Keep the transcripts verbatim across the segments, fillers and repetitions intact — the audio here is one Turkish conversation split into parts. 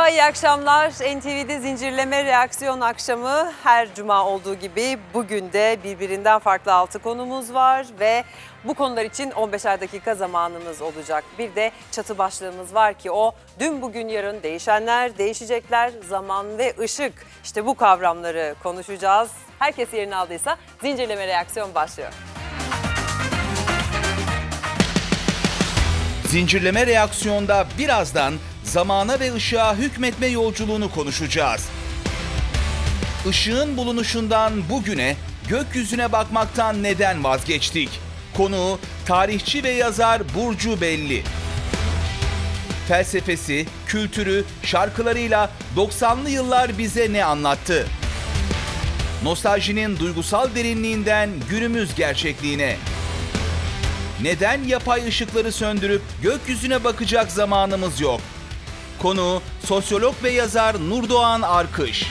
Merhaba, iyi akşamlar. N T V'de Zincirleme Reaksiyon akşamı her cuma olduğu gibi bugün de birbirinden farklı altı konumuz var ve bu konular için on beşer dakika zamanımız olacak. Bir de çatı başlığımız var ki o dün bugün yarın değişenler, değişecekler, zaman ve ışık. İşte bu kavramları konuşacağız. Herkes yerini aldıysa Zincirleme Reaksiyon başlıyor. Zincirleme Reaksiyon'da birazdan zamana ve ışığa hükmetme yolculuğunu konuşacağız. Işığın bulunuşundan bugüne, gökyüzüne bakmaktan neden vazgeçtik? Konuğu tarihçi ve yazar Burcu Belli. Felsefesi, kültürü, şarkılarıyla doksanlı yıllar bize ne anlattı? Nostaljinin duygusal derinliğinden günümüz gerçekliğine. Neden yapay ışıkları söndürüp gökyüzüne bakacak zamanımız yok? Konu sosyolog ve yazar Nurdoğan Arkış.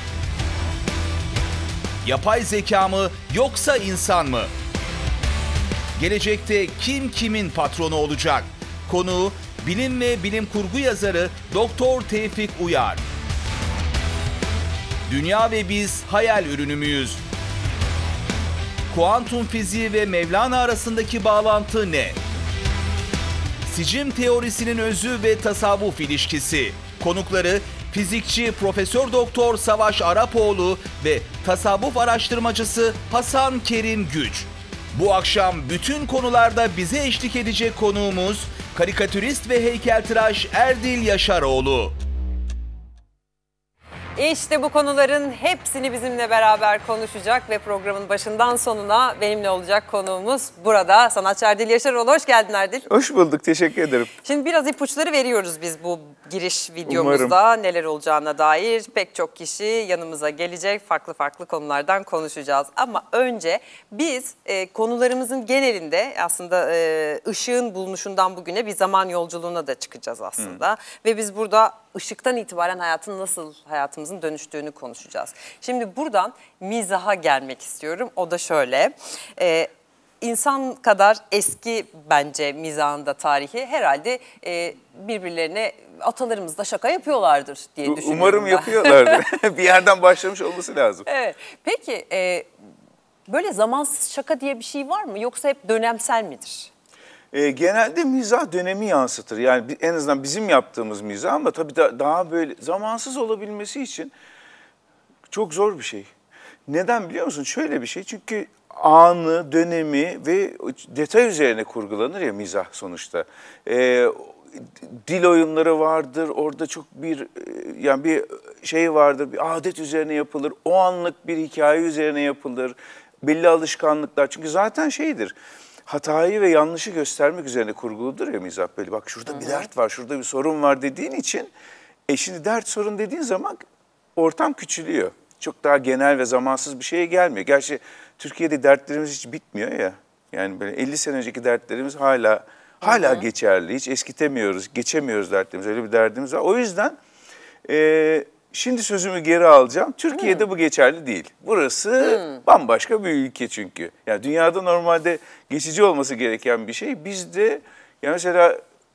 Yapay zeka mı yoksa insan mı? Gelecekte kim kimin patronu olacak? Konu bilim ve bilim kurgu yazarı Doktor Tevfik Uyar. Dünya ve biz hayal ürünü müyüz? Kuantum fiziği ve Mevlana arasındaki bağlantı ne? Sicim teorisinin özü ve tasavvuf ilişkisi. Konukları fizikçi Profesör Doktor Savaş Arapoğlu ve tasavvuf araştırmacısı Hasan Kerim Güç. Bu akşam bütün konularda bize eşlik edecek konuğumuz karikatürist ve heykeltıraş Erdil Yaşaroğlu. İşte bu konuların hepsini bizimle beraber konuşacak ve programın başından sonuna benimle olacak konuğumuz burada. Sanatçı Erdil Yaşaroğlu. Hoş geldin Erdil. Hoş bulduk, teşekkür ederim. Şimdi biraz ipuçları veriyoruz biz bu giriş videomuzda. Umarım. Neler olacağına dair pek çok kişi yanımıza gelecek. Farklı farklı konulardan konuşacağız. Ama önce biz e, konularımızın genelinde aslında e, ışığın bulunuşundan bugüne bir zaman yolculuğuna da çıkacağız aslında. Hmm. Ve biz burada ışıktan itibaren hayatın nasıl hayatımızın dönüştüğünü konuşacağız. Şimdi buradan mizaha gelmek istiyorum. O da şöyle. E, insan kadar eski bence mizahında tarihi herhalde e, birbirlerine atalarımız da şaka yapıyorlardır diye düşünüyorum. Umarım ben. yapıyorlardır. Bir yerden başlamış olması lazım. Evet. Peki e, böyle zamansız şaka diye bir şey var mı? Yoksa hep dönemsel midir? E, genelde mizah dönemi yansıtır. Yani en azından bizim yaptığımız mizah ama tabii da, daha böyle zamansız olabilmesi için çok zor bir şey. Neden biliyor musun? Şöyle bir şey. Çünkü anı, dönemi ve detay üzerine kurgulanır ya mizah sonuçta. E, dil oyunları vardır. Orada çok bir yani bir şey vardır. Bir adet üzerine yapılır. O anlık bir hikaye üzerine yapılır. Belli alışkanlıklar. Çünkü zaten şeydir. Hatayı ve yanlışı göstermek üzerine kurguludur ya mizah böyle. Bak şurada Hı-hı. bir dert var, şurada bir sorun var dediğin için. E şimdi dert sorun dediğin zaman ortam küçülüyor. Çok daha genel ve zamansız bir şeye gelmiyor. Gerçi Türkiye'de dertlerimiz hiç bitmiyor ya. Yani böyle elli sene önceki dertlerimiz hala hala Hı-hı. geçerli. Hiç eskitemiyoruz, geçemiyoruz dertlerimiz. Öyle bir derdimiz var. O yüzden e, şimdi sözümü geri alacağım. Türkiye'de hmm. bu geçerli değil. Burası hmm. bambaşka bir ülke çünkü. Yani dünyada normalde geçici olması gereken bir şey. Bizde yani mesela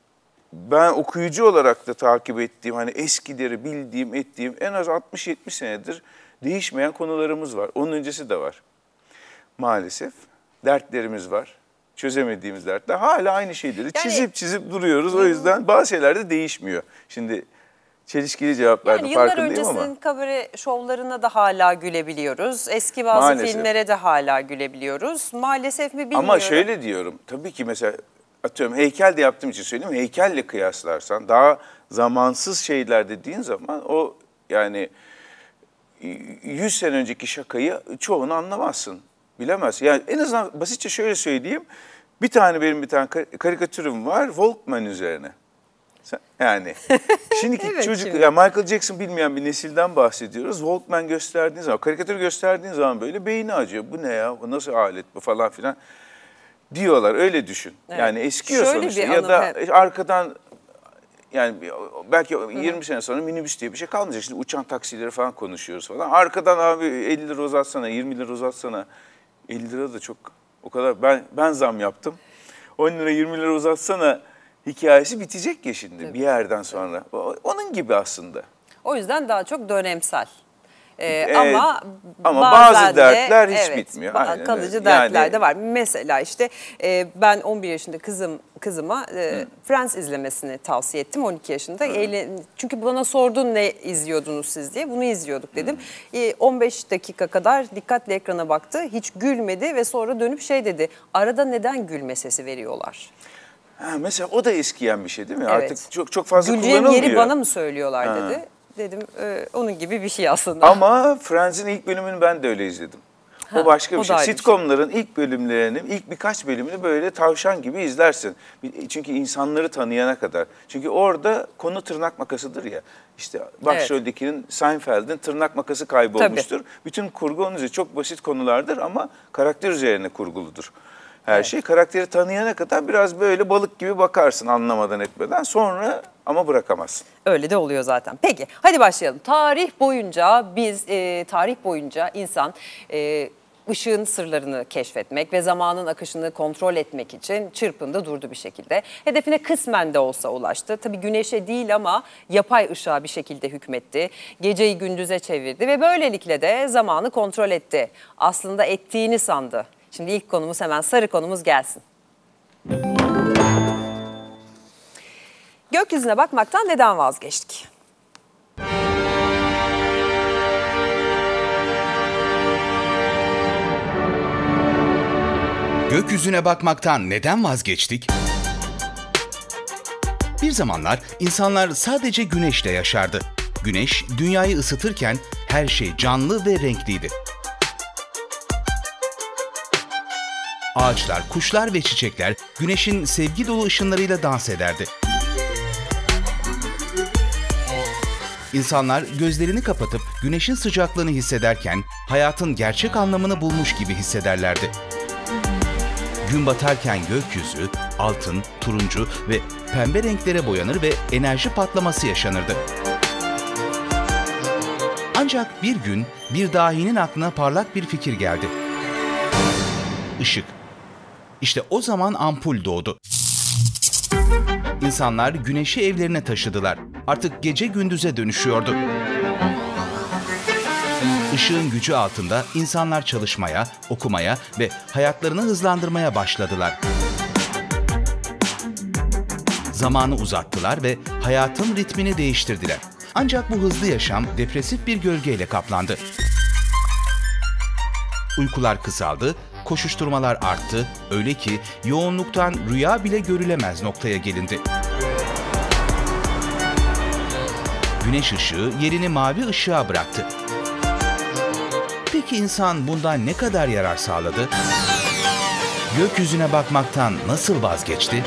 ben okuyucu olarak da takip ettiğim, hani eskileri bildiğim, ettiğim en az altmış yetmiş senedir değişmeyen konularımız var. Onun öncesi de var. Maalesef dertlerimiz var. Çözemediğimiz dertler. Hala aynı şeyleri yani, çizip çizip duruyoruz. Hmm. O yüzden bazı şeyler de değişmiyor. Şimdi çelişkili cevaplardı, yani farkındayım ama. Yıllar öncesinin kabare şovlarına da hala gülebiliyoruz. Eski bazı Maalesef. filmlere de hala gülebiliyoruz. Maalesef mi bilmiyorum. Ama şöyle diyorum, tabii ki mesela atıyorum heykel de yaptığım için söyleyeyim. Heykelle kıyaslarsan daha zamansız şeyler dediğin zaman o yani yüz sene önceki şakayı çoğunu anlamazsın. Bilemezsin. Yani en azından basitçe şöyle söyleyeyim. Bir tane benim bir tane karikatürüm var Walkman üzerine. Yani şimdiki evet, çocuk, şimdi. Yani Michael Jackson bilmeyen bir nesilden bahsediyoruz. Walkman gösterdiğin zaman, karikatür gösterdiğin zaman böyle beyni acıyor. Bu ne ya, bu nasıl alet bu falan filan diyorlar. Öyle düşün. Evet. Yani eskiyor Şöyle sonuçta. Ya da hep. arkadan yani belki Hı-hı. yirmi sene sonra minibüs diye bir şey kalmayacak. Şimdi uçan taksileri falan konuşuyoruz falan. Arkadan abi elli lira uzatsana, yirmi lira uzatsana. elli lira da çok o kadar. Ben ben zam yaptım. on lira yirmi lira uzatsana hikayesi bitecek ya şimdi Tabii. bir yerden sonra. Onun gibi aslında. O yüzden daha çok dönemsel. Ee, Evet, ama ama bazen bazı dertler de, hiç evet, bitmiyor. ba- Aynen kalıcı öyle. dertler Yani- de var. Mesela işte e, ben on bir yaşında kızım kızıma e, Friends izlemesini tavsiye ettim on iki yaşında. Eğlen, çünkü bana sordun ne izliyordunuz siz diye. Bunu izliyorduk dedim. E, on beş dakika kadar dikkatle ekrana baktı. Hiç gülmedi ve sonra dönüp şey dedi. Arada neden gülme sesi veriyorlar? Ha, mesela o da eskiyen bir şey değil mi? Evet. Artık çok çok fazla Güleceğim kullanılmıyor. yeri bana mı söylüyorlar Ha. dedi. Dedim e, onun gibi bir şey aslında. Ama Friends'in ilk bölümünü ben de öyle izledim. Ha, o başka o bir da şey. ayrı bir şey. Sitcomların ilk bölümlerini, ilk birkaç bölümünü böyle tavşan gibi izlersin. Çünkü insanları tanıyana kadar. Çünkü orada konu tırnak makasıdır ya. İşte başroldekinin Seinfeld'in tırnak makası kaybolmuştur. Tabii. Bütün kurgu onun üzerine çok basit konulardır ama karakter üzerine kurguludur. Her evet. şey karakteri tanıyana kadar biraz böyle balık gibi bakarsın anlamadan etmeden. Sonra ama bırakamazsın. Öyle de oluyor zaten. Peki hadi başlayalım. Tarih boyunca biz, e, tarih boyunca insan e, ışığın sırlarını keşfetmek ve zamanın akışını kontrol etmek için çırpındı durdu bir şekilde. Hedefine kısmen de olsa ulaştı. Tabii güneşe değil ama yapay ışığa bir şekilde hükmetti. Geceyi gündüze çevirdi ve böylelikle de zamanı kontrol etti. Aslında ettiğini sandı. Şimdi ilk konumuz hemen sarı konumuz gelsin. Gökyüzüne bakmaktan neden vazgeçtik? Gökyüzüne bakmaktan neden vazgeçtik? Bir zamanlar insanlar sadece güneşle yaşardı. Güneş dünyayı ısıtırken her şey canlı ve renkliydi. Ağaçlar, kuşlar ve çiçekler güneşin sevgi dolu ışınlarıyla dans ederdi. İnsanlar gözlerini kapatıp güneşin sıcaklığını hissederken hayatın gerçek anlamını bulmuş gibi hissederlerdi. Gün batarken gökyüzü altın, turuncu ve pembe renklere boyanır ve enerji patlaması yaşanırdı. Ancak bir gün bir dahinin aklına parlak bir fikir geldi. Işık. İşte o zaman ampul doğdu. İnsanlar güneşi evlerine taşıdılar. Artık gece gündüze dönüşüyordu. Işığın gücü altında insanlar çalışmaya, okumaya ve hayatlarını hızlandırmaya başladılar. Zamanı uzattılar ve hayatın ritmini değiştirdiler. Ancak bu hızlı yaşam depresif bir gölgeyle kaplandı. Uykular kısaldı, koşuşturmalar arttı, öyle ki yoğunluktan rüya bile görülemez noktaya gelindi. Güneş ışığı yerini mavi ışığa bıraktı. Peki insan bundan ne kadar yarar sağladı? Gökyüzüne bakmaktan nasıl vazgeçti?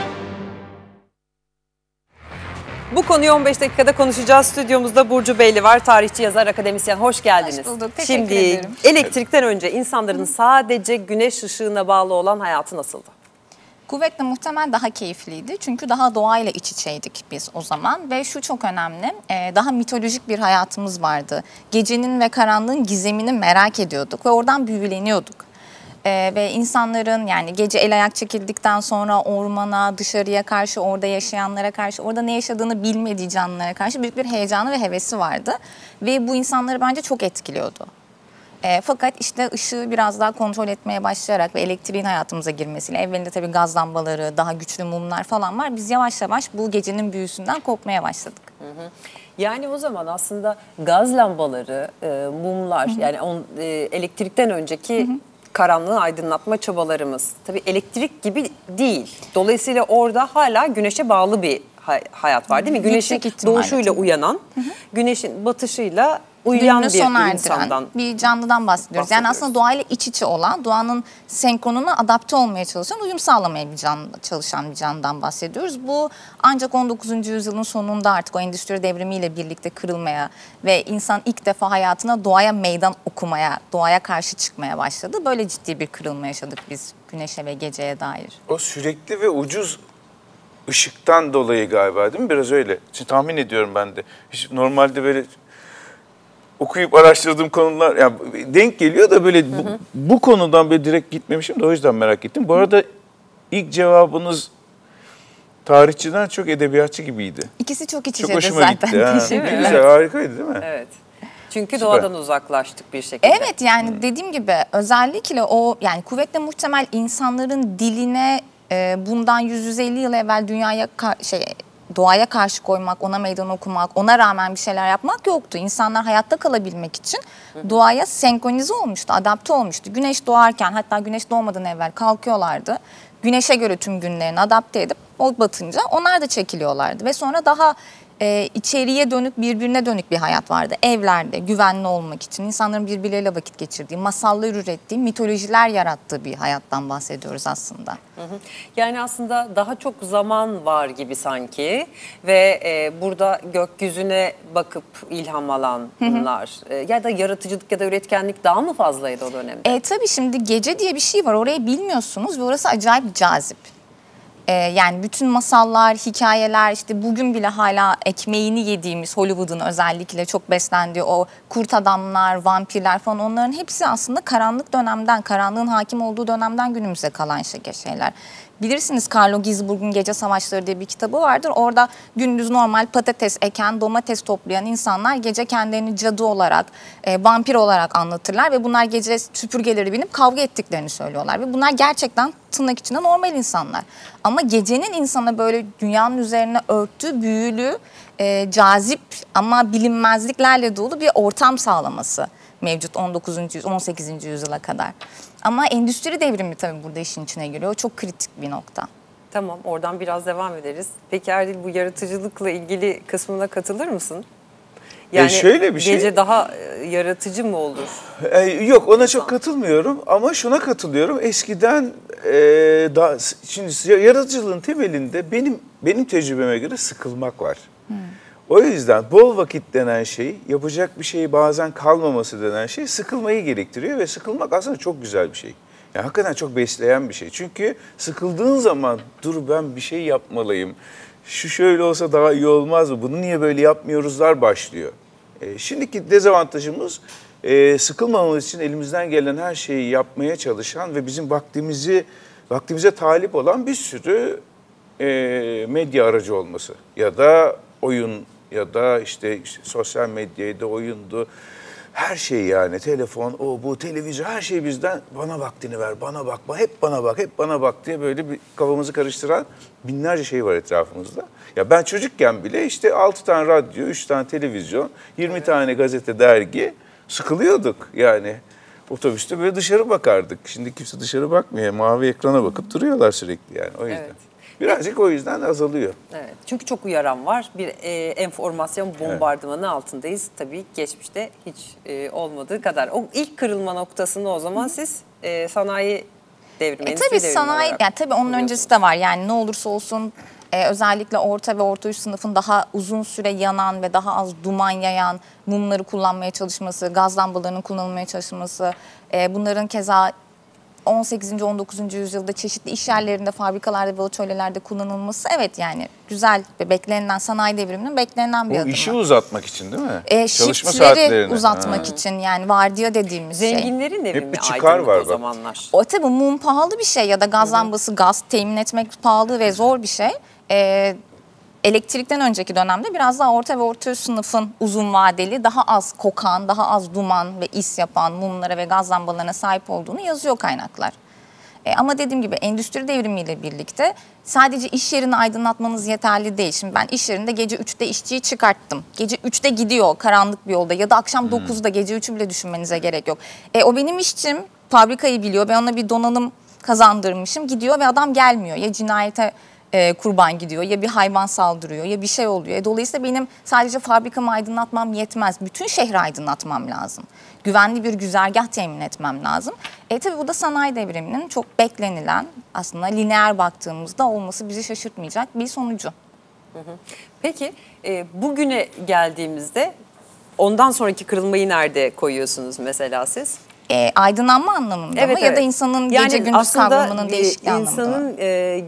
Bu konuyu on beş dakikada konuşacağız. Stüdyomuzda Burcu Beyli var. Tarihçi, yazar, akademisyen. Hoş geldiniz. Hoş bulduk. Teşekkür Şimdi ederim. elektrikten önce insanların sadece güneş ışığına bağlı olan hayatı nasıldı? Kuvvetle muhtemel daha keyifliydi. Çünkü daha doğayla iç içeydik biz o zaman. Ve şu çok önemli, daha mitolojik bir hayatımız vardı. Gecenin ve karanlığın gizemini merak ediyorduk ve oradan büyüleniyorduk. Ee, ve insanların yani gece el ayak çekildikten sonra ormana, dışarıya karşı, orada yaşayanlara karşı, orada ne yaşadığını bilmediği canlılara karşı büyük bir heyecanı ve hevesi vardı. Ve bu insanları bence çok etkiliyordu. E, fakat işte ışığı biraz daha kontrol etmeye başlayarak ve elektriğin hayatımıza girmesiyle, evvelinde tabii gaz lambaları, daha güçlü mumlar falan var. Biz yavaş yavaş bu gecenin büyüsünden kopmaya başladık. Hı hı. Yani o zaman aslında gaz lambaları, e, mumlar, hı hı. yani on, e, elektrikten önceki... Hı hı. karanlığı aydınlatma çabalarımız tabii elektrik gibi değil. Dolayısıyla orada hala güneşe bağlı bir hayat var değil mi? Güneşin doğuşuyla uyanan, hı hı. güneşin batışıyla uyuyan bir insandan. Bir canlıdan bahsediyoruz. Yani aslında doğayla iç içe olan, doğanın senkronuna adapte olmaya çalışan, uyum sağlamaya bir can, çalışan bir canlıdan bahsediyoruz. Bu ancak on dokuzuncu yüzyılın sonunda artık o endüstri devrimiyle birlikte kırılmaya ve insan ilk defa hayatına doğaya meydan okumaya, doğaya karşı çıkmaya başladı. Böyle ciddi bir kırılma yaşadık biz güneşe ve geceye dair. O sürekli ve ucuz ışıktan dolayı galiba değil mi? Biraz öyle. Şimdi tahmin ediyorum ben de. Hiç normalde böyle okuyup araştırdığım konular yani denk geliyor da böyle bu, bu konudan böyle direkt gitmemişim de o yüzden merak ettim. Bu arada ilk cevabınız tarihçiden çok edebiyatçı gibiydi. İkisi çok iç Çok içeydi hoşuma zaten. gitti. Ha. Teşekkür Ne ederim. güzel, harikaydı değil mi? Evet. Çünkü Süper. doğadan uzaklaştık bir şekilde. Evet, yani dediğim gibi özellikle o, yani kuvvetle muhtemel insanların diline e, bundan yüz yüz elli yıl evvel dünyaya ka- şey doğaya karşı koymak, ona meydan okumak, ona rağmen bir şeyler yapmak yoktu. İnsanlar hayatta kalabilmek için doğaya senkronize olmuştu, adapte olmuştu. Güneş doğarken, hatta güneş doğmadan evvel kalkıyorlardı. Güneşe göre tüm günlerini adapte edip o batınca onlar da çekiliyorlardı. Ve sonra daha e, içeriye dönük, birbirine dönük bir hayat vardı. Evlerde güvenli olmak için insanların birbirleriyle vakit geçirdiği, masallar ürettiği, mitolojiler yarattığı bir hayattan bahsediyoruz aslında. Hı hı. Yani aslında daha çok zaman var gibi sanki ve e, burada gökyüzüne bakıp ilham alanlar e, ya da yaratıcılık ya da üretkenlik daha mı fazlaydı o dönemde? E, tabii şimdi gece diye bir şey var, orayı bilmiyorsunuz ve orası acayip cazip. E, yani bütün masallar, hikayeler, işte bugün bile hala ekmeğini yediğimiz Hollywood'un özellikle çok beslendiği o kurt adamlar, vampirler falan, onların hepsi aslında karanlık dönemden, karanlığın hakim olduğu dönemden günümüze kalan şeyler. Bilirsiniz, Carlo Ginzburg'un Gece Savaşları diye bir kitabı vardır. Orada gündüz normal patates eken, domates toplayan insanlar gece kendilerini cadı olarak, e, vampir olarak anlatırlar ve bunlar gece süpürgeleri binip kavga ettiklerini söylüyorlar. Ve bunlar gerçekten tırnak içinde normal insanlar. Ama gecenin insana böyle dünyanın üzerine örttüğü büyülü, e, cazip ama bilinmezliklerle dolu bir ortam sağlaması mevcut on dokuzuncu yüzyıl, on sekizinci yüzyıla kadar. Ama endüstri devrimi tabii burada işin içine giriyor. O çok kritik bir nokta. Tamam, oradan biraz devam ederiz. Peki Erdil, bu yaratıcılıkla ilgili kısmına katılır mısın? Yani E şöyle bir şey- gece daha e, yaratıcı mı olur? Ee, yok, ona çok katılmıyorum ama şuna katılıyorum. Eskiden e, daha, şimdi yaratıcılığın temelinde benim benim tecrübeme göre sıkılmak var. Hmm. O yüzden bol vakit denen şey, yapacak bir şey bazen kalmaması denen şey sıkılmayı gerektiriyor ve sıkılmak aslında çok güzel bir şey. Yani hakikaten çok besleyen bir şey. Çünkü sıkıldığın zaman dur ben bir şey yapmalıyım. Şu şöyle olsa daha iyi olmaz mı? Bunu niye böyle yapmıyoruzlar başlıyor. E, şimdiki dezavantajımız e, sıkılmamamız için elimizden gelen her şeyi yapmaya çalışan ve bizim vaktimizi vaktimize talip olan bir sürü e, medya aracı olması ya da oyun ya da işte, işte sosyal medyaydı, oyundu. Her şey, yani telefon, o bu, televizyon, her şey bizden bana vaktini ver, bana bakma, hep bana bak, hep bana bak diye böyle bir kafamızı karıştıran binlerce şey var etrafımızda. Ya ben çocukken bile işte altı tane radyo, üç tane televizyon, yirmi tane gazete, dergi, sıkılıyorduk yani. Otobüste böyle dışarı bakardık. Şimdi kimse dışarı bakmıyor. Mavi ekrana bakıp duruyorlar sürekli yani, o yüzden. Evet. Birazcık o yüzden azalıyor. Evet. Çünkü çok uyaran var. Bir e, enformasyon bombardımanı evet. altındayız. Tabii geçmişte hiç e, olmadığı kadar. O ilk kırılma noktasında o zaman siz e, sanayi devrimi, E, endüstri tabii devrimi sanayi, yani tabii onun öncesi de var. Yani ne olursa olsun e, özellikle orta ve orta üst sınıfın daha uzun süre yanan ve daha az duman yayan mumları kullanmaya çalışması, gaz lambalarının kullanılmaya çalışması, e, bunların keza on sekizinci on dokuzuncu yüzyılda çeşitli iş yerlerinde, fabrikalarda ve atölyelerde kullanılması, evet yani güzel ve beklenilen, sanayi devriminin beklenen bir O adımı. işi uzatmak için değil mi? E, Çalışma shiftleri saatlerini uzatmak ha. için, yani vardiya dediğimiz şey. Zenginlerin Hep evinde bir çıkar aydınlık var o bak. zamanlar. O tabii mum pahalı bir şey ya da gaz lambası, gaz temin etmek pahalı ve zor bir şey. Ee, elektrikten önceki dönemde biraz daha orta ve orta üst sınıfın uzun vadeli, daha az kokan, daha az duman ve is yapan mumlara ve gaz lambalarına sahip olduğunu yazıyor kaynaklar. E, ama dediğim gibi endüstri devrimiyle birlikte sadece iş yerini aydınlatmanız yeterli değil. Şimdi ben iş yerinde gece üçte işçiyi çıkarttım. Gece üçte gidiyor karanlık bir yolda ya da akşam hmm. dokuzda, gece üçü bile düşünmenize gerek yok. E, o benim işçim, fabrikayı biliyor. Ben ona bir donanım kazandırmışım, gidiyor ve adam gelmiyor. Ya cinayete e, kurban gidiyor, ya bir hayvan saldırıyor, ya bir şey oluyor. E, dolayısıyla benim sadece fabrikamı aydınlatmam yetmez. Bütün şehri aydınlatmam lazım. Güvenli bir güzergah temin etmem lazım. E tabii bu da sanayi devriminin çok beklenilen, aslında lineer baktığımızda olması bizi şaşırtmayacak bir sonucu. Hı hı. Peki e, bugüne geldiğimizde ondan sonraki kırılmayı nerede koyuyorsunuz mesela siz? E, aydınlanma anlamında evet, mı evet. ya da insanın yani gece gündüz kavramının değişikliği anlamında mı? İnsanın e,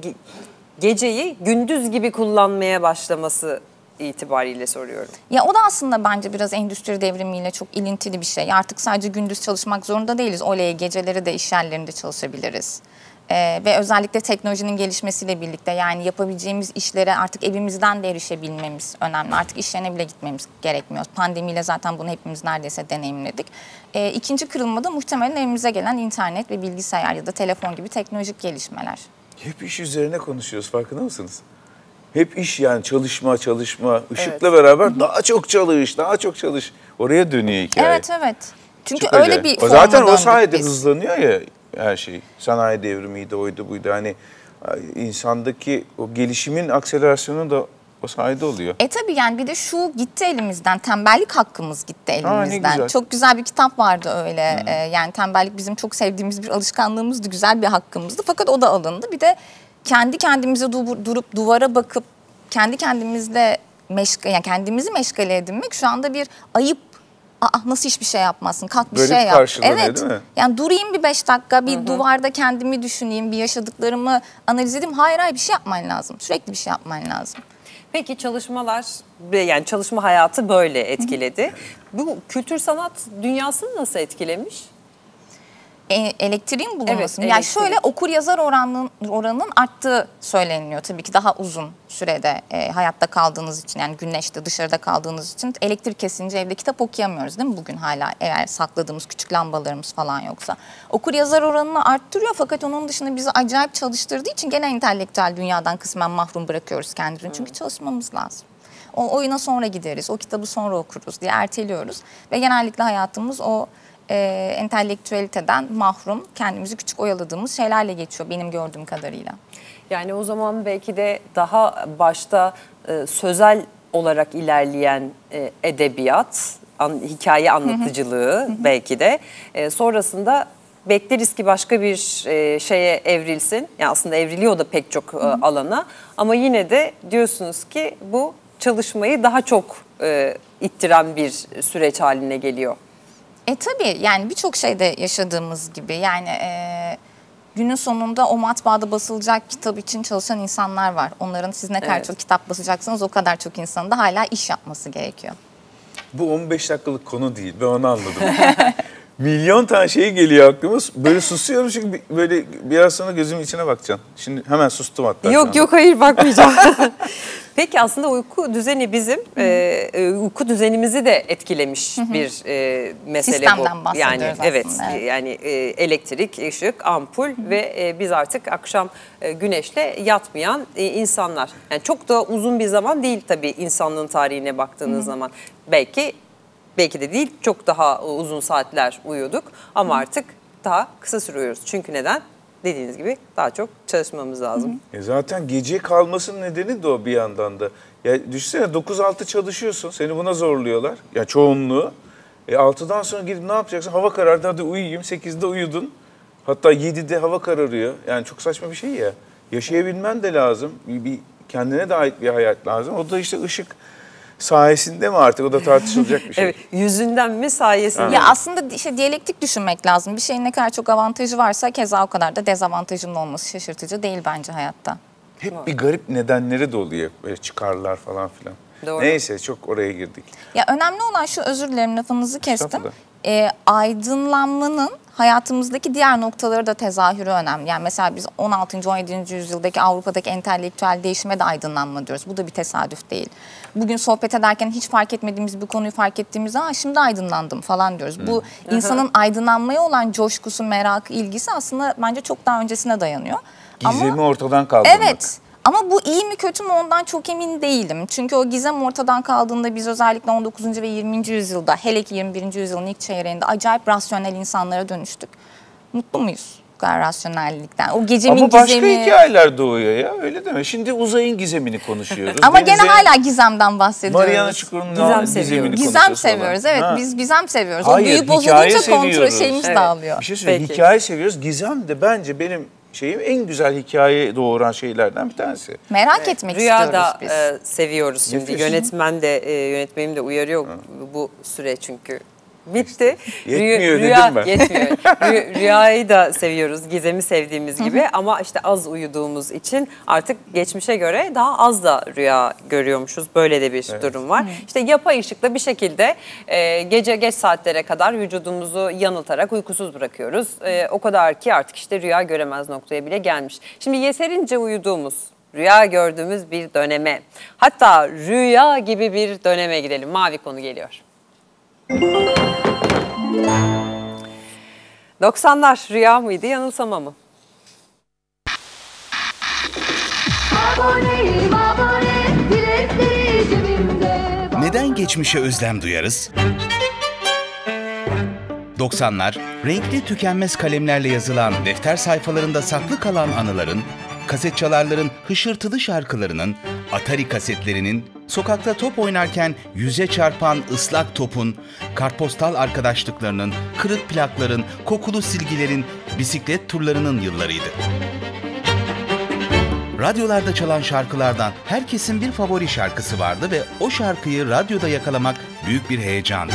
geceyi gündüz gibi kullanmaya başlaması itibariyle soruyorum. Ya o da aslında bence biraz endüstri devrimiyle çok ilintili bir şey. Artık sadece gündüz çalışmak zorunda değiliz. Oley, geceleri de iş yerlerinde çalışabiliriz. Ee, ve özellikle teknolojinin gelişmesiyle birlikte yani yapabileceğimiz işlere artık evimizden de erişebilmemiz önemli. Artık iş yerine bile gitmemiz gerekmiyor. Pandemiyle zaten bunu hepimiz neredeyse deneyimledik. Ee, ikinci kırılma da muhtemelen evimize gelen internet ve bilgisayar ya da telefon gibi teknolojik gelişmeler. Hep iş üzerine konuşuyoruz, farkında mısınız? Hep iş, yani çalışma çalışma, ışıkla Evet. beraber daha çok çalış, daha çok çalış. Oraya dönüyor hikaye. Evet evet. Çünkü Çok öyle öyle. bir O forma zaten o döndük sayede biz. hızlanıyor ya her şey. Sanayi devrimiydi, oydu buydu. Hani insandaki o gelişimin akselerasyonu da o sayede oluyor. E tabii yani bir de şu gitti elimizden, tembellik hakkımız gitti Aa, ne elimizden. güzel. Çok güzel bir kitap vardı öyle. Ee, yani tembellik bizim çok sevdiğimiz bir alışkanlığımızdı, güzel bir hakkımızdı. Fakat o da alındı. Bir de kendi kendimize du- durup duvara bakıp kendi kendimizle meşgale, yani kendimizi meşgale edinmek şu anda bir ayıp. Aa, nasıl hiçbir şey yapmasın, kalk bir Garip şey yap. karşılanıyor, Evet. değil mi? Yani durayım bir beş dakika, bir duvarda kendimi düşüneyim, bir yaşadıklarımı analiz edeyim. Hayır hayır, bir şey yapman lazım. Sürekli bir şey yapman lazım. Peki çalışmalar, yani çalışma hayatı böyle etkiledi. Bu kültür sanat dünyasını nasıl etkilemiş? E, elektriğin bulunması Evet, mı? Yani elektrik. şöyle okur yazar oranının, oranının arttığı söyleniliyor. Tabii ki daha uzun sürede e, hayatta kaldığınız için, yani güneşte dışarıda kaldığınız için elektrik kesince evde kitap okuyamıyoruz değil mi bugün hala, eğer sakladığımız küçük lambalarımız falan yoksa. Okur yazar oranını arttırıyor fakat onun dışında bizi acayip çalıştırdığı için gene entelektüel dünyadan kısmen mahrum bırakıyoruz kendimizi. Çünkü çalışmamız lazım. O oyuna sonra gideriz, o kitabı sonra okuruz diye erteliyoruz. Ve genellikle hayatımız o e, entelektüeliteden mahrum, kendimizi küçük oyaladığımız şeylerle geçiyor benim gördüğüm kadarıyla. Yani o zaman belki de daha başta e, sözel olarak ilerleyen e, edebiyat, an, hikaye anlatıcılığı hı hı. belki de e, sonrasında bekleriz ki başka bir e, şeye evrilsin. Yani aslında evriliyor da pek çok e, alana ama yine de diyorsunuz ki bu çalışmayı daha çok e, ittiren bir süreç haline geliyor. E tabii yani birçok şeyde yaşadığımız gibi yani e, günün sonunda o matbaada basılacak kitap için çalışan insanlar var. Onların siz ne kadar Evet. çok kitap basacaksınız o kadar çok insanın da hala iş yapması gerekiyor. Bu on beş dakikalık konu değil, ben onu anladım. Milyon tane şey geliyor aklıma. Böyle susuyorum çünkü böyle biraz sonra gözümün içine bakacağım. Şimdi hemen sustum hatta. Yok yok hayır bakmayacağım. Peki aslında uyku düzeni bizim e, uyku düzenimizi de etkilemiş bir e, mesele Sistemden bu. bahsediyoruz Yani aslında, evet, evet. yani e, elektrik, ışık, ampul Hı. ve e, biz artık akşam e, güneşle yatmayan e, insanlar. Yani çok da uzun bir zaman değil tabii insanlığın tarihine baktığınız Hı. zaman. Belki belki de değil, çok daha uzun saatler uyuyorduk ama Hı. artık daha kısa süre uyuyoruz. Çünkü neden? Dediğiniz gibi daha çok çalışmamız lazım. E zaten gece kalmasının nedeni de o bir yandan da. Ya düşünsene dokuz altı çalışıyorsun, seni buna zorluyorlar. Ya çoğunluğu. E altıdan sonra gidip ne yapacaksın? Hava karardı, hadi uyuyayım. sekizde uyudun. Hatta yedide hava kararıyor. Yani çok saçma bir şey ya. Yaşayabilmen de lazım. Bir, bir kendine de ait bir hayat lazım. O da işte ışık sayesinde mi artık? O da tartışılacak bir şey. Evet, yüzünden mi sayesinde mi? Ya aslında işte diyalektik düşünmek lazım. Bir şeyin ne kadar çok avantajı varsa keza o kadar da dezavantajının olması şaşırtıcı değil bence hayatta. Hep bir garip nedenleri de oluyor. Böyle çıkarlar falan filan. Doğru. Neyse çok oraya girdik. Ya önemli olan şu, özür dilerim lafınızı kestim. Estağfurullah. E, aydınlanmanın hayatımızdaki diğer noktaları da tezahürü önemli. Yani mesela biz on altıncı on yedinci yüzyıldaki Avrupa'daki entelektüel değişime de aydınlanma diyoruz. Bu da bir tesadüf değil. Bugün sohbet ederken hiç fark etmediğimiz bir konuyu fark ettiğimizde ha şimdi aydınlandım falan diyoruz. Hmm. Bu insanın aydınlanmaya olan coşkusu, merakı, ilgisi aslında bence çok daha öncesine dayanıyor. Gizemi Ama, ortadan kaldırmak. Evet. Ama bu iyi mi kötü mü ondan çok emin değilim. Çünkü o gizem ortadan kaldığında biz özellikle on dokuzuncu ve yirminci yüzyılda, hele ki yirmi birinci yüzyılın ilk çeyreğinde acayip rasyonel insanlara dönüştük. Mutlu muyuz bu kadar rasyonellikten? O gecemin Ama başka gizemi... hikayeler doğuyor ya, öyle deme. Şimdi uzayın gizemini konuşuyoruz. Ama gene Denize- hala gizemden bahsediyoruz. Mariana Çukuru'nun Gizem gizemini seviyoruz. konuşuyoruz Gizem falan. seviyoruz, evet Ha. biz gizem seviyoruz. Hayır, o büyü hikaye bozulunca kontrol seviyoruz. şeyimiz Evet. dağılıyor. Bir şey söyleyeyim, Peki. hikaye seviyoruz. Gizem de bence benim şeyim en güzel hikaye doğuran şeylerden bir tanesi. Merak etmek Rüya istiyoruz da biz. e, seviyoruz şimdi. Nefis. Yönetmen de e, yönetmenim de uyarıyor bu süre çünkü Bitti. Yetmiyor Rüya, dedim ben. Yetmiyor. Rü- Rüyayı da seviyoruz, gizemi sevdiğimiz gibi ama işte az uyuduğumuz için artık geçmişe göre daha az da rüya görüyormuşuz. Böyle de bir Evet. durum var. İşte yapay ışıkla bir şekilde e, gece geç saatlere kadar vücudumuzu yanıltarak uykusuz bırakıyoruz. E, o kadar ki artık işte rüya göremez noktaya bile gelmiş. Şimdi yeterince uyuduğumuz, rüya gördüğümüz bir döneme, hatta rüya gibi bir döneme gidelim. Mavi konu geliyor. doksanlar rüya mıydı, yanılsama mı? Aboneyim abone, biletleri cebimde. Neden geçmişe özlem duyarız? doksanlar, renkli tükenmez kalemlerle yazılan defter sayfalarında saklı kalan anıların, kaset çalarların hışırtılı şarkılarının, Atari kasetlerinin, sokakta top oynarken yüze çarpan ıslak topun, kartpostal arkadaşlıklarının, kırık plakların, kokulu silgilerin, bisiklet turlarının yıllarıydı. Radyolarda çalan şarkılardan herkesin bir favori şarkısı vardı ve o şarkıyı radyoda yakalamak büyük bir heyecandı.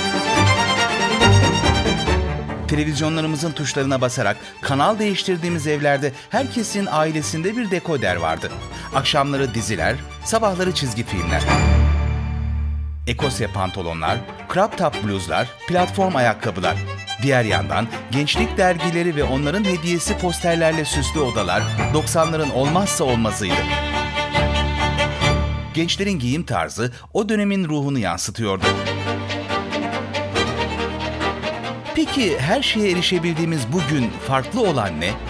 Televizyonlarımızın tuşlarına basarak kanal değiştirdiğimiz evlerde herkesin ailesinde bir dekoder vardı. Akşamları diziler, sabahları çizgi filmler. Ekose pantolonlar, crop top bluzlar, platform ayakkabılar. Diğer yandan gençlik dergileri ve onların hediyesi posterlerle süslü odalar doksanların olmazsa olmazıydı. Gençlerin giyim tarzı o dönemin ruhunu yansıtıyordu. Peki her şeye erişebildiğimiz bugün farklı olan ne?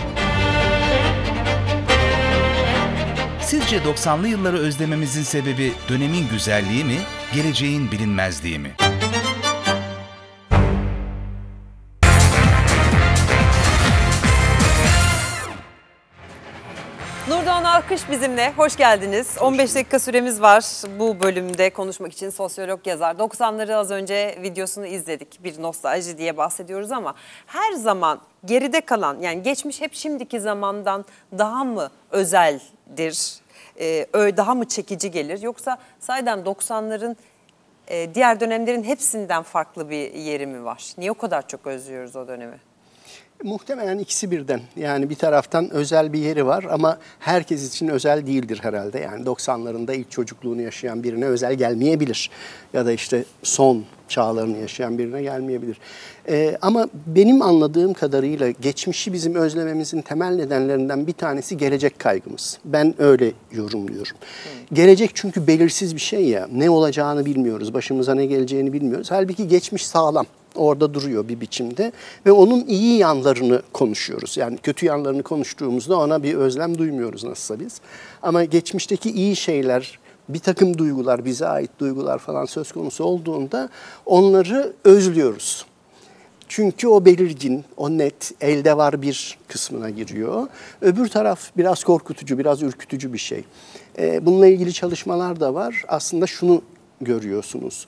Sizce doksanlı yılları özlememizin sebebi dönemin güzelliği mi, geleceğin bilinmezliği mi? Nurdoğan Alkış bizimle. Hoş geldiniz. on beş dakika süremiz var bu bölümde konuşmak için. Sosyolog yazar. doksanları az önce videosunu izledik. Bir nostalji diye bahsediyoruz ama her zaman geride kalan, yani geçmiş hep şimdiki zamandan daha mı özeldir? Ee, daha mı çekici gelir? Yoksa sahiden doksanların e, diğer dönemlerin hepsinden farklı bir yeri mi var? Niye o kadar çok özlüyoruz o dönemi? Muhtemelen ikisi birden. Yani bir taraftan özel bir yeri var ama herkes için özel değildir herhalde. Yani doksanlarında ilk çocukluğunu yaşayan birine özel gelmeyebilir. Ya da işte son çağlarını yaşayan birine gelmeyebilir. Ee, ama benim anladığım kadarıyla geçmişi bizim özlememizin temel nedenlerinden bir tanesi gelecek kaygımız. Ben öyle yorumluyorum. Hmm. Gelecek çünkü belirsiz bir şey ya. Ne olacağını bilmiyoruz, başımıza ne geleceğini bilmiyoruz. Halbuki geçmiş sağlam. Orada duruyor bir biçimde ve onun iyi yanlarını konuşuyoruz. Yani kötü yanlarını konuştuğumuzda ona bir özlem duymuyoruz nasılsa biz. Ama geçmişteki iyi şeyler, bir takım duygular, bize ait duygular falan söz konusu olduğunda onları özlüyoruz. Çünkü o belirgin, o net, elde var bir kısmına giriyor. Öbür taraf biraz korkutucu, biraz ürkütücü bir şey. Bununla ilgili çalışmalar da var. Aslında şunu görüyorsunuz.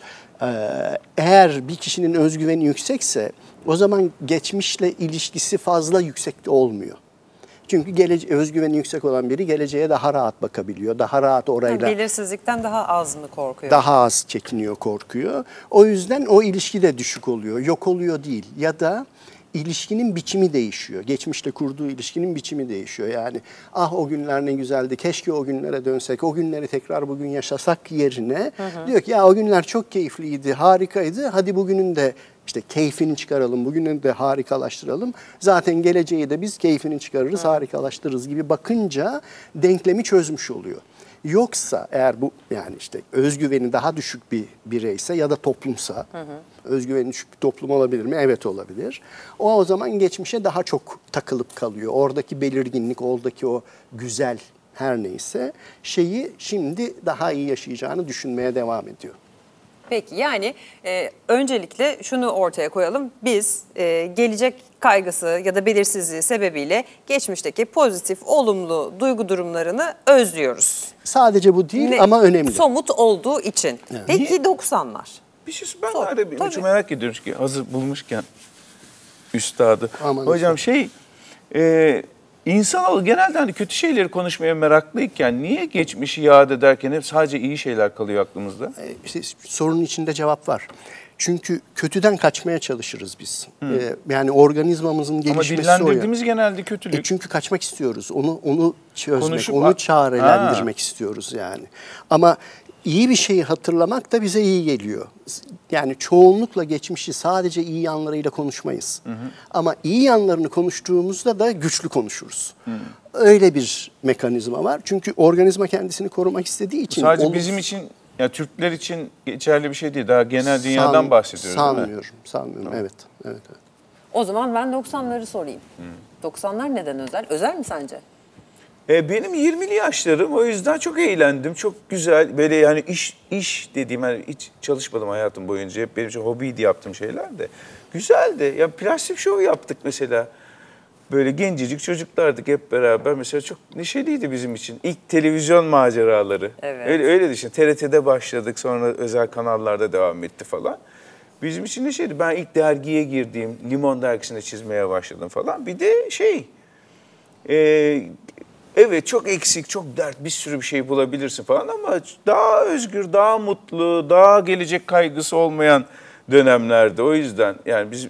Eğer bir kişinin özgüveni yüksekse o zaman geçmişle ilişkisi fazla yüksek olmuyor. Çünkü gelece- özgüveni yüksek olan biri geleceğe daha rahat bakabiliyor. Daha rahat orayla... Belirsizlikten daha az mı korkuyor? Daha az çekiniyor, korkuyor. O yüzden o ilişki de düşük oluyor. Yok oluyor değil. Ya da ilişkinin biçimi değişiyor. Geçmişte kurduğu ilişkinin biçimi değişiyor. Yani ah o günler ne güzeldi, keşke o günlere dönsek, o günleri tekrar bugün yaşasak yerine hı hı. diyor ki ya o günler çok keyifliydi, harikaydı. Hadi bugünün de işte keyfini çıkaralım, bugünün de harikalaştıralım. Zaten geleceği de biz keyfini çıkarırız, hı. harikalaştırırız gibi bakınca denklemi çözmüş oluyor. Yoksa eğer bu yani işte özgüveni daha düşük bir bireyse ya da toplumsa, hı hı. özgüveni düşük bir toplum olabilir mi? Evet olabilir. O o zaman geçmişe daha çok takılıp kalıyor. Oradaki belirginlik, oradaki o güzel her neyse şeyi şimdi daha iyi yaşayacağını düşünmeye devam ediyor. Peki yani e, öncelikle şunu ortaya koyalım. Biz e, gelecek kaygısı ya da belirsizliği sebebiyle geçmişteki pozitif, olumlu duygu durumlarını özlüyoruz. Sadece bu değil ne, ama önemli. Somut olduğu için. Evet. Peki doksanlar? Bir şey ben Sor, de bir merak ediyorum ki hazır bulmuşken üstadı. Aman Hocam işte. şey e, insanoğlu genelde hani kötü şeyleri konuşmaya meraklıyken niye geçmişi yad ederken hep sadece iyi şeyler kalıyor aklımızda? E, işte sorunun içinde cevap var. Çünkü kötüden kaçmaya çalışırız biz. Ee, yani organizmamızın Ama gelişmesi o ya. dillendirdiğimiz genelde kötülük. E çünkü kaçmak istiyoruz. Onu onu çözmek, Konuşup- onu çarelendirmek istiyoruz yani. Ama iyi bir şeyi hatırlamak da bize iyi geliyor. Yani çoğunlukla geçmişi sadece iyi yanlarıyla konuşmayız. Hı hı. Ama iyi yanlarını konuştuğumuzda da güçlü konuşuruz. Hı. Öyle bir mekanizma var. Çünkü organizma kendisini korumak istediği için... Sadece onu... bizim için, ya Türkler için geçerli bir şey değil. Daha genel dünyadan San, bahsediyoruz sanmıyorum, değil mi? Sanmıyorum, sanmıyorum. Evet, evet, evet. O zaman ben doksanları sorayım. Hmm. doksanlar neden özel? Özel mi sence? E, benim yirmili yaşlarım, o yüzden çok eğlendim. Çok güzel, böyle yani iş iş dediğim, yani hiç çalışmadım hayatım boyunca. Hep benim için hobiydi yaptığım şeyler de. Güzeldi. Ya plastik şov yaptık mesela. Böyle gencecik çocuklardık hep beraber. Mesela çok neşeliydi bizim için. İlk televizyon maceraları. Evet. Öyle, öyle düşün. T R T'de başladık, sonra özel kanallarda devam etti falan. Bizim için neşeliydi. Ben ilk dergiye girdiğim, Limon dergisinde çizmeye başladım falan. Bir de şey... E, evet, çok eksik, çok dert, bir sürü bir şey bulabilirsin falan ama daha özgür, daha mutlu, daha gelecek kaygısı olmayan dönemlerde. O yüzden yani biz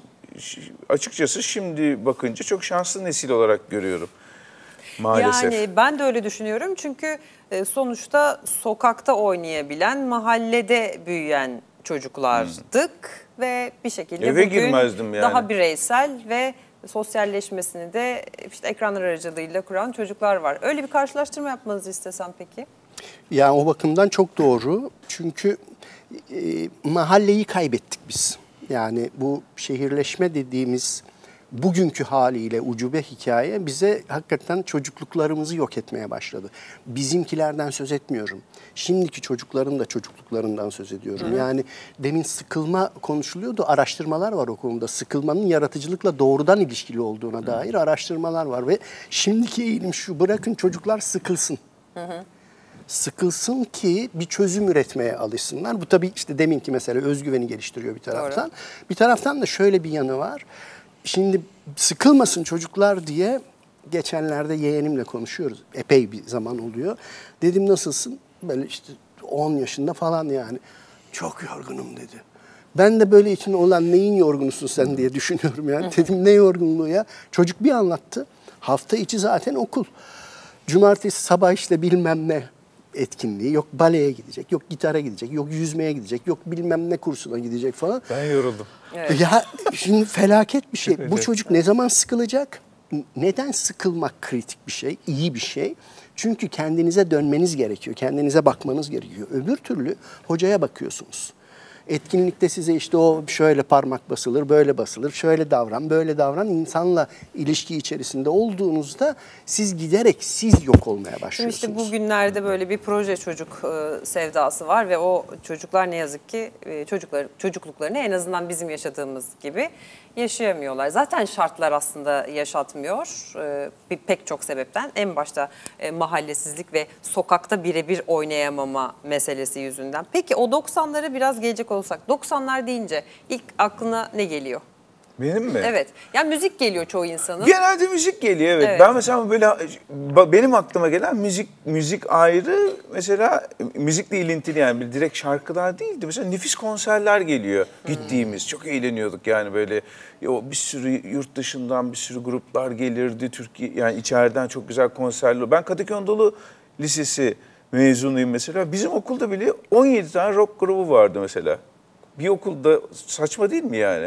açıkçası şimdi bakınca çok şanslı nesil olarak görüyorum maalesef. Yani ben de öyle düşünüyorum çünkü sonuçta sokakta oynayabilen, mahallede büyüyen çocuklardık hmm. ve bir şekilde eve bugün girmezdim yani. Daha bireysel ve sosyalleşmesini de işte ekranlar aracılığıyla kuran çocuklar var. Öyle bir karşılaştırma yapmanızı istesem peki? Yani o bakımdan çok doğru. Çünkü e, mahalleyi kaybettik biz. Yani bu şehirleşme dediğimiz bugünkü haliyle ucube hikaye bize hakikaten çocukluklarımızı yok etmeye başladı. Bizimkilerden söz etmiyorum. Şimdiki çocukların da çocukluklarından söz ediyorum. Hı. Yani demin sıkılma konuşuluyordu. Araştırmalar var o konuda. Sıkılmanın yaratıcılıkla doğrudan ilişkili olduğuna Hı. dair araştırmalar var. Ve şimdiki eğilim şu: bırakın çocuklar sıkılsın. Hı hı. Sıkılsın ki bir çözüm üretmeye alışsınlar. Bu tabii işte deminki mesela özgüveni geliştiriyor bir taraftan. Doğru. Bir taraftan da şöyle bir yanı var. Şimdi sıkılmasın çocuklar diye geçenlerde yeğenimle konuşuyoruz. Epey bir zaman oluyor. Dedim nasılsın? Böyle işte on yaşında falan yani. Çok yorgunum dedi. Ben de böyle için olan neyin yorgunusun sen diye düşünüyorum yani. Dedim ne yorgunluğu ya? Çocuk bir anlattı. Hafta içi zaten okul. Cumartesi sabah işte bilmem ne etkinliği, yok baleye gidecek, yok gitara gidecek, yok yüzmeye gidecek, yok bilmem ne kursuna gidecek falan. Ben yoruldum. Evet. Ya şimdi felaket bir şey. Bu çocuk ne zaman sıkılacak? Neden sıkılmak kritik bir şey, iyi bir şey? Çünkü kendinize dönmeniz gerekiyor, kendinize bakmanız gerekiyor. Öbür türlü hocaya bakıyorsunuz. Etkinlikte size işte o şöyle parmak basılır, böyle basılır, şöyle davran, böyle davran. İnsanla ilişki içerisinde olduğunuzda siz giderek siz yok olmaya başlıyorsunuz. Şimdi işte bugünlerde böyle bir proje çocuk e, sevdası var ve o çocuklar ne yazık ki e, çocuklar çocukluklarını en azından bizim yaşadığımız gibi yaşayamıyorlar. Zaten şartlar aslında yaşatmıyor e, bir pek çok sebepten. En başta e, mahallesizlik ve sokakta birebir oynayamama meselesi yüzünden. Peki o doksanlara biraz gelecek olsak, doksanlar deyince ilk aklına ne geliyor? Benim mi? Evet. Yani müzik geliyor çoğu insanın. Genelde müzik geliyor evet. Evet. Ben mesela böyle benim aklıma gelen müzik müzik ayrı, mesela müzikle ilintili yani direkt şarkılar değildi. Mesela nefis konserler geliyor gittiğimiz. Hmm. Çok eğleniyorduk yani böyle. O bir sürü yurt dışından bir sürü gruplar gelirdi. Türkiye yani içeriden çok güzel konserler. Ben Kadıköy Anadolu Lisesi mezunuyum mesela. Bizim okulda bile on yedi tane rock grubu vardı mesela. Bir okulda saçma değil mi yani?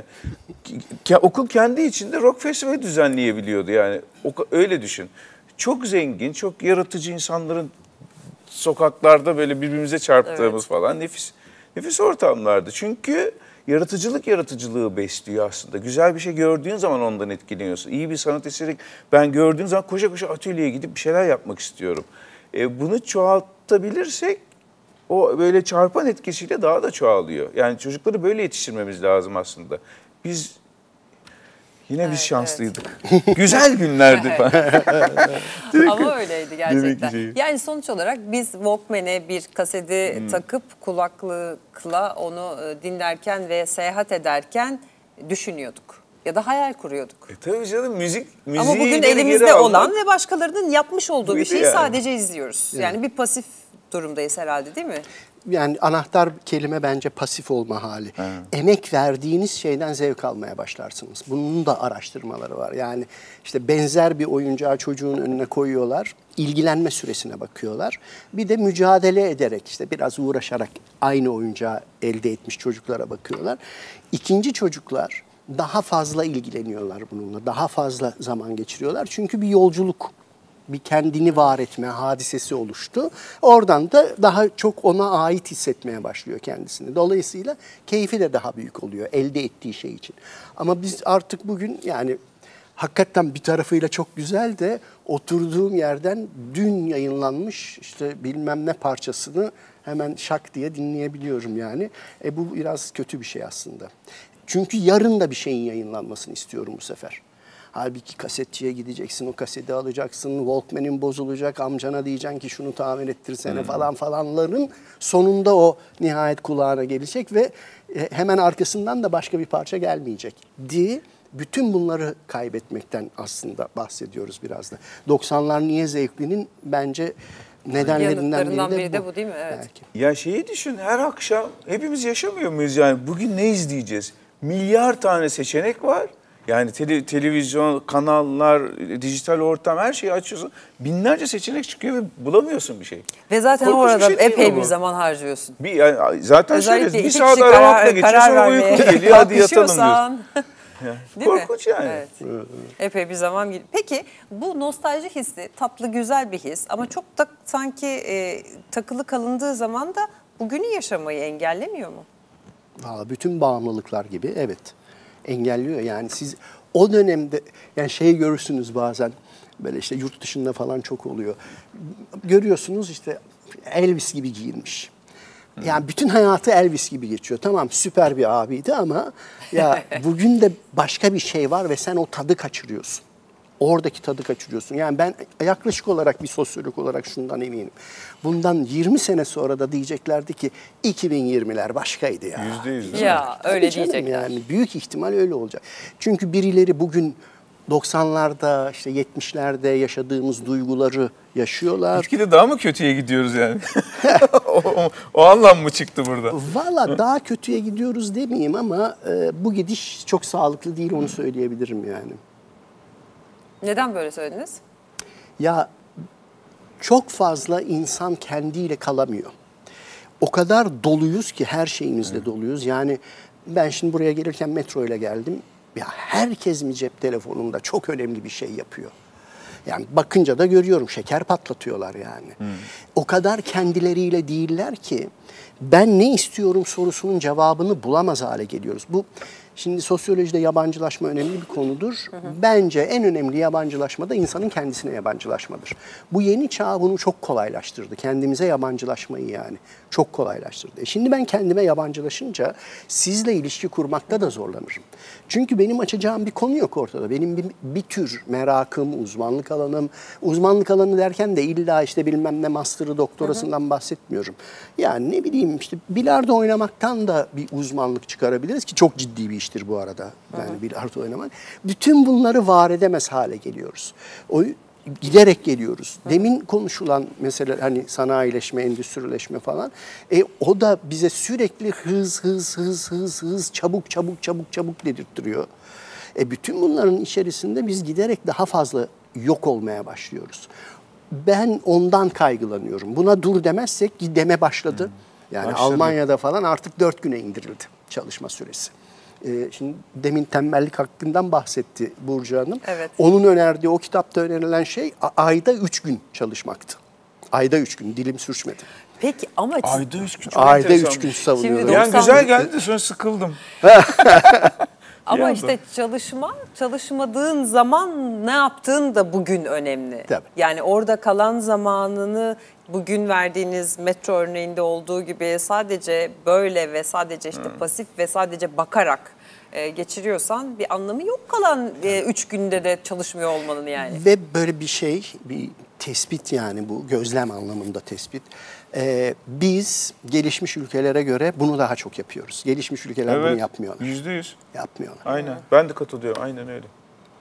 Okul kendi içinde rock festivali düzenleyebiliyordu yani. Öyle düşün. Çok zengin, çok yaratıcı insanların sokaklarda böyle birbirimize çarptığımız evet. falan nefis nefis ortamlardı. Çünkü yaratıcılık yaratıcılığı besliyor aslında. Güzel bir şey gördüğün zaman ondan etkileniyorsun. İyi bir sanat eseri ben gördüğüm zaman koşa koşa atölyeye gidip bir şeyler yapmak istiyorum. E, bunu çoğaltabilirsek o böyle çarpan etkisiyle daha da çoğalıyor. Yani çocukları böyle yetiştirmemiz lazım aslında. Biz yine evet, biz şanslıydık. Evet. Güzel günlerdi. Ama öyleydi gerçekten. Yani sonuç olarak biz Walkman'e bir kaseti hmm. takıp kulaklıkla onu dinlerken ve seyahat ederken düşünüyorduk. Ya da hayal kuruyorduk. E tabii canım müzik, müziği ama bugün elimizde olan ve başkalarının yapmış olduğu bir şeyi yani. Sadece izliyoruz. Yani, yani bir pasif durumdayız herhalde değil mi? yani anahtar kelime bence pasif olma hali. Evet. Emek verdiğiniz şeyden zevk almaya başlarsınız. Bunun da araştırmaları var. Yani işte benzer bir oyuncağı çocuğun önüne koyuyorlar. İlgilenme süresine bakıyorlar. Bir de mücadele ederek işte biraz uğraşarak aynı oyuncağı elde etmiş çocuklara bakıyorlar. İkinci çocuklar daha fazla ilgileniyorlar bununla. Daha fazla zaman geçiriyorlar. Çünkü bir yolculuk, bir kendini var etme hadisesi oluştu. Oradan da daha çok ona ait hissetmeye başlıyor kendisini. Dolayısıyla keyfi de daha büyük oluyor elde ettiği şey için. Ama biz artık bugün yani hakikaten bir tarafıyla çok güzel de oturduğum yerden dün yayınlanmış işte bilmem ne parçasını hemen şak diye dinleyebiliyorum yani. E bu biraz kötü bir şey aslında. Çünkü yarın da bir şeyin yayınlanmasını istiyorum bu sefer. Halbuki kasetçiye gideceksin, o kaseti alacaksın, Walkman'in bozulacak, amcana diyeceksin ki şunu tamir ettirsene hmm. falan falanların sonunda o nihayet kulağına gelecek ve hemen arkasından da başka bir parça gelmeyecek diye bütün bunları kaybetmekten aslında bahsediyoruz biraz da. doksanlar niye zevklinin bence nedenlerinden biri de, biri de bu. bu değil mi? Evet. Belki. Ya şeyi düşün, her akşam hepimiz yaşamıyor muyuz yani? Bugün ne izleyeceğiz? Milyar tane seçenek var. Yani tele, televizyon, kanallar, dijital ortam her şeyi açıyorsun. Binlerce seçenek çıkıyor ve bulamıyorsun bir şey. Ve zaten Korkunç orada bir şey epey bir zaman harcıyorsun. Bir, yani zaten Özellikle söyleriz, bir iki saat kişi aramakla karar, geçiyor karar sonra vermeye uyku geliyor hadi yatalım diyorsun. kalkışıyorsan. Değil Korkunç mi? yani. Evet. Epey bir zaman gidiyor. Peki bu nostalji hissi tatlı güzel bir his ama çok da sanki e, takılı kalındığı zaman da bugünü yaşamayı engellemiyor mu? Vallahi bütün bağımlılıklar gibi evet engelliyor. Yani siz o dönemde yani şey görürsünüz bazen böyle işte yurt dışında falan çok oluyor. Görüyorsunuz işte Elvis gibi giyinmiş. Yani bütün hayatı Elvis gibi geçiyor. Tamam süper bir abiydi ama ya bugün de başka bir şey var ve sen o tadı kaçırıyorsun. Oradaki tadı kaçırıyorsun. Yani ben yaklaşık olarak bir sosyolog olarak şundan eminim. Bundan yirmi sene sonra da diyeceklerdi ki iki bin yirmiler başkaydı ya. Yüzde yüz değil Ya mi? öyle Tabii canım, diyecekler. yani büyük ihtimal öyle olacak. Çünkü birileri bugün doksanlarda işte yetmişlerde yaşadığımız duyguları yaşıyorlar. Gitgide daha mı kötüye gidiyoruz yani? o, o, o anlam mı çıktı burada? Valla daha kötüye gidiyoruz demeyeyim ama e, bu gidiş çok sağlıklı değil onu söyleyebilirim yani. Neden böyle söylediniz? Ya çok fazla insan kendiyle kalamıyor. O kadar doluyuz ki her şeyimizle evet. doluyuz. Yani ben şimdi buraya gelirken metro ile geldim. Ya herkes mi cep telefonunda çok önemli bir şey yapıyor. Yani bakınca da görüyorum şeker patlatıyorlar yani. Hmm. O kadar kendileriyle değiller ki ben ne istiyorum sorusunun cevabını bulamaz hale geliyoruz. Bu şimdi sosyolojide yabancılaşma önemli bir konudur. Hı hı. Bence en önemli yabancılaşma da insanın kendisine yabancılaşmadır. Bu yeni çağ bunu çok kolaylaştırdı. Kendimize yabancılaşmayı yani çok kolaylaştırdı. E şimdi ben kendime yabancılaşınca sizle ilişki kurmakta da zorlanırım. Çünkü benim açacağım bir konu yok ortada. Benim bir, bir tür merakım, uzmanlık alanım. Uzmanlık alanı derken de illa işte bilmem ne master'ı, doktorasından hı hı. bahsetmiyorum. Yani ne bileyim işte bilardo oynamaktan da bir uzmanlık çıkarabiliriz ki çok ciddi bir iştir bu arada. Yani hı hı. bilardo oynamak. Bütün bunları var edemez hale geliyoruz. O giderek geliyoruz. Hı. Demin konuşulan mesela hani sanayileşme, endüstrileşme falan. E, o da bize sürekli hız, hız, hız, hız, hız, çabuk, çabuk, çabuk, çabuk dedirttiriyor. E, bütün bunların içerisinde biz giderek daha fazla yok olmaya başlıyoruz. Ben ondan kaygılanıyorum. Buna dur demezsek ki deme başladı. Hı. Yani başladı. Almanya'da falan artık dört güne indirildi çalışma süresi. Şimdi demin tembellik hakkından bahsetti Burcu Hanım. Evet. Onun önerdiği, o kitapta önerilen şey ayda üç gün çalışmaktı. Ayda üç gün, dilim sürçmedi. Peki ama... Ayda üç gün çok Ayda üç gün savunuyordu. Yani güzel geldi de sonra sıkıldım. Ama işte çalışma, çalışmadığın zaman ne yaptığın da bugün önemli. Tabii. Yani orada kalan zamanını bugün verdiğiniz metro örneğinde olduğu gibi sadece böyle ve sadece işte hmm. pasif ve sadece bakarak e, geçiriyorsan bir anlamı yok kalan e, üç günde de çalışmıyor olmanın yani. Ve böyle bir şey, bir tespit yani bu gözlem anlamında tespit. Ee, biz gelişmiş ülkelere göre bunu daha çok yapıyoruz. Gelişmiş ülkeler evet, bunu yapmıyorlar. Yüzde yüz. Yapmıyorlar. Aynen. Ben de katılıyorum. Aynen öyle.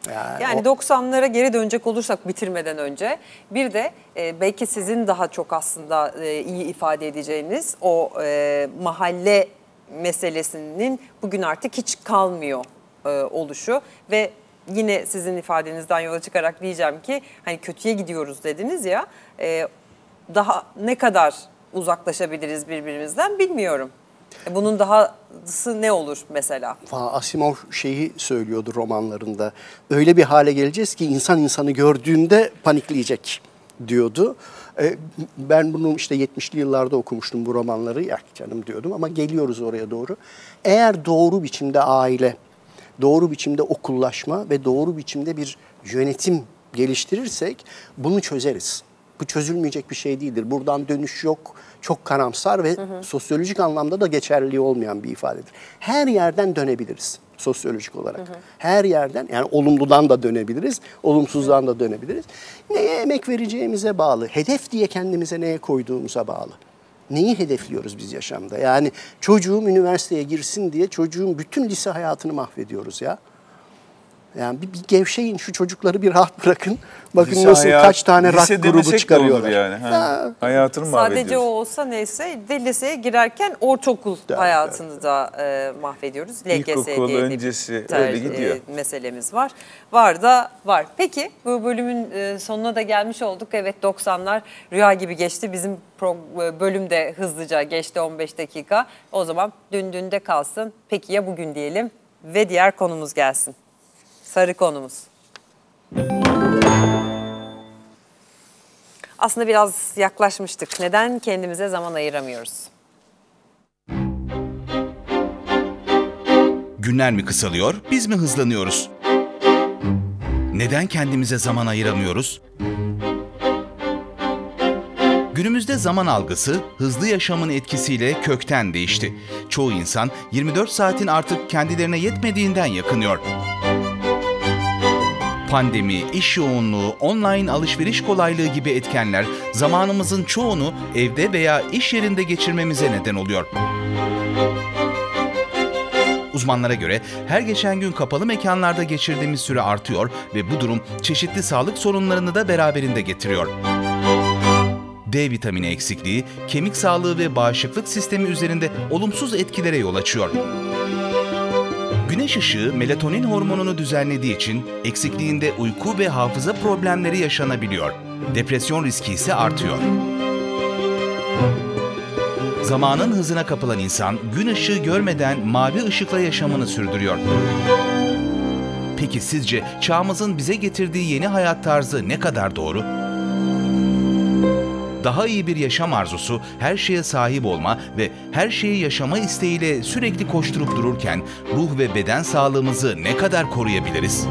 Yani, Yani o... doksanlara geri dönecek olursak bitirmeden önce bir de e, belki sizin daha çok aslında e, iyi ifade edeceğiniz o e, mahalle meselesinin bugün artık hiç kalmıyor e, oluşu ve yine sizin ifadenizden yola çıkarak diyeceğim ki hani kötüye gidiyoruz dediniz ya, e, daha ne kadar uzaklaşabiliriz birbirimizden bilmiyorum. Bunun dahası ne olur mesela? Asimov şeyi söylüyordu romanlarında. Öyle bir hale geleceğiz ki insan insanı gördüğünde panikleyecek diyordu. Ben bunu işte yetmişli yıllarda okumuştum bu romanları. Ya canım diyordum ama geliyoruz oraya doğru. Eğer doğru biçimde aile, doğru biçimde okullaşma ve doğru biçimde bir yönetim geliştirirsek bunu çözeriz. Bu çözülmeyecek bir şey değildir. Buradan dönüş yok. Çok karamsar ve hı hı. sosyolojik anlamda da geçerliliği olmayan bir ifadedir. Her yerden dönebiliriz sosyolojik olarak. Hı hı. Her yerden, yani olumludan da dönebiliriz, olumsuzdan da dönebiliriz. Neye emek vereceğimize bağlı, hedef diye kendimize neye koyduğumuza bağlı. Neyi hedefliyoruz biz yaşamda? Yani çocuğum üniversiteye girsin diye çocuğun bütün lise hayatını mahvediyoruz ya. Yani bir, bir gevşeyin, şu çocukları bir rahat bırakın. Bakın lise nasıl hayat, kaç tane rock grubu çıkarıyorlar. Yani. Ha. Hayatını mahvediyoruz. Sadece o olsa neyse de liseye girerken ortaokul da, hayatını evet. da e, mahvediyoruz. L G S İlkokul diye öncesi ter, öyle gidiyor. E, meselemiz var. Var da var. Peki bu bölümün e, sonuna da gelmiş olduk. Evet doksanlar rüya gibi geçti. Bizim pro, bölüm de hızlıca geçti on beş dakika. O zaman dün dünde kalsın. Peki ya bugün diyelim ve diğer konumuz gelsin. Sarı konumuz. Aslında biraz yaklaşmıştık. Neden kendimize zaman ayıramıyoruz? Günler mi kısalıyor, biz mi hızlanıyoruz? Neden kendimize zaman ayıramıyoruz? Günümüzde zaman algısı hızlı yaşamın etkisiyle kökten değişti. Çoğu insan yirmi dört saatin artık kendilerine yetmediğinden yakınıyor. Pandemi, iş yoğunluğu, online alışveriş kolaylığı gibi etkenler zamanımızın çoğunu evde veya iş yerinde geçirmemize neden oluyor. Uzmanlara göre her geçen gün kapalı mekanlarda geçirdiğimiz süre artıyor ve bu durum çeşitli sağlık sorunlarını da beraberinde getiriyor. D vitamini eksikliği, kemik sağlığı ve bağışıklık sistemi üzerinde olumsuz etkilere yol açıyor. Güneş ışığı melatonin hormonunu düzenlediği için eksikliğinde uyku ve hafıza problemleri yaşanabiliyor. Depresyon riski ise artıyor. Zamanın hızına kapılan insan gün ışığı görmeden mavi ışıkla yaşamını sürdürüyor. Peki sizce çağımızın bize getirdiği yeni hayat tarzı ne kadar doğru? Daha iyi bir yaşam arzusu, her şeye sahip olma ve her şeyi yaşama isteğiyle sürekli koşturup dururken ruh ve beden sağlığımızı ne kadar koruyabiliriz?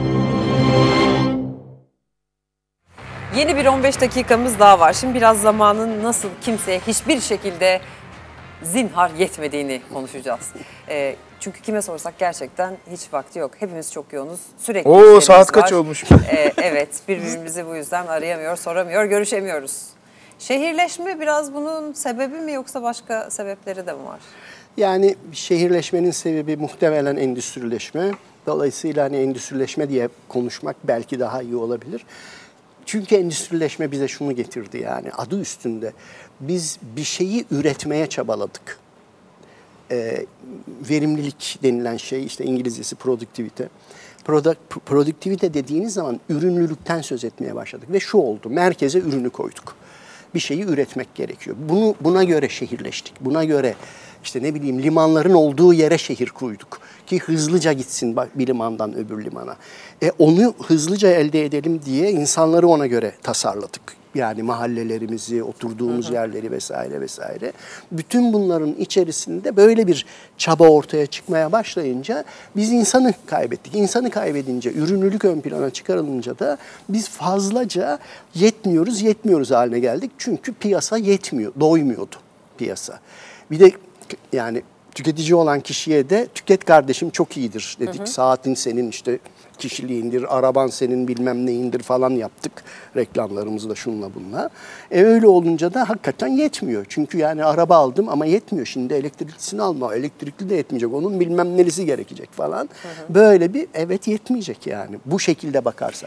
Yeni bir on beş dakikamız daha var. Şimdi biraz zamanın nasıl kimseye hiçbir şekilde zinhar yetmediğini konuşacağız. E, çünkü kime sorsak gerçekten hiç vakti yok. Hepimiz çok yoğunuz. Sürekli Oo, saat var. kaç olmuş? E, evet, birbirimizi bu yüzden arayamıyor, soramıyor, görüşemiyoruz. Şehirleşme biraz bunun sebebi mi yoksa başka sebepleri de mi var? Yani şehirleşmenin sebebi muhtemelen endüstrileşme. Dolayısıyla hani endüstrileşme diye konuşmak belki daha iyi olabilir. Çünkü endüstrileşme bize şunu getirdi, yani adı üstünde. Biz bir şeyi üretmeye çabaladık. Ee, verimlilik denilen şey, işte İngilizcesi produktivite. Product, produktivite dediğiniz zaman ürünlülükten söz etmeye başladık ve şu oldu: merkeze ürünü koyduk. Bir şeyi üretmek gerekiyor. Bunu buna göre şehirleştik. Buna göre işte ne bileyim limanların olduğu yere şehir kurduk ki hızlıca gitsin bir limandan öbür limana. E onu hızlıca elde edelim diye insanları ona göre tasarladık. Yani mahallelerimizi, oturduğumuz hı hı. yerleri vesaire vesaire. Bütün bunların içerisinde böyle bir çaba ortaya çıkmaya başlayınca biz insanı kaybettik. İnsanı kaybedince, ürünlülük ön plana çıkarılınca da biz fazlaca yetmiyoruz, yetmiyoruz haline geldik. Çünkü piyasa yetmiyor, doymuyordu piyasa. Bir de yani tüketici olan kişiye de tüket kardeşim çok iyidir dedik. Hı hı. Saatin senin, işte kişiliğindir, araban senin bilmem neyindir falan yaptık. Reklamlarımızı da şunla bununla. E öyle olunca da hakikaten yetmiyor. Çünkü yani araba aldım ama yetmiyor. Şimdi elektriklisini alma, elektrikli de yetmeyecek. Onun bilmem nelisi gerekecek falan. Hı hı. Böyle bir evet yetmeyecek yani. Bu şekilde bakarsak.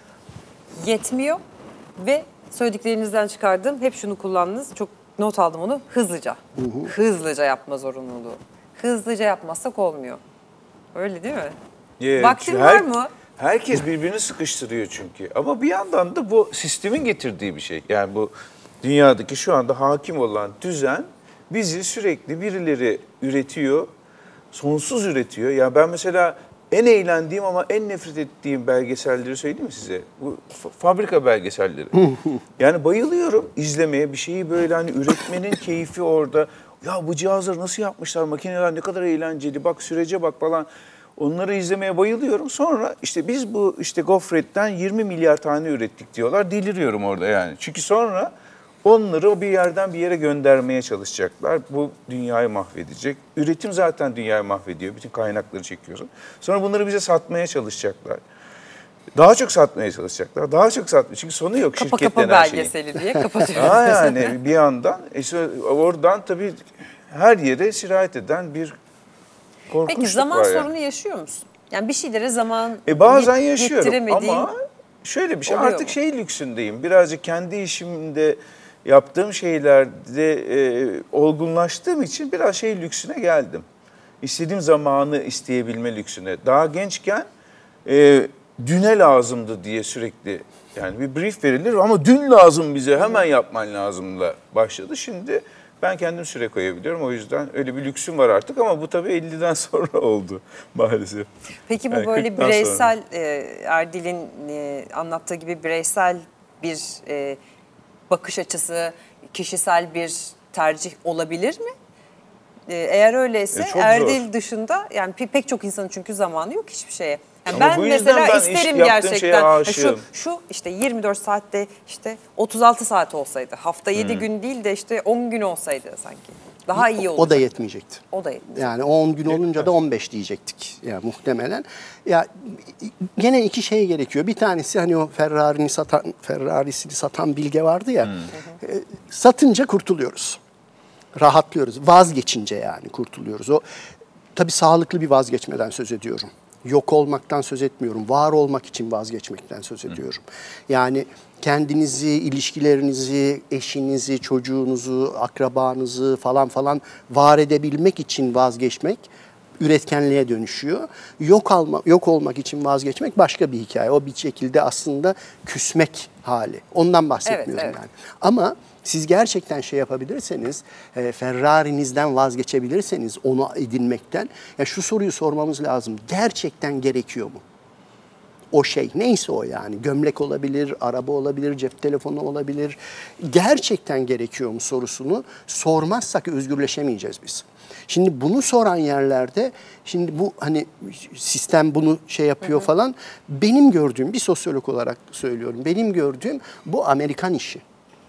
Yetmiyor ve söylediklerinizden çıkardığım hep şunu kullandınız. Çok not aldım onu. Hızlıca. Hı hı. Hızlıca yapma zorunluluğu. Hızlıca yapmazsak olmuyor. Öyle değil mi? Evet, Vaktin her, var mı? Herkes birbirini sıkıştırıyor çünkü. Ama bir yandan da bu sistemin getirdiği bir şey. Yani bu dünyadaki şu anda hakim olan düzen bizi sürekli birileri üretiyor, sonsuz üretiyor. Ya ben mesela en eğlendiğim ama en nefret ettiğim belgeselleri söyleyeyim mi size? Bu fabrika belgeselleri. Yani bayılıyorum izlemeye, bir şeyi böyle hani üretmenin keyfi orada. Ya bu cihazları nasıl yapmışlar, makineler ne kadar eğlenceli, bak sürece bak falan. Onları izlemeye bayılıyorum. Sonra işte biz bu işte gofretten yirmi milyar tane ürettik diyorlar. Deliriyorum orada yani. Çünkü sonra onları bir yerden bir yere göndermeye çalışacaklar. Bu dünyayı mahvedecek. Üretim zaten dünyayı mahvediyor. Bütün kaynakları çekiyorsun. Sonra bunları bize satmaya çalışacaklar. Daha çok satmaya çalışacaklar. Daha çok satmaya. Çünkü sonu yok kapa şirket kapa denen şeyin. belgeseli diye kapatıyoruz. Ha yani bir yandan işte oradan tabii her yere sirayet eden bir korkunçluk Peki zaman var yani. sorunu yaşıyor musun? Yani bir şeylere zaman e bazen yet- yaşıyorum ama şöyle bir şey oluyor artık mu? şey lüksündeyim. Birazcık kendi işimde yaptığım şeylerde e, olgunlaştığım için biraz şey lüksüne geldim. İstediğim zamanı isteyebilme lüksüne. Daha gençken e, düne lazımdı diye sürekli yani bir brief verilir ama dün lazım bize hemen yapman lazımla başladı. Şimdi ben kendim süre koyabiliyorum. O yüzden öyle bir lüksüm var artık ama bu tabii elliden sonra oldu maalesef. Peki bu Yani böyle kırktan bireysel, e, Erdil'in e, anlattığı gibi bireysel bir e, bakış açısı, kişisel bir tercih olabilir mi? E, eğer öyleyse E, çok Erdil zor. dışında yani pe- pek çok insanın çünkü zamanı yok hiçbir şeye. Yani Ama ben bu yüzden mesela ben iş- isterim yaptığım şeye gerçekten ya şu aşığım. şu işte yirmi dört saatte işte otuz altı saat olsaydı. Hafta yedi gün değil de işte on gün olsaydı sanki. Daha iyi olacak. O da yetmeyecekti. O da yetmeyecek. Yani on gün olunca da on beş diyecektik yani muhtemelen. Ya gene iki şey gerekiyor. Bir tanesi hani o Ferrari'ni satan Ferrari'sini satan bilge vardı ya. E, satınca kurtuluyoruz. Rahatlıyoruz. Vazgeçince yani kurtuluyoruz. O tabii sağlıklı bir vazgeçmeden söz ediyorum. Yok olmaktan söz etmiyorum. Var olmak için vazgeçmekten söz ediyorum. Yani kendinizi, ilişkilerinizi, eşinizi, çocuğunuzu, akrabanızı falan falan var edebilmek için vazgeçmek üretkenliğe dönüşüyor. Yok alma, yok olmak için vazgeçmek başka bir hikaye. O bir şekilde aslında küsmek hali. Ondan bahsetmiyorum Evet, evet. yani. Ama siz gerçekten şey yapabilirseniz, e, Ferrari'nizden vazgeçebilirseniz onu edinmekten, ya şu soruyu sormamız lazım. Gerçekten gerekiyor mu? O şey neyse o yani gömlek olabilir, araba olabilir, cep telefonu olabilir. Gerçekten gerekiyor mu sorusunu sormazsak özgürleşemeyeceğiz biz. Şimdi bunu soran yerlerde şimdi bu hani sistem bunu şey yapıyor falan. Benim gördüğüm bir sosyolog olarak söylüyorum. Benim gördüğüm bu Amerikan işi.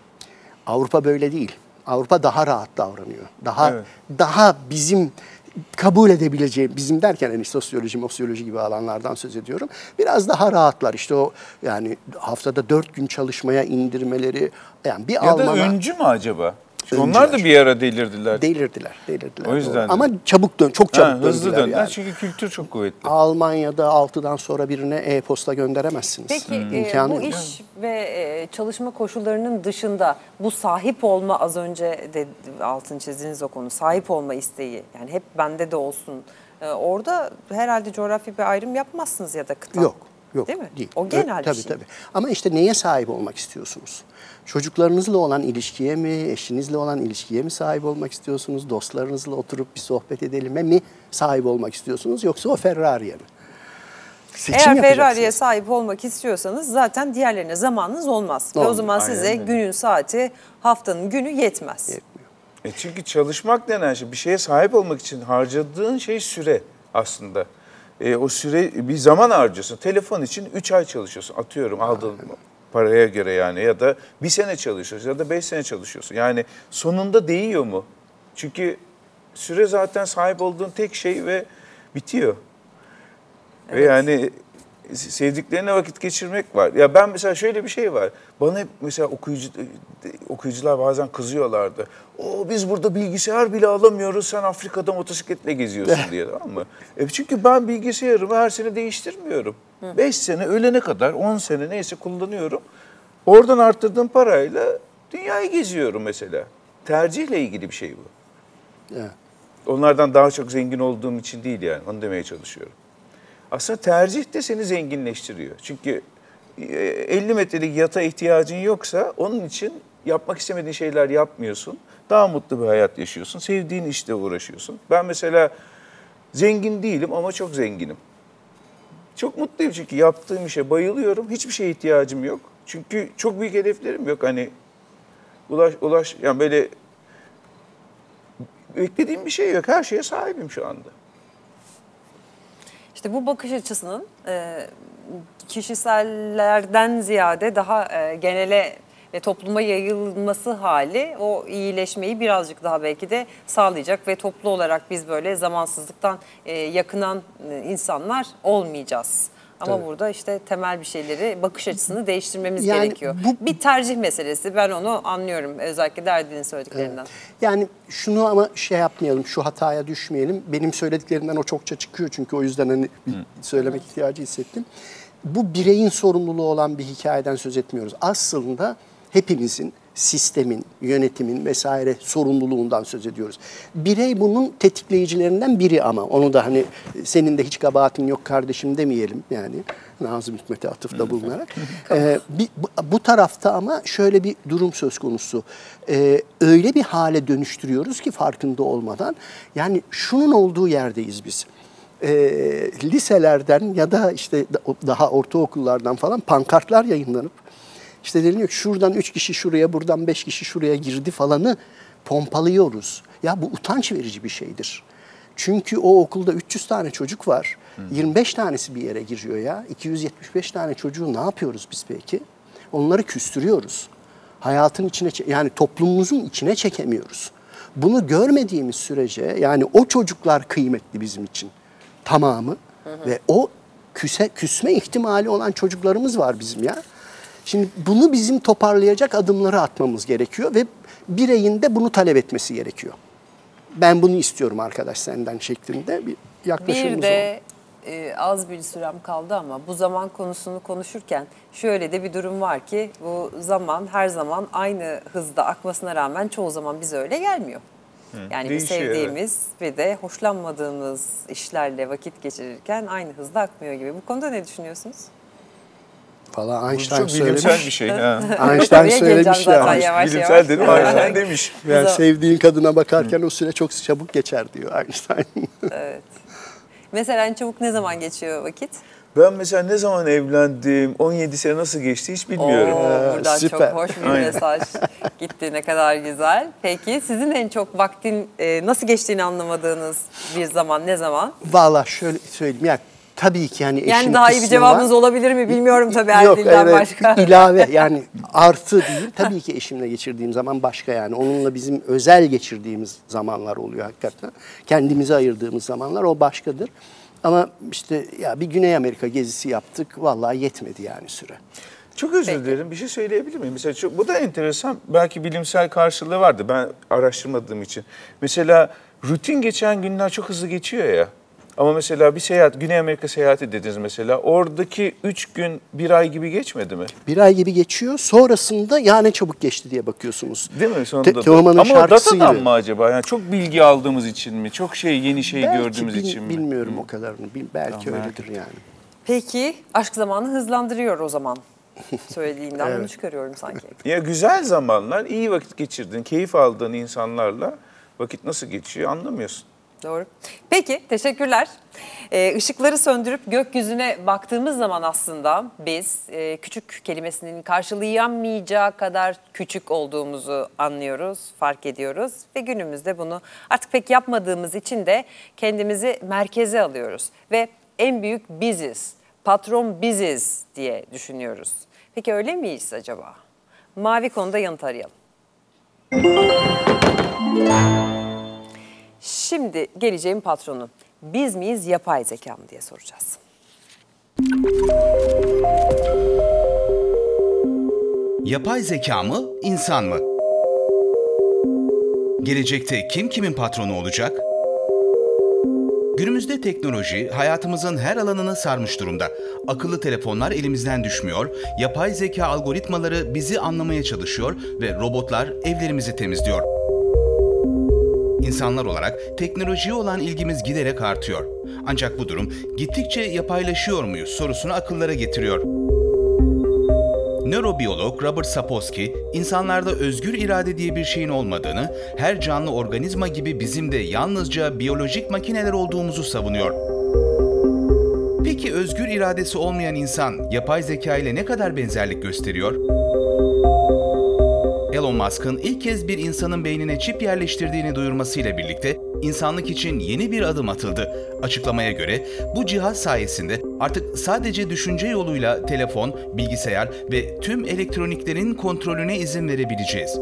Avrupa böyle değil. Avrupa daha rahat davranıyor. Daha Evet. daha bizim kabul edebileceğim, bizim derken hani sosyoloji, mosyoloji gibi alanlardan söz ediyorum. Biraz daha rahatlar. İşte o yani haftada dört gün çalışmaya indirmeleri yani bir Ya Alman'a... da öncü mü acaba? Çünkü Öncüler. onlar da bir ara delirdiler. Delirdiler, delirdiler. O yüzden Doğru. Ama de. çabuk dön, çok çabuk Ha, hızlı döndüler döndüler yani. çünkü kültür çok kuvvetli. Almanya'da altıdan sonra birine e-posta gönderemezsiniz. Peki e, İmkanı bu yok. iş ve e, çalışma koşullarının dışında bu sahip olma az önce de altını çizdiğiniz o konu sahip olma isteği yani hep bende de olsun. E, orada herhalde coğrafi bir ayrım yapmazsınız ya da kıta. Yok. Yok, Değil mi? değil. O genel bir tabii, şey. Tabii. Ama işte neye sahip olmak istiyorsunuz? Çocuklarınızla olan ilişkiye mi, eşinizle olan ilişkiye mi sahip olmak istiyorsunuz? Dostlarınızla oturup bir sohbet edelim mi sahip olmak istiyorsunuz? Yoksa o Ferrari'ye mi? Seçim Eğer yapacaksınız. Ferrari'ye sahip olmak istiyorsanız zaten diğerlerine zamanınız olmaz. Ve o Olmaz. zaman Aynen size öyle. günün saati, haftanın günü yetmez. E çünkü çalışmak denen şey, bir şeye sahip olmak için harcadığın şey süre aslında. E, o süre bir zaman harcıyorsun. Telefon için üç ay çalışıyorsun. Atıyorum aldığın paraya göre yani ya da bir sene çalışıyorsun ya da beş sene çalışıyorsun. Yani sonunda değiyor mu? Çünkü süre zaten sahip olduğun tek şey ve bitiyor. Ve yani sevdiklerine vakit geçirmek var. Ya ben mesela şöyle bir şey var. Bana hep mesela okuyucu, okuyucular bazen kızıyorlardı. O biz burada bilgisayar bile alamıyoruz. Sen Afrika'da motosikletle geziyorsun diye, tamam mı? E çünkü ben bilgisayarımı her sene değiştirmiyorum. Beş sene ölene kadar on sene neyse kullanıyorum. Oradan arttırdığım parayla dünyayı geziyorum mesela. Tercihle ilgili bir şey bu. Evet. Onlardan daha çok zengin olduğum için değil yani. Onu demeye çalışıyorum. Aslında tercih de seni zenginleştiriyor. Çünkü elli metrelik yata ihtiyacın yoksa onun için yapmak istemediğin şeyler yapmıyorsun. Daha mutlu bir hayat yaşıyorsun. Sevdiğin işte uğraşıyorsun. Ben mesela zengin değilim ama çok zenginim. Çok mutluyum çünkü yaptığım işe bayılıyorum. Hiçbir şeye ihtiyacım yok. Çünkü çok büyük hedeflerim yok. Hani ulaş, ulaş yani böyle beklediğim bir şey yok. Her şeye sahibim şu anda. İşte bu bakış açısının e, kişisellerden ziyade daha e, genele ve topluma yayılması hali o iyileşmeyi birazcık daha belki de sağlayacak ve toplu olarak biz böyle zamansızlıktan e, yakınan e, insanlar olmayacağız. Ama Tabii. burada işte temel bir şeyleri, bakış açısını değiştirmemiz Yani gerekiyor. bu- Bir tercih meselesi, ben onu anlıyorum özellikle Erdin'in söylediklerinden. Yani şunu ama şey yapmayalım, şu hataya düşmeyelim. Benim söylediklerimden o çokça çıkıyor çünkü o yüzden hani bir söylemek ihtiyacı hissettim. Bu bireyin sorumluluğu olan bir hikayeden söz etmiyoruz. Aslında hepimizin, sistemin, yönetimin vesaire sorumluluğundan söz ediyoruz. Birey bunun tetikleyicilerinden biri ama onu da hani senin de hiç kabahatin yok kardeşim demeyelim yani. Nazım Hikmet'e atıfta bulunarak. ee, bir, bu, bu tarafta ama şöyle bir durum söz konusu. Ee, öyle bir hale dönüştürüyoruz ki farkında olmadan. Yani şunun olduğu yerdeyiz biz. Ee, liselerden ya da işte daha ortaokullardan falan pankartlar yayınlanıp işte deniliyor ki şuradan üç kişi şuraya, buradan beş kişi şuraya girdi falanı pompalıyoruz. Ya bu utanç verici bir şeydir. Çünkü o okulda üç yüz tane çocuk var. yirmi beş tanesi bir yere giriyor ya. iki yüz yetmiş beş tane çocuğu ne yapıyoruz biz peki? Onları küstürüyoruz. Hayatın içine, yani toplumumuzun içine çekemiyoruz. Bunu görmediğimiz sürece yani o çocuklar kıymetli bizim için. Tamamı. Hı hı. Ve o küse, küsme ihtimali olan çocuklarımız var bizim ya. Şimdi bunu bizim toparlayacak adımları atmamız gerekiyor ve bireyin de bunu talep etmesi gerekiyor. Ben bunu istiyorum arkadaş senden şeklinde bir yaklaşımımız Bir de e, az bir sürem kaldı ama bu zaman konusunu konuşurken şöyle de bir durum var ki bu zaman her zaman aynı hızda akmasına rağmen çoğu zaman bize öyle gelmiyor. Hı, yani bir sevdiğimiz evet. ve de hoşlanmadığımız işlerle vakit geçirirken aynı hızda akmıyor gibi. Bu konuda ne düşünüyorsunuz? Valla Einstein çok söylemiş. bilimsel bir şey. Ha. Einstein söylemiş yani. Yavaş bilimsel yavaş. dedim Einstein demiş. Yani sevdiğin kadına bakarken o süre çok çabuk geçer diyor Einstein. Evet. Mesela en çabuk ne zaman geçiyor vakit? Ben mesela ne zaman evlendim, on yedi sene nasıl geçti hiç bilmiyorum. Oo, buradan süper. çok hoş bir mesaj gitti, ne kadar güzel. Peki sizin en çok vaktin e, nasıl geçtiğini anlamadığınız bir zaman ne zaman? Valla şöyle söyleyeyim yani tabii ki yani eşin Yani daha iyi bir kısmı cevabınız var. olabilir mi bilmiyorum tabii Yok, Erdin'den evet, başka. ilave yani artı değil. Tabii ki eşimle geçirdiğim zaman başka yani. Onunla bizim özel geçirdiğimiz zamanlar oluyor hakikaten. Kendimize ayırdığımız zamanlar o başkadır. Ama işte ya bir Güney Amerika gezisi yaptık. Vallahi yetmedi yani süre. Çok özür Peki. dilerim. Bir şey söyleyebilir miyim? Mesela çok, bu da enteresan. Belki bilimsel karşılığı vardı. Ben araştırmadığım için. Mesela rutin geçen günler çok hızlı geçiyor ya. Ama mesela bir seyahat, Güney Amerika seyahati dediniz mesela. Oradaki üç gün, bir ay gibi geçmedi mi? Bir ay gibi geçiyor. Sonrasında ya ne çabuk geçti diye bakıyorsunuz. Değil mi? Sonunda Te- Teoman'ın Ama şarkısı datadan gibi. mı acaba? Yani çok bilgi aldığımız için mi? Çok şey, yeni şey Belki gördüğümüz bil- için mi? bilmiyorum o kadarını. Bil- Belki Tamam, öyledir yani. Peki aşk zamanı hızlandırıyor o zaman. Söylediğimden bunu çıkarıyorum sanki. Ya güzel zamanlar, iyi vakit geçirdiğin, keyif aldığın insanlarla vakit nasıl geçiyor anlamıyorsun. Doğru. Peki, teşekkürler. Ee, ışıkları söndürüp gökyüzüne baktığımız zaman aslında biz e, küçük kelimesinin karşılayamayacağı kadar küçük olduğumuzu anlıyoruz, fark ediyoruz. Ve günümüzde bunu artık pek yapmadığımız için de kendimizi merkeze alıyoruz. Ve en büyük biziz, patron biziz diye düşünüyoruz. Peki öyle miyiz acaba? Mavi konuda yanıt arayalım. Şimdi geleceğin patronu biz miyiz yapay zeka mı diye soracağız. Yapay zeka mı, insan mı? Gelecekte kim kimin patronu olacak? Günümüzde teknoloji hayatımızın her alanını sarmış durumda. Akıllı telefonlar elimizden düşmüyor, yapay zeka algoritmaları bizi anlamaya çalışıyor ve robotlar evlerimizi temizliyor. İnsanlar olarak teknolojiye olan ilgimiz giderek artıyor. Ancak bu durum gittikçe yapaylaşıyor muyuz sorusunu akıllara getiriyor. Nörobiyolog Robert Sapolsky, insanlarda özgür irade diye bir şeyin olmadığını, her canlı organizma gibi bizim de yalnızca biyolojik makineler olduğumuzu savunuyor. Peki özgür iradesi olmayan insan, yapay zeka ile ne kadar benzerlik gösteriyor? Elon Musk'ın ilk kez bir insanın beynine çip yerleştirdiğini duyurmasıyla birlikte insanlık için yeni bir adım atıldı. Açıklamaya göre bu cihaz sayesinde artık sadece düşünce yoluyla telefon, bilgisayar ve tüm elektroniklerin kontrolüne izin verebileceğiz.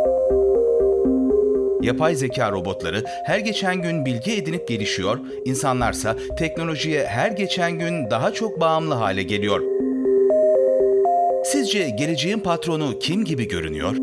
Yapay zeka robotları her geçen gün bilgi edinip gelişiyor, insanlarsa teknolojiye her geçen gün daha çok bağımlı hale geliyor. Sizce geleceğin patronu kim gibi görünüyor?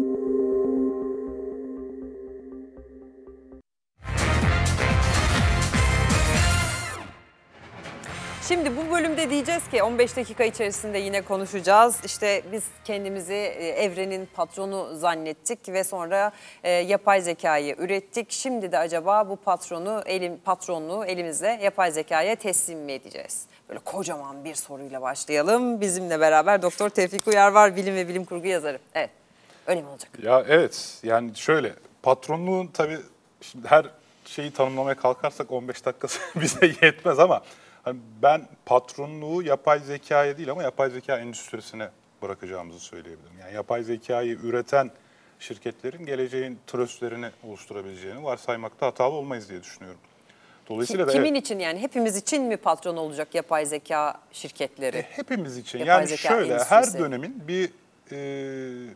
Şimdi bu bölümde diyeceğiz ki on beş dakika içerisinde yine konuşacağız. İşte biz kendimizi evrenin patronu zannettik ve sonra e, yapay zekayı ürettik. Şimdi de acaba bu patronu elim patronluğu elimizle yapay zekaya teslim mi edeceğiz? Böyle kocaman bir soruyla başlayalım. Bizimle beraber Doktor Tevfik Uyar var, bilim ve bilim kurgu yazarı. Evet, öyle mi olacak? Ya evet, yani şöyle patronluğun tabii şimdi her şeyi tanımlamaya kalkarsak on beş dakikası bize yetmez ama hani ben patronluğu yapay zekaya değil ama yapay zeka endüstrisine bırakacağımızı söyleyebilirim. Yani yapay zekayı üreten şirketlerin geleceğin tröstlerini oluşturabileceğini varsaymakta hatalı olmayız diye düşünüyorum. Dolayısıyla da Kimin evet, için yani hepimiz için mi patron olacak yapay zeka şirketleri? e, hepimiz için Yapay yani zeka şöyle endüstrisi. her dönemin bir e,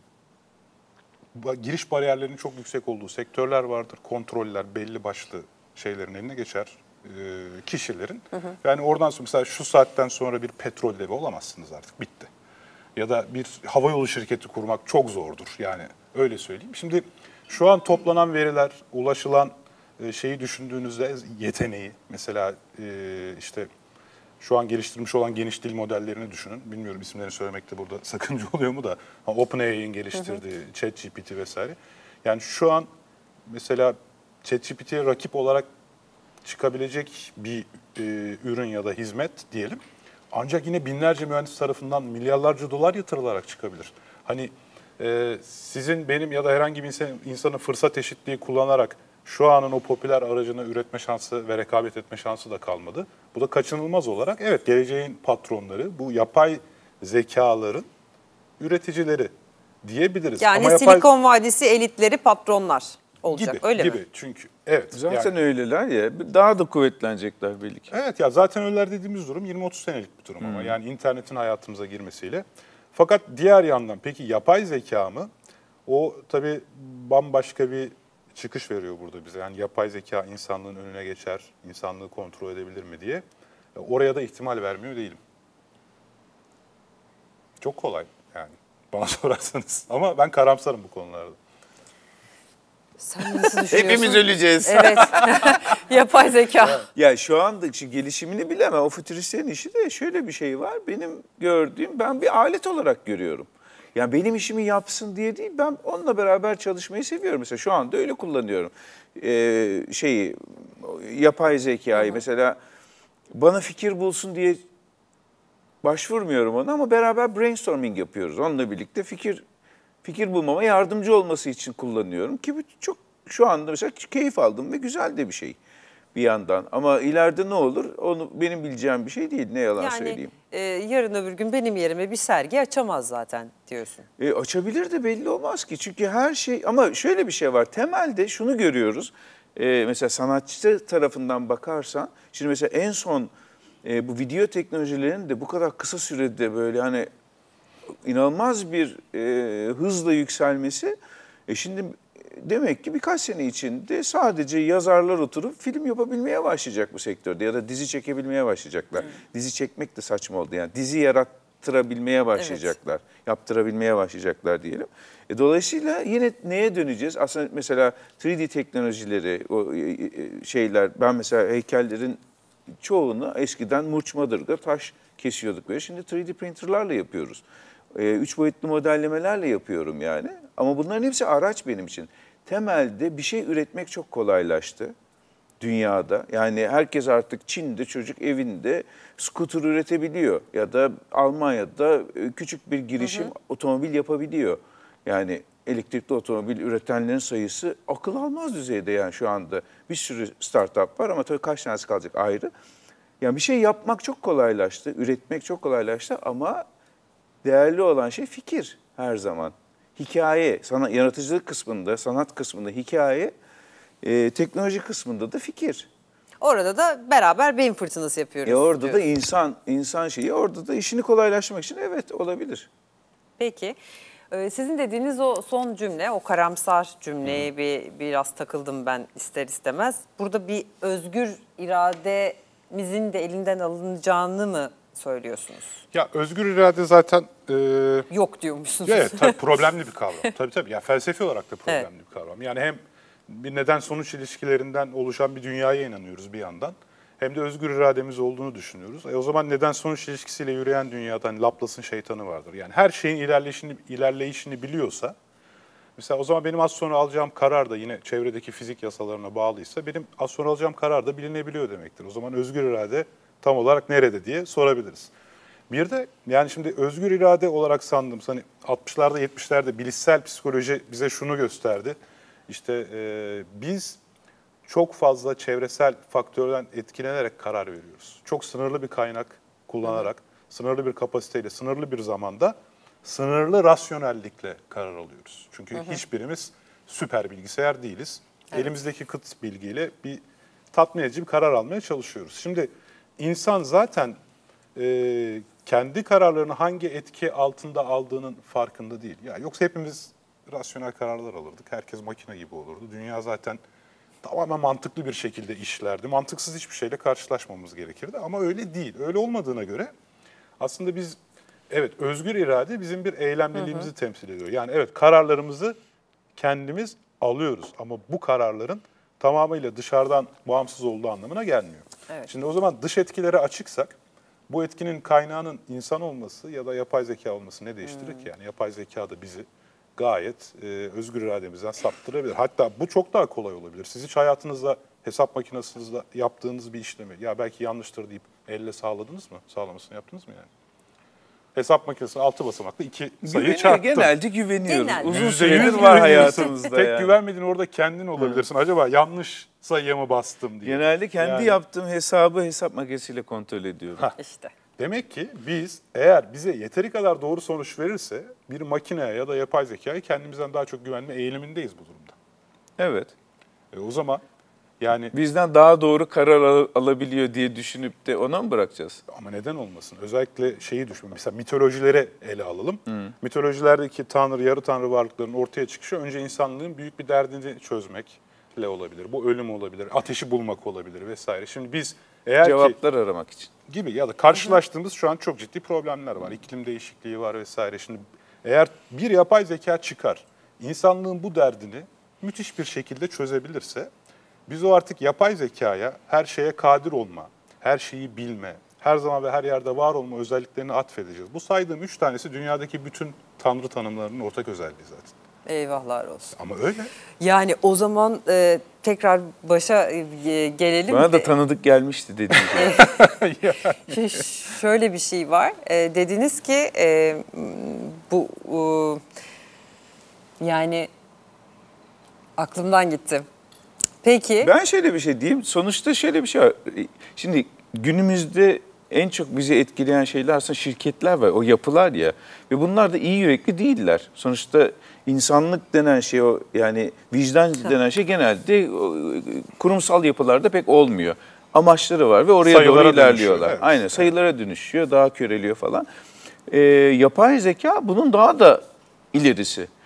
giriş bariyerlerinin çok yüksek olduğu sektörler vardır. Kontroller belli başlı şeylerin eline geçer e, kişilerin. Hı hı. Yani oradan sonra mesela şu saatten sonra bir petrol devi olamazsınız artık, bitti. Ya da bir havayolu şirketi kurmak çok zordur yani öyle söyleyeyim. Şimdi şu an toplanan veriler, ulaşılan e, şeyi düşündüğünüzde yeteneği mesela e, işte şu an geliştirilmiş olan geniş dil modellerini düşünün. Bilmiyorum isimlerini söylemekte burada sakınca oluyor mu da. OpenAI'nin geliştirdiği, ChatGPT vesaire. Yani şu an mesela ChatGPT'ye rakip olarak çıkabilecek bir e, ürün ya da hizmet diyelim. Ancak yine binlerce mühendis tarafından milyarlarca dolar yatırılarak çıkabilir. Hani e, sizin, benim ya da herhangi bir insan, insanın fırsat eşitliği kullanarak şu anın o popüler aracını üretme şansı ve rekabet etme şansı da kalmadı. Bu da kaçınılmaz olarak evet geleceğin patronları, bu yapay zekaların üreticileri diyebiliriz. Yani Ama Silikon yapay... Vadisi elitleri patronlar olacak, gibi, öyle gibi. mi? Çünkü evet. Zaten yani, öyleler ya, daha da kuvvetlenecekler belli ki. Evet ya zaten öyleler dediğimiz durum yirmi otuz senelik bir durum hmm. ama yani internetin hayatımıza girmesiyle. Fakat diğer yandan peki yapay zeka mı? O tabii bambaşka bir çıkış veriyor burada bize. Yani yapay zeka insanlığın önüne geçer, insanlığı kontrol edebilir mi diye. Oraya da ihtimal vermiyor değilim. Çok kolay yani bana sorarsanız. Ama ben karamsarım bu konularda. Sen nasıl düşünüyorsun? Hepimiz öleceğiz. Evet. Yapay zeka. Ya şu anda işte gelişimini bilemem. O fütüristlerin işi de şöyle bir şey var. Benim gördüğüm, ben bir alet olarak görüyorum. Yani benim işimi yapsın diye değil, ben onunla beraber çalışmayı seviyorum. Mesela şu anda öyle kullanıyorum. Ee, şeyi, yapay zekayı Hı-hı. mesela bana fikir bulsun diye başvurmuyorum ona ama beraber brainstorming yapıyoruz. Onunla birlikte fikir fikir bulmama yardımcı olması için kullanıyorum ki çok şu anda mesela keyif aldım ve güzel de bir şey bir yandan. Ama ileride ne olur onu benim bileceğim bir şey değil, ne yalan yani, söyleyeyim. E, yarın öbür gün benim yerime bir sergi açamaz zaten diyorsun. E, açabilir de belli olmaz ki çünkü her şey, ama şöyle bir şey var, temelde şunu görüyoruz. E, mesela sanatçı tarafından bakarsan şimdi mesela en son e, bu video teknolojilerinin de bu kadar kısa sürede böyle hani inanılmaz bir e, hızla yükselmesi. E şimdi demek ki birkaç sene içinde sadece yazarlar oturup film yapabilmeye başlayacak bu sektörde ya da dizi çekebilmeye başlayacaklar. Hmm. Dizi çekmek de saçma oldu yani. Dizi yarattırabilmeye başlayacaklar. Evet. Yaptırabilmeye başlayacaklar diyelim. E, dolayısıyla yine neye döneceğiz? Aslında mesela üç D teknolojileri, o şeyler, ben mesela heykellerin çoğunu eskiden murç madırga taş kesiyorduk böyle. Şimdi üç D printerlarla yapıyoruz. Üç boyutlu modellemelerle yapıyorum yani. Ama bunların hepsi araç benim için. Temelde bir şey üretmek çok kolaylaştı dünyada. Yani herkes artık Çin'de çocuk evinde scooter üretebiliyor. Ya da Almanya'da küçük bir girişim hı hı. otomobil yapabiliyor. Yani elektrikli otomobil üretenlerin sayısı akıl almaz düzeyde yani şu anda. Bir sürü startup var ama tabii kaç tanesi kalacak ayrı. Yani bir şey yapmak çok kolaylaştı, üretmek çok kolaylaştı ama değerli olan şey fikir her zaman. Hikaye, sanat, yaratıcılık kısmında, sanat kısmında hikaye, e, teknoloji kısmında da fikir. Orada da beraber beyin fırtınası yapıyoruz. E orada diyorsun. da insan, insan şeyi, orada da işini kolaylaştırmak için evet olabilir. Peki. Sizin dediğiniz o son cümle, o karamsar cümleye bir biraz takıldım ben ister istemez. Burada bir özgür irademizin de elinden alınacağını mı söylüyorsunuz? Ya özgür irade zaten... E, Yok diyormuşsunuz. Evet, tabii problemli bir kavram. tabii tabii. Yani felsefi olarak da problemli evet. bir kavram. Yani hem bir neden-sonuç ilişkilerinden oluşan bir dünyaya inanıyoruz bir yandan. Hem de özgür irademiz olduğunu düşünüyoruz. E o zaman neden-sonuç ilişkisiyle yürüyen dünyada hani Laplace'ın şeytanı vardır. Yani her şeyin ilerleyişini, ilerleyişini biliyorsa, mesela o zaman benim az sonra alacağım karar da yine çevredeki fizik yasalarına bağlıysa, benim az sonra alacağım karar da bilinebiliyor demektir. O zaman özgür irade tam olarak nerede diye sorabiliriz. Bir de yani şimdi özgür irade olarak sandım. Hani altmışlarda yetmişlerde bilişsel psikoloji bize şunu gösterdi. İşte e, biz çok fazla çevresel faktörden etkilenerek karar veriyoruz. Çok sınırlı bir kaynak kullanarak, hı hı. sınırlı bir kapasiteyle, sınırlı bir zamanda, sınırlı rasyonellikle karar alıyoruz. Çünkü hı hı. hiçbirimiz süper bilgisayar değiliz. Evet. Elimizdeki kıt bilgiyle bir tatmin edici bir karar almaya çalışıyoruz. Şimdi insan zaten e, kendi kararlarını hangi etki altında aldığının farkında değil. Ya yoksa hepimiz rasyonel kararlar alırdık. Herkes makine gibi olurdu. Dünya zaten tamamen mantıklı bir şekilde işlerdi. Mantıksız hiçbir şeyle karşılaşmamamız gerekirdi ama öyle değil. Öyle olmadığına göre aslında biz, evet özgür irade bizim bir eylemliliğimizi hı hı. temsil ediyor. Yani evet kararlarımızı kendimiz alıyoruz ama bu kararların tamamıyla dışarıdan bağımsız olduğu anlamına gelmiyor. Evet. Şimdi o zaman dış etkilere açıksak, bu etkinin kaynağının insan olması ya da yapay zeka olması ne değiştirir hmm. ki? Yani yapay zeka da bizi gayet e, özgür irademizden saptırabilir. Hatta bu çok daha kolay olabilir. Siz hiç hayatınızda hesap makinesinde yaptığınız bir işlemi, ya belki yanlıştır deyip elle sağladınız mı? Sağlamasını yaptınız mı yani? Hesap makinesine altı basamaklı iki sayı çarptım. Genelde güveniyoruz. Genelde. Uzun süredir var hayatımızda. Tek yani. güvenmediğin orada kendin olabilirsin. Hı. Acaba yanlış sayıya mı bastım diye. Genelde kendi yani, yaptığım hesabı hesap makinesiyle kontrol ediyorum. Heh. İşte. Demek ki biz eğer bize yeteri kadar doğru sonuç verirse bir makineye ya da yapay zekaya kendimizden daha çok güvenme eğilimindeyiz bu durumda. Evet. E o zaman yani... Bizden daha doğru karar al- alabiliyor diye düşünüp de ona mı bırakacağız? Ama neden olmasın? Özellikle şeyi düşün. Mesela mitolojilere ele alalım. Hı. Mitolojilerdeki tanrı, yarı tanrı varlıkların ortaya çıkışı önce insanlığın büyük bir derdini çözmekle olabilir. Bu ölüm olabilir, ateşi bulmak olabilir vesaire. Şimdi biz eğer Cevaplar ki, aramak için. Gibi ya da karşılaştığımız şu an çok ciddi problemler var. İklim değişikliği var vesaire. Şimdi eğer bir yapay zeka çıkar, insanlığın bu derdini müthiş bir şekilde çözebilirse, biz o artık yapay zekaya her şeye kadir olma, her şeyi bilme, her zaman ve her yerde var olma özelliklerini atfedeceğiz. Bu saydığım üç tanesi dünyadaki bütün tanrı tanımlarının ortak özelliği zaten. Eyvahlar olsun. Ama öyle. Yani o zaman e, tekrar başa e, gelelim. Bana da tanıdık gelmişti dediğim gibi. Şöyle bir şey var. E, dediniz ki e, bu e, yani aklımdan gitti. Peki. Ben şöyle bir şey diyeyim. Sonuçta şöyle bir şey var. Şimdi günümüzde en çok bizi etkileyen şeyler aslında şirketler var. O yapılar ya. Ve bunlar da iyi yürekli değiller. Sonuçta insanlık denen şey, o yani vicdan denen şey genelde kurumsal yapılarda pek olmuyor. Amaçları var ve oraya sayılara doğru ilerliyorlar. Evet. Aynen, sayılara dönüşüyor, daha köreliyor falan. Ee, yapay zeka bunun daha da ilerisi.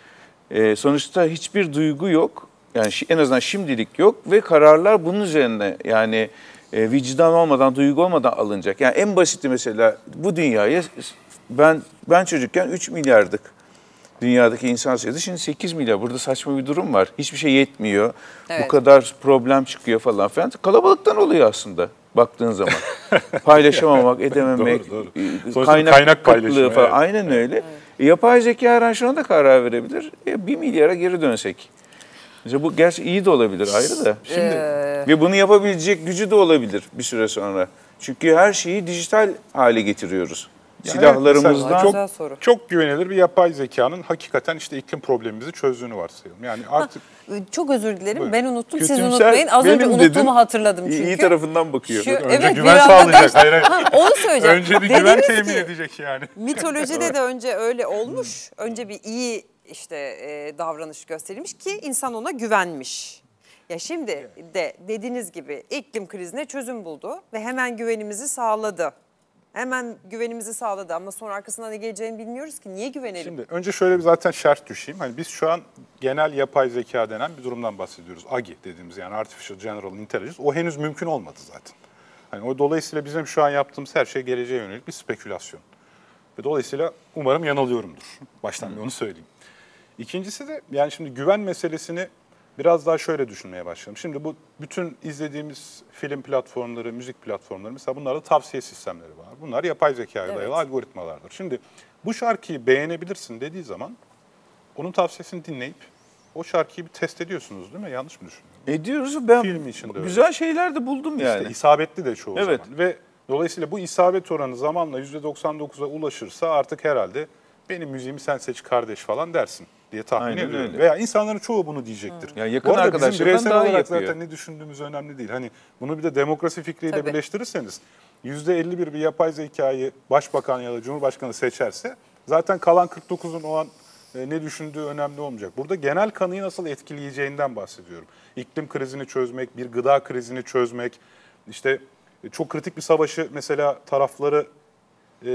E, sonuçta hiçbir duygu yok. Yani en azından şimdilik yok ve kararlar bunun üzerine yani e, vicdan olmadan, duygu olmadan alınacak. Yani en basiti mesela bu dünyaya ben ben çocukken üç milyardık. Dünyadaki insan sayısı şimdi sekiz milyar. Burada saçma bir durum var. Hiçbir şey yetmiyor. Evet. Bu kadar problem çıkıyor falan filan. Kalabalıktan oluyor aslında baktığın zaman. Paylaşamamak, edememek, doğru, doğru. kaynak, kaynak kıtlığı paylaşımı, falan. evet. Aynen öyle. Evet. E, yapay zeka her an şuna da karar verebilir. E, bir milyara geri dönsek. Mesela bu gerçi iyi de olabilir ayrı da. Şimdi ee... Ve bunu yapabilecek gücü de olabilir bir süre sonra. Çünkü her şeyi dijital hale getiriyoruz. Yani silahlarımızdan. Evet, çok, çok güvenilir bir yapay zekanın hakikaten işte iklim problemimizi çözdüğünü varsayalım. Yani artık ha, çok özür dilerim. Buyurun. Ben unuttum. Kötümser, siz unutmayın. Az önce unuttuğumu dedim, hatırladım çünkü. İyi tarafından bakıyor. Şu, önce evet, güven sağlayacak. Hayır, hayır. Ha, onu söyleyeceğim. Önce bir güven temin edecek yani. Mitolojide de önce öyle olmuş. Önce bir iyi işte e, davranış gösterilmiş ki insan ona güvenmiş. Ya şimdi de dediğiniz gibi iklim krizine çözüm buldu ve hemen güvenimizi sağladı. Hemen güvenimizi sağladı ama sonra arkasından ne geleceğini bilmiyoruz ki. Niye güvenelim? Şimdi önce şöyle bir zaten şart düşeyim. Hani biz şu an genel yapay zeka denen bir durumdan bahsediyoruz. A G I dediğimiz yani Artificial General Intelligence. O henüz mümkün olmadı zaten. Hani o dolayısıyla bizim şu an yaptığımız her şey geleceğe yönelik bir spekülasyon. Ve dolayısıyla umarım yanılıyorumdur. Baştan bir onu söyleyeyim. İkincisi de yani şimdi güven meselesini biraz daha şöyle düşünmeye başladım. Şimdi bu bütün izlediğimiz film platformları, müzik platformları mesela bunlarda tavsiye sistemleri var. Bunlar yapay zekaya dayalı evet. algoritmalardır. Şimdi bu şarkıyı beğenebilirsin dediği zaman onun tavsiyesini dinleyip o şarkıyı bir test ediyorsunuz değil mi? Yanlış mı düşünüyorum? Ediyoruz. Ben film içinde güzel öyle. şeyler de buldum yani. İşte isabetli de çoğu evet. zaman. Ve dolayısıyla bu isabet oranı zamanla yüzde doksan dokuza ulaşırsa artık herhalde benim müziğimi sen seç kardeş falan dersin diye tahmin Aynen ediyorum. Öyle. Veya insanların çoğu bunu diyecektir. Ya yakın arkadaşlardan daha olarak yapıyor. zaten ne düşündüğümüz önemli değil. Hani bunu bir de demokrasi fikriyle Tabii. birleştirirseniz yüzde elli bir bir yapay zekayı başbakan ya da cumhurbaşkanı seçerse zaten kalan kırk dokuzun o an e, ne düşündüğü önemli olmayacak. Burada genel kanıyı nasıl etkileyeceğinden bahsediyorum. İklim krizini çözmek, bir gıda krizini çözmek, işte e, çok kritik bir savaşı mesela tarafları e,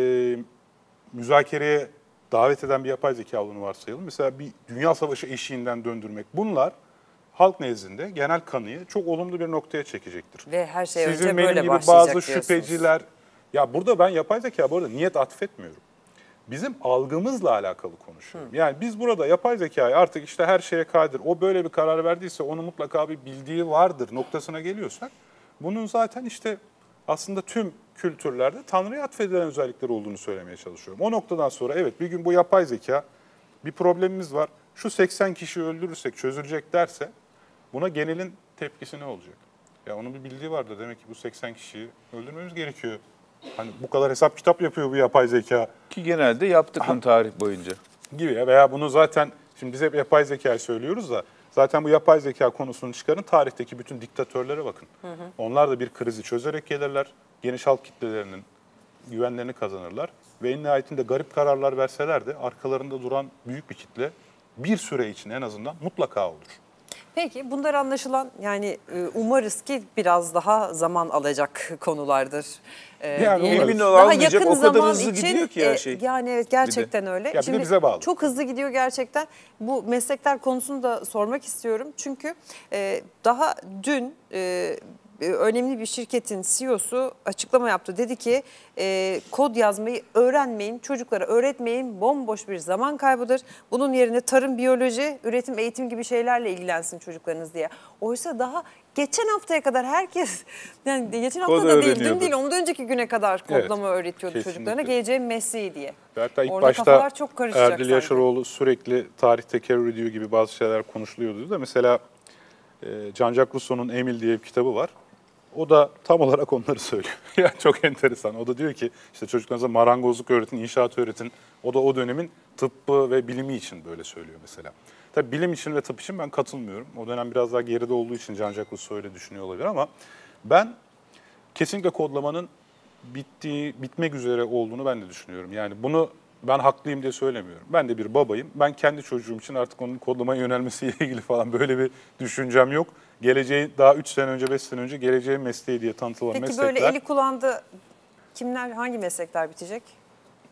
müzakereye davet eden bir yapay zeka olduğunu varsayalım. Mesela bir dünya savaşı eşiğinden döndürmek. Bunlar halk nezdinde genel kanıyı çok olumlu bir noktaya çekecektir. Ve her şey Sizin önce benim böyle gibi başlayacak bazı diyorsunuz. şüpheciler, ya burada ben yapay zeka bu arada niyet atfetmiyorum. Bizim algımızla alakalı konuşuyorum. Hı. Yani biz burada yapay zekayı artık işte her şeye kadir, o böyle bir karar verdiyse onun mutlaka bir bildiği vardır noktasına geliyorsak, bunun zaten işte aslında tüm kültürlerde Tanrı'ya atfedilen özellikler olduğunu söylemeye çalışıyorum. O noktadan sonra evet bir gün bu yapay zeka bir problemimiz var, şu seksen kişiyi öldürürsek çözülecek derse buna genelin tepkisi ne olacak? Ya onun bir bildiği vardır demek ki bu seksen kişiyi öldürmemiz gerekiyor. Hani bu kadar hesap kitap yapıyor bu yapay zeka. Ki genelde yaptık bunu tarih boyunca. Gibi ya veya bunu zaten şimdi biz hep yapay zekayı söylüyoruz da zaten bu yapay zeka konusunu çıkarın tarihteki bütün diktatörlere bakın. Hı hı. Onlar da bir krizi çözerek gelirler. Geniş halk kitlelerinin güvenlerini kazanırlar. Ve en nihayetinde garip kararlar verseler de arkalarında duran büyük bir kitle bir süre için en azından mutlaka olur. Peki bunlar anlaşılan yani umarız ki biraz daha zaman alacak konulardır. Yani emin ol daha almayacak yakın o kadar zaman hızlı için, gidiyor ki her şey. Yani evet gerçekten öyle. Ya bir de bize bağlı. Çok hızlı gidiyor gerçekten. Bu meslekler konusunu da sormak istiyorum. Çünkü e, daha dün e, önemli bir şirketin C E O'su açıklama yaptı. Dedi ki e, kod yazmayı öğrenmeyin, çocuklara öğretmeyin, bomboş bir zaman kaybıdır. Bunun yerine tarım, biyoloji, üretim, eğitim gibi şeylerle ilgilensin çocuklarınız diye. Oysa daha geçen haftaya kadar herkes, yani geçen hafta da değil, dün değil, ondan önceki güne kadar kodlama evet, öğretiyordu kesinlikle. Çocuklarına geleceğin mesleği diye. Hatta ilk orada başta çok Erdil Yaşaroğlu sürekli tarihte kerür ediyor gibi bazı şeyler konuşuluyordu da mesela e, Jean-Jacques Rousseau'nun Emil diye bir kitabı var. O da tam olarak onları söylüyor. Yani çok enteresan. O da diyor ki işte çocuklarınıza marangozluk öğretin, inşaat öğretin. O da o dönemin tıbbı ve bilimi için böyle söylüyor mesela. Tabii bilim için ve tıp için ben katılmıyorum. O dönem biraz daha geride olduğu için Jean-Jacques Rousseau öyle düşünüyor olabilir ama ben kesinlikle kodlamanın bittiği, bitmek üzere olduğunu ben de düşünüyorum. Yani bunu ben haklıyım diye söylemiyorum. Ben de bir babayım. Ben kendi çocuğum için artık onun kodlamaya yönelmesiyle ilgili falan böyle bir düşüncem yok. Geleceği daha üç sene önce, beş sene önce geleceğin mesleği diye tanıtılan Peki meslekler. Peki böyle eli kulağında kimler, hangi meslekler bitecek?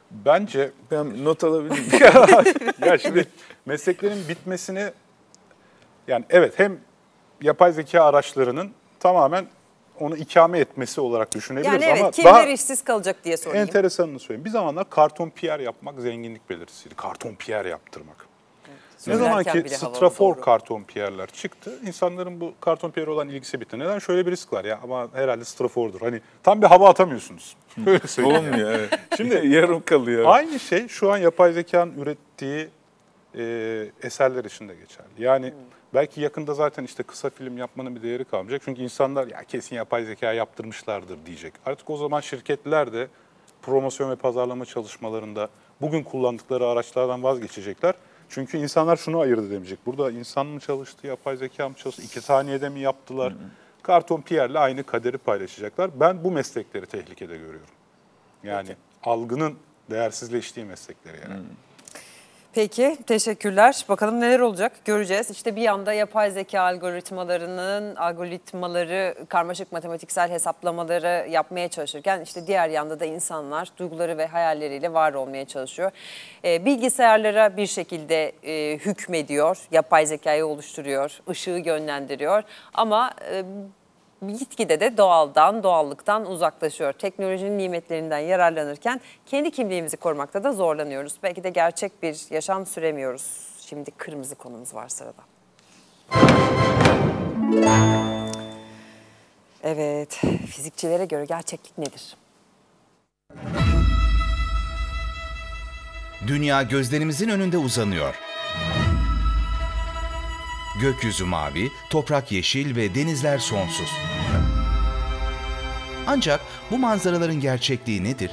Bence Ben not alabilir miyim? ya şimdi mesleklerin bitmesini, yani evet, hem yapay zeka araçlarının tamamen onu ikame etmesi olarak düşünebiliriz Yani ama evet, kimler daha işsiz kalacak diye sorayım. enteresanını söyleyeyim. Bir zamanlar karton piyer yapmak zenginlik belirtisiydi. Karton piyer yaptırmak. Ne zaman Söylerken ki bile havalı, strafor doğru. karton piyerler çıktı, insanların bu karton piyere olan ilgisi bitti. Neden? Şöyle bir risk var ya, ama herhalde strafordur. Hani tam bir hava atamıyorsunuz. Öyle söyleyeyim. Olmuyor evet. Şimdi yarım kalıyor. aynı şey şu an yapay zekanın ürettiği e, eserler için de geçerli. Yani hmm. belki yakında zaten işte kısa film yapmanın bir değeri kalmayacak. Çünkü insanlar ya kesin yapay zeka yaptırmışlardır diyecek. Artık o zaman şirketler de promosyon ve pazarlama çalışmalarında bugün kullandıkları araçlardan vazgeçecekler. Çünkü insanlar şunu ayırt edemeyecek. Burada insan mı çalıştı, yapay zeka mı çalıştı, iki saniyede mi yaptılar? Hı hı. Karton piyerle aynı kaderi paylaşacaklar. Ben bu meslekleri tehlikede görüyorum. Yani Peki. algının değersizleştiği meslekleri yani. Hı. Peki, teşekkürler. Bakalım neler olacak göreceğiz. İşte bir yanda yapay zeka algoritmalarının algoritmaları karmaşık matematiksel hesaplamaları yapmaya çalışırken işte diğer yanda da insanlar duyguları ve hayalleriyle var olmaya çalışıyor. E, bilgisayarlara bir şekilde e, hükmediyor, yapay zekayı oluşturuyor, ışığı yönlendiriyor ama E, gitgide de doğaldan, doğallıktan uzaklaşıyor. Teknolojinin nimetlerinden yararlanırken kendi kimliğimizi korumakta da zorlanıyoruz. Belki de gerçek bir yaşam süremiyoruz. Şimdi kırmızı konumuz var sırada. Evet, fizikçilere göre gerçeklik nedir? Dünya gözlerimizin önünde uzanıyor. Gökyüzü mavi, toprak yeşil ve denizler sonsuz. Ancak bu manzaraların gerçekliği nedir?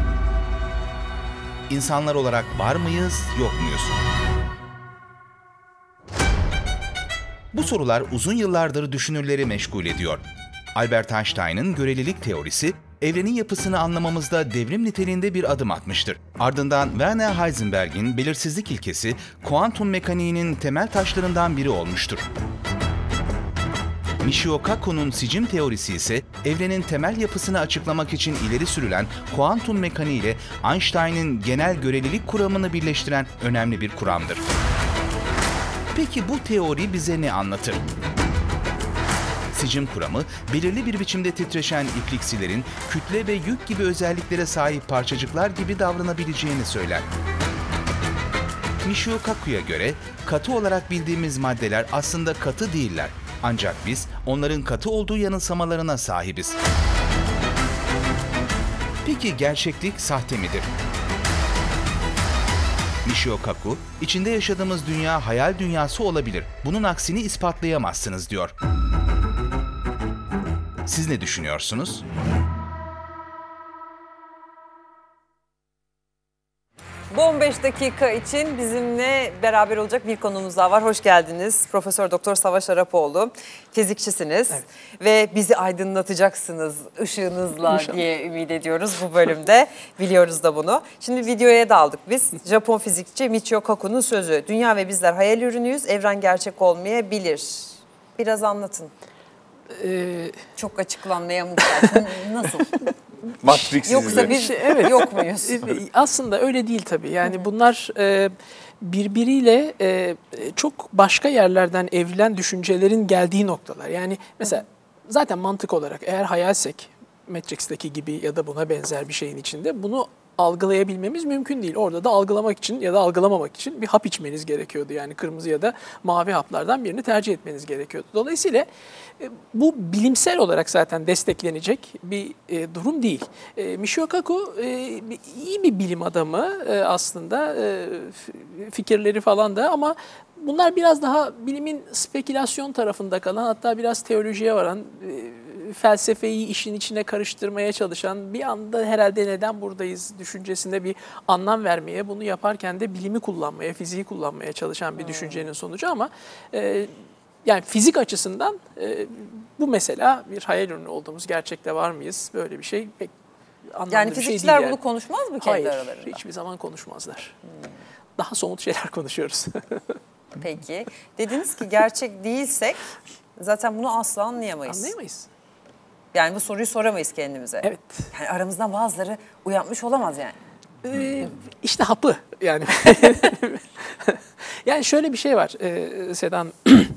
İnsanlar olarak var mıyız, yok muyuz? Bu sorular uzun yıllardır düşünürleri meşgul ediyor. Albert Einstein'ın görelilik teorisi, evrenin yapısını anlamamızda devrim niteliğinde bir adım atmıştır. Ardından Werner Heisenberg'in belirsizlik ilkesi, kuantum mekaniğinin temel taşlarından biri olmuştur. Michio Kaku'nun sicim teorisi ise evrenin temel yapısını açıklamak için ileri sürülen kuantum mekaniği ile Einstein'ın genel görelilik kuramını birleştiren önemli bir kuramdır. Peki bu teori bize ne anlatır? Sicim kuramı, belirli bir biçimde titreşen ipliksilerin kütle ve yük gibi özelliklere sahip parçacıklar gibi davranabileceğini söyler. Michio Kaku'ya göre katı olarak bildiğimiz maddeler aslında katı değiller. Ancak biz onların katı olduğu yanılsamalarına sahibiz. Peki gerçeklik sahte midir? Michio Kaku, içinde yaşadığımız dünya hayal dünyası olabilir. Bunun aksini ispatlayamazsınız diyor. Siz ne düşünüyorsunuz? Bu on beş dakika için bizimle beraber olacak bir konuğumuz daha var. Hoş geldiniz. Profesör Doktor Savaş Arapoğlu. Fizikçisiniz. Evet. Ve bizi aydınlatacaksınız ışığınızla İnşallah diye ümit ediyoruz bu bölümde. Biliyoruz da bunu. Şimdi videoya daldık biz. Japon fizikçi Michio Kaku'nun sözü. Dünya ve bizler hayal ürünüyüz. Evren gerçek olmayabilir. Biraz anlatın. Ee, Çok açıklanmayamayacak. Nasıl? Matrix Yoksa biz evet. yok muyuz? Aslında öyle değil tabii. Yani bunlar e, birbiriyle e, çok başka yerlerden evrilen düşüncelerin geldiği noktalar. Yani mesela zaten mantık olarak eğer hayalsek, Matrix'teki gibi ya da buna benzer bir şeyin içinde bunu algılayabilmemiz mümkün değil. Orada da algılamak için ya da algılamamak için bir hap içmeniz gerekiyordu. Yani kırmızı ya da mavi haplardan birini tercih etmeniz gerekiyordu. Dolayısıyla bu bilimsel olarak zaten desteklenecek bir e, durum değil. E, Michio Kaku e, iyi bir bilim adamı e, aslında, e, fikirleri falan da, ama bunlar biraz daha bilimin spekülasyon tarafında kalan, hatta biraz teolojiye varan, e, felsefeyi işin içine karıştırmaya çalışan, bir anda herhalde neden buradayız düşüncesinde bir anlam vermeye, bunu yaparken de bilimi kullanmaya, fiziği kullanmaya çalışan bir hmm. düşüncenin sonucu. Ama e, yani fizik açısından e, bu mesela bir hayal ürünü olduğumuz, gerçekte var mıyız, böyle bir şey pek anlamlı yani bir şey değil. Yani fizikçiler yani. bunu konuşmaz mı kendi Hayır, aralarında? Hayır, hiçbir zaman konuşmazlar. Hmm. Daha somut şeyler konuşuyoruz. Peki. Dediniz ki gerçek değilsek zaten bunu asla anlayamayız. Anlayamayız. Yani bu soruyu soramayız kendimize. Evet. Yani aramızdan bazıları uyanmış olamaz yani. Ee, işte hapı yani. Yani şöyle bir şey var e, Sedan.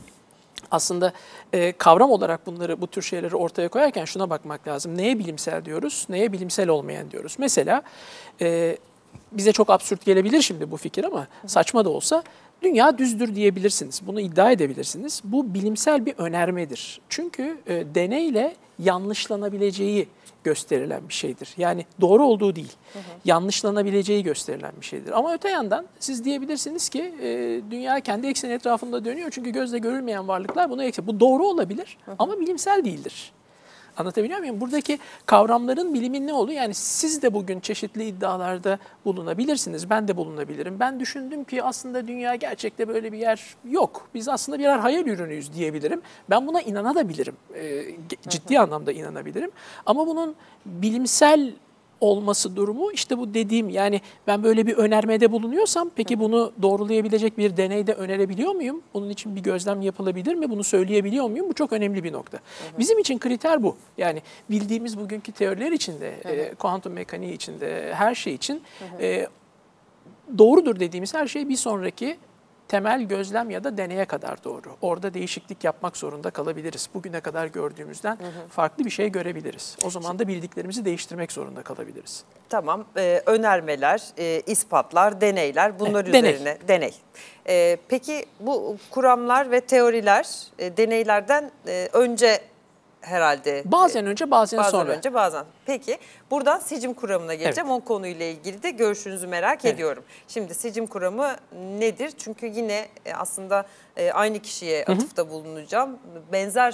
Aslında e, kavram olarak bunları, bu tür şeyleri ortaya koyarken şuna bakmak lazım. Neye bilimsel diyoruz, neye bilimsel olmayan diyoruz. Mesela e, bize çok absürt gelebilir şimdi bu fikir ama saçma da olsa dünya düzdür diyebilirsiniz. Bunu iddia edebilirsiniz. Bu bilimsel bir önermedir. Çünkü e, deneyle yanlışlanabileceği gösterilen bir şeydir. Yani doğru olduğu değil, hı hı. yanlışlanabileceği gösterilen bir şeydir. Ama öte yandan siz diyebilirsiniz ki e, dünya kendi ekseni etrafında dönüyor çünkü gözle görülmeyen varlıklar bunu eksen. Bu doğru olabilir, hı hı. ama bilimsel değildir. Anlatabiliyor muyum? Buradaki kavramların bilimin ne olduğu, yani siz de bugün çeşitli iddialarda bulunabilirsiniz. Ben de bulunabilirim. Ben düşündüm ki aslında dünya gerçekte böyle bir yer yok. Biz aslında birer hayal ürünüyüz diyebilirim. Ben buna inanabilirim. E, ciddi hı hı. anlamda inanabilirim. Ama bunun bilimsel olması durumu işte bu dediğim, yani ben böyle bir önermede bulunuyorsam peki bunu doğrulayabilecek bir deneyde önerebiliyor muyum? Bunun için bir gözlem yapılabilir mi? Bunu söyleyebiliyor muyum? Bu çok önemli bir nokta. Hı hı. Bizim için kriter bu. Yani bildiğimiz bugünkü teoriler içinde, hı hı. e, kuantum mekaniği içinde, her şey için hı hı. E, doğrudur dediğimiz her şey bir sonraki temel gözlem ya da deneye kadar doğru. Orada değişiklik yapmak zorunda kalabiliriz. Bugüne kadar gördüğümüzden hı hı. farklı bir şey görebiliriz. O zaman da bildiklerimizi değiştirmek zorunda kalabiliriz. Tamam. Ee, önermeler, e, ispatlar, deneyler, bunlar evet, deney. üzerine deney. Ee, peki bu kuramlar ve teoriler e, deneylerden e, önce herhalde. Bazen önce, bazen, bazen sonra. Bazen önce, bazen. Peki buradan sicim kuramına geleceğim. Evet. O konuyla ilgili de görüşünüzü merak evet. ediyorum. Şimdi sicim kuramı nedir? Çünkü yine aslında aynı kişiye Hı-hı. atıfta bulunacağım. Benzer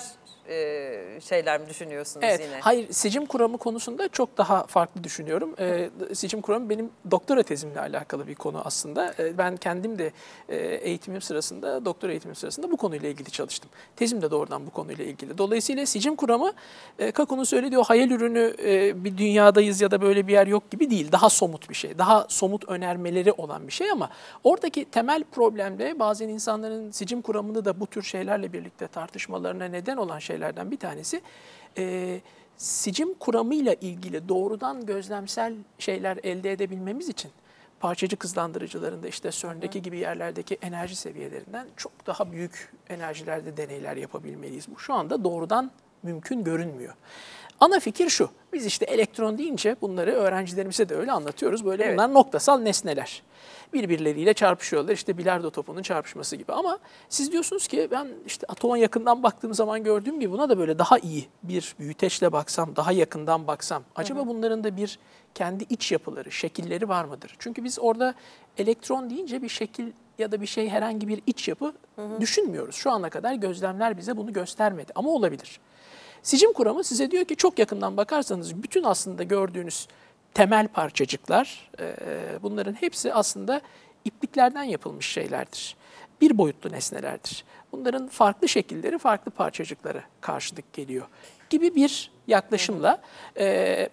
şeyler mi düşünüyorsunuz evet. yine? Hayır, sicim kuramı konusunda çok daha farklı düşünüyorum. Ee, sicim kuramı benim doktora tezimle alakalı bir konu aslında. Ee, ben kendim de e, eğitimim sırasında, doktora eğitimim sırasında bu konuyla ilgili çalıştım. Tezim de doğrudan bu konuyla ilgili. Dolayısıyla sicim kuramı, e, Kaku'nun söylediği o hayal ürünü e, bir dünyadayız ya da böyle bir yer yok gibi değil. Daha somut bir şey, daha somut önermeleri olan bir şey ama oradaki temel problemde bazen insanların sicim kuramını da bu tür şeylerle birlikte tartışmalarına neden olan şey şeylerden bir tanesi e, sicim kuramıyla ilgili doğrudan gözlemsel şeyler elde edebilmemiz için parçacık hızlandırıcılarında işte CERN'deki gibi yerlerdeki enerji seviyelerinden çok daha büyük enerjilerde deneyler yapabilmeliyiz. Bu şu anda doğrudan mümkün görünmüyor. Ana fikir şu, biz işte elektron deyince bunları öğrencilerimize de öyle anlatıyoruz. Böyle evet. bunlar noktasal nesneler. Birbirleriyle çarpışıyorlar, işte bilardo topunun çarpışması gibi. Ama siz diyorsunuz ki ben işte atoma yakından baktığım zaman gördüğüm gibi buna da böyle daha iyi bir büyüteçle baksam, daha yakından baksam. Acaba hı hı. bunların da bir kendi iç yapıları, şekilleri var mıdır? Çünkü biz orada elektron deyince bir şekil ya da bir şey, herhangi bir iç yapı hı hı. düşünmüyoruz. Şu ana kadar gözlemler bize bunu göstermedi ama olabilir. Sicim kuramı size diyor ki çok yakından bakarsanız bütün aslında gördüğünüz temel parçacıklar, bunların hepsi aslında ipliklerden yapılmış şeylerdir. Bir boyutlu nesnelerdir. Bunların farklı şekilleri, farklı parçacıklara karşılık geliyor gibi bir yaklaşımla e,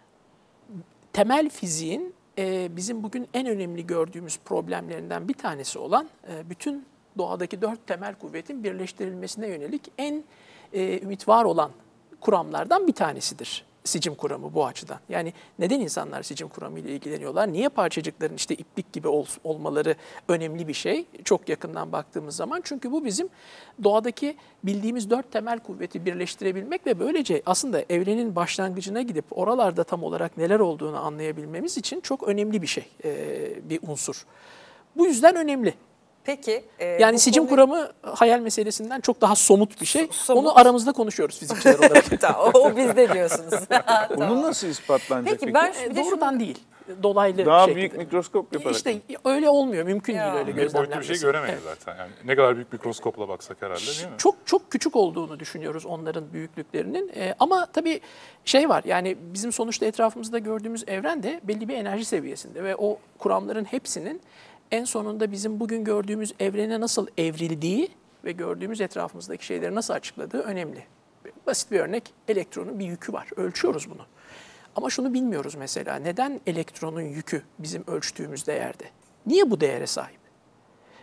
temel fiziğin e, bizim bugün en önemli gördüğümüz problemlerinden bir tanesi olan e, bütün doğadaki dört temel kuvvetin birleştirilmesine yönelik en e, ümit var olan kuramlardan bir tanesidir. Sicim kuramı bu açıdan. Yani neden insanlar sicim kuramı ile ilgileniyorlar? Niye parçacıkların işte iplik gibi ol, olmaları önemli bir şey? Çok yakından baktığımız zaman. Çünkü bu bizim doğadaki bildiğimiz dört temel kuvveti birleştirebilmek ve böylece aslında evrenin başlangıcına gidip oralarda tam olarak neler olduğunu anlayabilmemiz için çok önemli bir şey, bir unsur. Bu yüzden önemli. Peki. E, yani sicim konuyu... kuramı hayal meselesinden çok daha somut bir şey. Somut. Onu aramızda konuşuyoruz fizikçiler olarak. Tamam, o bizde diyorsunuz. Tamam. Bunu nasıl ispatlanacak? Peki, ben e, doğrudan şunu... değil. Dolaylı daha şekilde. büyük mikroskop yaparak. İşte öyle olmuyor. Mümkün ya. değil öyle gözlemlenmesi. Bir boyutlu bir şey göremeyiz evet. zaten. Yani ne kadar büyük mikroskopla baksak herhalde değil mi? Çok çok küçük olduğunu düşünüyoruz onların büyüklüklerinin. E, ama tabii şey var, yani bizim sonuçta etrafımızda gördüğümüz evren de belli bir enerji seviyesinde ve o kuramların hepsinin en sonunda bizim bugün gördüğümüz evrene nasıl evrildiği ve gördüğümüz etrafımızdaki şeyleri nasıl açıkladığı önemli. Basit bir örnek, elektronun bir yükü var. Ölçüyoruz bunu. Ama şunu bilmiyoruz mesela. Neden elektronun yükü bizim ölçtüğümüz değerde? Niye bu değere sahip?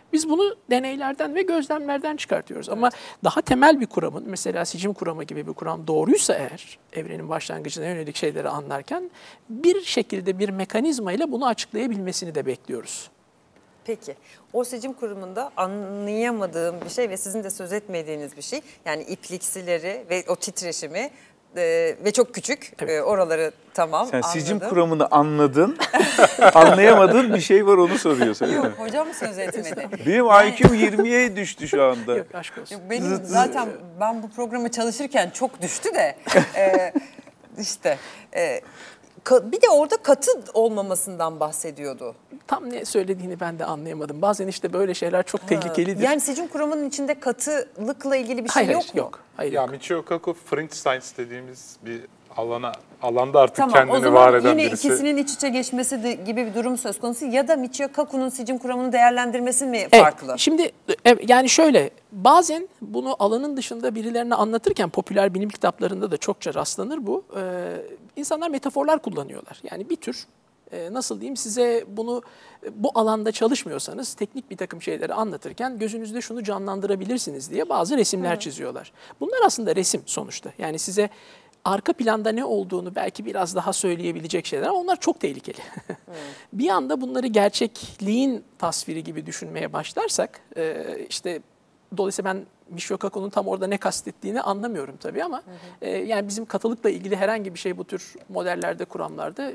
Biz bunu deneylerden ve gözlemlerden çıkartıyoruz. Evet. Ama daha temel bir kuramın, mesela sicim kuramı gibi bir kuram doğruysa eğer, evrenin başlangıcına yönelik şeyleri anlarken bir şekilde bir mekanizma ile bunu açıklayabilmesini de bekliyoruz. Peki, o sicim kurumunda anlayamadığım bir şey ve sizin de söz etmediğiniz bir şey, yani ipliksileri ve o titreşimi e, ve çok küçük, evet. e, oraları tamam Sen anladım. sicim kuramını anladın, anlayamadığın bir şey var, onu soruyorsun. Yok, hocam söz etmedi. Benim yani... I Q'm yirmiye düştü şu anda. Yok, aşk olsun. Yok, benim zaten ben bu programı çalışırken çok düştü de e, işte... E, Bir de orada katı olmamasından bahsediyordu. Tam ne söylediğini ben de anlayamadım. Bazen işte böyle şeyler çok ha. tehlikelidir. Yani sicim kuramının içinde katılıkla ilgili bir şey hayır, yok hayır, mu? Yok. Hayır, ya yok. Michio Kaku fringe science dediğimiz bir alana alanda artık tamam, kendini var eden birisi. Tamam, o zaman yine ikisinin iç içe geçmesi de, gibi bir durum söz konusu ya da Michio Kaku'nun sicim kuramını değerlendirmesi mi evet, farklı? Şimdi yani şöyle, bazen bunu alanın dışında birilerine anlatırken popüler bilim kitaplarında da çokça rastlanır bu. Ee, insanlar metaforlar kullanıyorlar. Yani bir tür e, nasıl diyeyim size bunu bu alanda çalışmıyorsanız teknik bir takım şeyleri anlatırken gözünüzde şunu canlandırabilirsiniz diye bazı resimler Hı. çiziyorlar. Bunlar aslında resim sonuçta. Yani size arka planda ne olduğunu belki biraz daha söyleyebilecek şeyler ama onlar çok tehlikeli. Hmm. Bir anda bunları gerçekliğin tasviri gibi düşünmeye başlarsak, işte dolayısıyla ben Michio Kaku'nun tam orada ne kastettiğini anlamıyorum tabii ama hı hı. yani bizim katılıkla ilgili herhangi bir şey bu tür modellerde, kuramlarda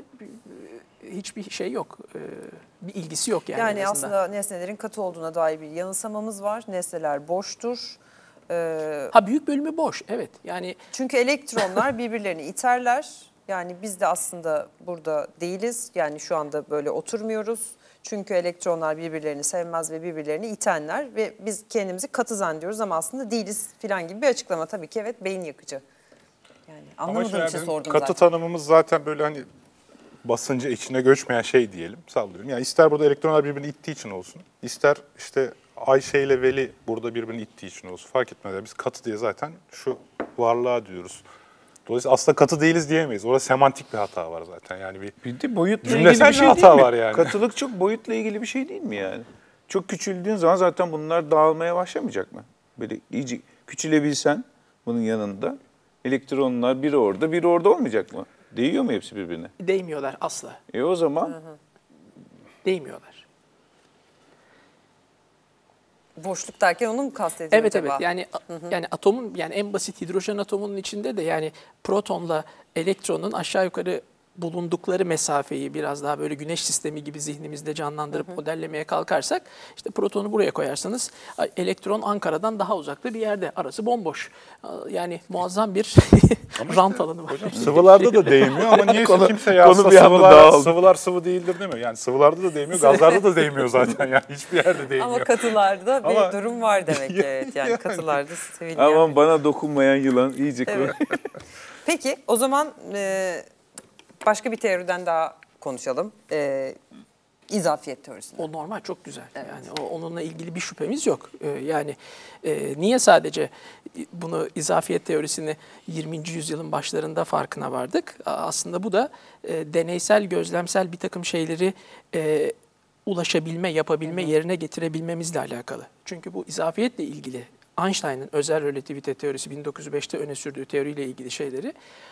hiçbir şey yok. Bir ilgisi yok yani. Yani aslında nesnelerin katı olduğuna dair bir yanılsamamız var. Nesneler boştur. Ee, ha büyük bölümü boş, evet. Yani çünkü elektronlar birbirlerini iterler. Yani biz de aslında burada değiliz. Yani şu anda böyle oturmuyoruz. Çünkü elektronlar birbirlerini sevmez ve birbirlerini itenler ve biz kendimizi katı zannediyoruz ama aslında değiliz filan gibi bir açıklama. Tabii ki evet, beyin yakıcı. Yani anlamadığım için sordum katı zaten. tanımımız zaten böyle hani basınca içine göçmeyen şey diyelim, sallıyorum. Yani ister burada elektronlar birbirini ittiği için olsun, ister işte Ayşe ile Veli burada birbirini ittiği için olsun, fark etmez. Yani biz katı diye zaten şu varlığa diyoruz. Dolayısıyla aslında katı değiliz diyemeyiz. Orada semantik bir hata var zaten. Yani bir, bir de boyutla cümlesel ilgili bir şey hata değil mi? var yani. Katılık çok boyutla ilgili bir şey değil mi yani? Çok küçüldüğün zaman zaten bunlar dağılmaya başlamayacak mı? Böyle iyice küçülebilsen bunun yanında elektronlar biri orada, biri orada olmayacak mı? Değiyor mu hepsi birbirine? Değmiyorlar asla. E o zaman? Hı hı. Değmiyorlar. Boşluk derken onu mu kastediyor evet, acaba? Evet yani hı hı. yani atomun yani en basit hidrojen atomunun içinde de yani protonla elektronun aşağı yukarı bulundukları mesafeyi biraz daha böyle güneş sistemi gibi zihnimizde canlandırıp hı hı. modellemeye kalkarsak işte protonu buraya koyarsanız elektron Ankara'dan daha uzakta bir yerde, arası bomboş. Yani muazzam bir rant alanı var. Hocam sıvılarda da değmiyor ama niye kimse ya konu sıvılar, sıvılar sıvı değildir değil mi? Yani sıvılarda da değmiyor, gazlarda da değmiyor zaten yani hiçbir yerde değmiyor. Ama katılarda bir ama, durum var demek ki evet yani, yani. Katılarda sevilmeyen. Aman bana dokunmayan yılan iyice evet. Peki o zaman e, başka bir teoriden daha konuşalım. Ee, izafiyet teorisi. O normal, çok güzel. Evet. Yani o, onunla ilgili bir şüphemiz yok. Ee, yani e, niye sadece bunu izafiyet teorisini yirminci yüzyılın başlarında farkına vardık? Aslında bu da e, deneysel, gözlemsel bir takım şeyleri e, ulaşabilme, yapabilme, hı hı. yerine getirebilmemizle alakalı. Çünkü bu izafiyetle ilgili Einstein'ın özel relativite teorisi bin dokuz yüz beşte öne sürdüğü teoriyle ilgili şeyleri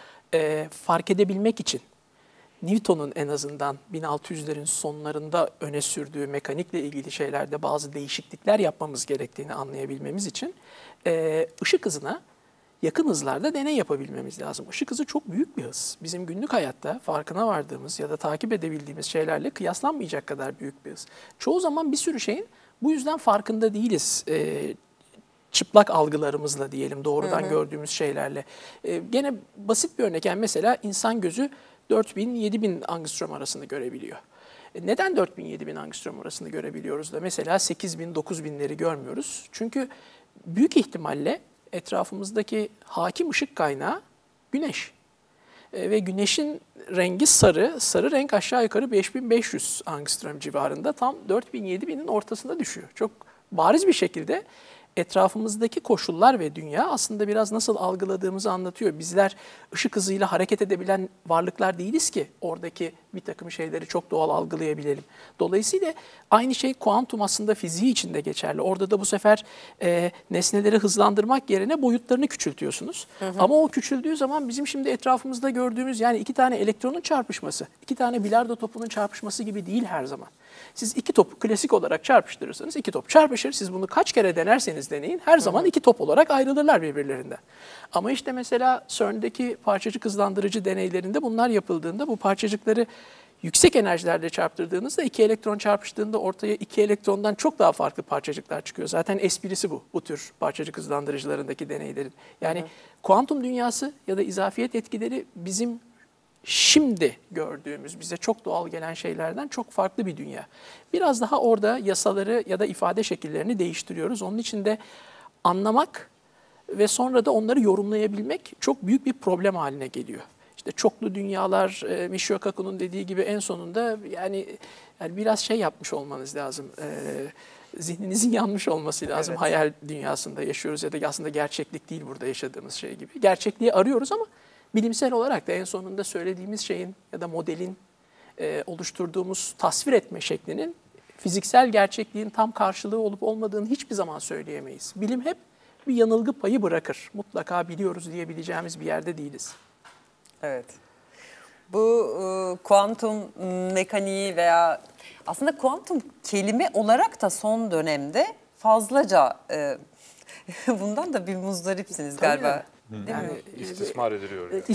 e, fark edebilmek için Newton'un en azından bin altı yüzlerin sonlarında öne sürdüğü mekanikle ilgili şeylerde bazı değişiklikler yapmamız gerektiğini anlayabilmemiz için e, ışık hızına yakın hızlarda deney yapabilmemiz lazım. Işık hızı çok büyük bir hız. Bizim günlük hayatta farkına vardığımız ya da takip edebildiğimiz şeylerle kıyaslanmayacak kadar büyük bir hız. Çoğu zaman bir sürü şeyin bu yüzden farkında değiliz. E, çıplak algılarımızla diyelim, doğrudan hı hı. gördüğümüz şeylerle. E, gene basit bir örnek, yani mesela insan gözü dört bin yedi bin angstrom arasını görebiliyor. E, neden dört bin yedi bin angstrom arasını görebiliyoruz da mesela sekiz bin dokuz binleri görmüyoruz? Çünkü büyük ihtimalle etrafımızdaki hakim ışık kaynağı güneş. E, ve güneşin rengi sarı, sarı renk aşağı yukarı beş bin beş yüz angstrom civarında, tam dört bin yedi binin ortasında düşüyor. Çok bariz bir şekilde etrafımızdaki koşullar ve dünya aslında biraz nasıl algıladığımızı anlatıyor. Bizler ışık hızıyla hareket edebilen varlıklar değiliz ki oradaki bir takım şeyleri çok doğal algılayabilelim. Dolayısıyla aynı şey kuantum aslında fiziği için de geçerli. Orada da bu sefer e, nesneleri hızlandırmak yerine boyutlarını küçültüyorsunuz. Hı hı. Ama o küçüldüğü zaman bizim şimdi etrafımızda gördüğümüz yani iki tane elektronun çarpışması, iki tane bilardo topunun çarpışması gibi değil her zaman. Siz iki topu klasik olarak çarpıştırırsanız iki top çarpışır. Siz bunu kaç kere denerseniz deneyin her zaman iki top olarak ayrılırlar birbirlerinden. Ama işte mesela CERN'deki parçacık hızlandırıcı deneylerinde bunlar yapıldığında bu parçacıkları yüksek enerjilerle çarptırdığınızda iki elektron çarpıştığında ortaya iki elektrondan çok daha farklı parçacıklar çıkıyor. Zaten esprisi bu, bu tür parçacık hızlandırıcılarındaki deneylerin. Yani hı hı. kuantum dünyası ya da izafiyet etkileri bizim şimdi gördüğümüz, bize çok doğal gelen şeylerden çok farklı bir dünya. Biraz daha orada yasaları ya da ifade şekillerini değiştiriyoruz. Onun için de anlamak ve sonra da onları yorumlayabilmek çok büyük bir problem haline geliyor. İşte çoklu dünyalar, e, Michio Kaku'nun dediği gibi en sonunda yani, yani biraz şey yapmış olmanız lazım. E, zihninizin yanmış olması lazım. Evet. Hayal dünyasında yaşıyoruz ya da aslında gerçeklik değil burada yaşadığımız şey gibi. Gerçekliği arıyoruz ama bilimsel olarak da en sonunda söylediğimiz şeyin ya da modelin e, oluşturduğumuz tasvir etme şeklinin fiziksel gerçekliğin tam karşılığı olup olmadığını hiçbir zaman söyleyemeyiz. Bilim hep bir yanılgı payı bırakır. Mutlaka biliyoruz diyebileceğimiz bir yerde değiliz. Evet. Bu e, kuantum mekaniği veya aslında kuantum kelime olarak da son dönemde fazlaca e, bundan da bir muzdaripsiniz Tabii galiba. Yani. Değil yani mi? istismar ediliyor. Yani.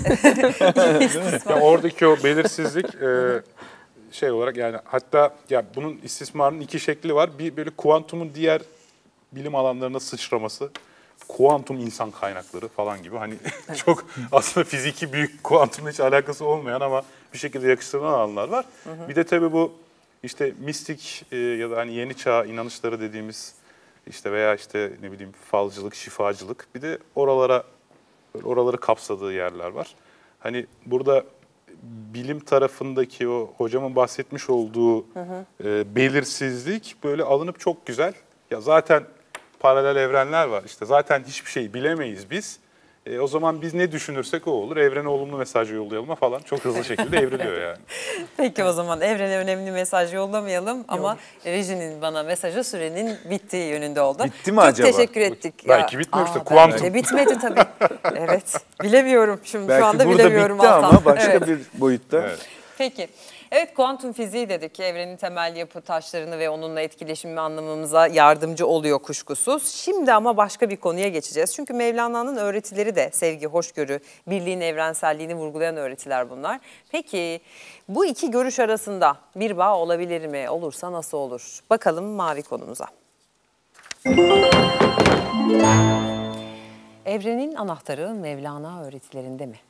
İstismar. Yani oradaki o belirsizlik e, şey olarak yani hatta ya bunun istismarının iki şekli var. Bir böyle kuantumun diğer bilim alanlarına sıçraması, kuantum insan kaynakları falan gibi hani çok aslında fiziki büyük kuantumla hiç alakası olmayan ama bir şekilde yakıştırılan alanlar var. Hı hı. Bir de tabii bu işte mistik e, ya da hani yeni çağ inanışları dediğimiz işte veya işte ne bileyim falcılık, şifacılık bir de oralara oraları kapsadığı yerler var. Hani burada bilim tarafındaki o hocamın bahsetmiş olduğu hı hı. E, belirsizlik böyle alınıp çok güzel. Ya zaten paralel evrenler var. İşte zaten hiçbir şey bilemeyiz biz. E, o zaman biz ne düşünürsek o olur. Evrene olumlu mesaj yollayalım falan. Çok hızlı şekilde evriliyor yani. Peki o zaman evrene önemli mesaj yollamayalım ama rejinin bana mesajı sürenin bittiği yönünde oldu. Bitti mi Çok acaba? teşekkür ettik. Belki ya. bitmemiştir. Aa, Kuantum. Belki bitmedi tabii. Evet. Bilemiyorum. Şimdi belki şu anda burada bilemiyorum. bitti Altan. ama başka evet. bir boyutta. Evet. Peki. Evet, kuantum fiziği dedik. Evrenin temel yapı taşlarını ve onunla etkileşimini anlamamıza yardımcı oluyor kuşkusuz. Şimdi ama başka bir konuya geçeceğiz. Çünkü Mevlana'nın öğretileri de sevgi, hoşgörü, birliğin evrenselliğini vurgulayan öğretiler bunlar. Peki bu iki görüş arasında bir bağ olabilir mi? Olursa nasıl olur? Bakalım mavi konumuza. Evrenin anahtarı Mevlana öğretilerinde mi?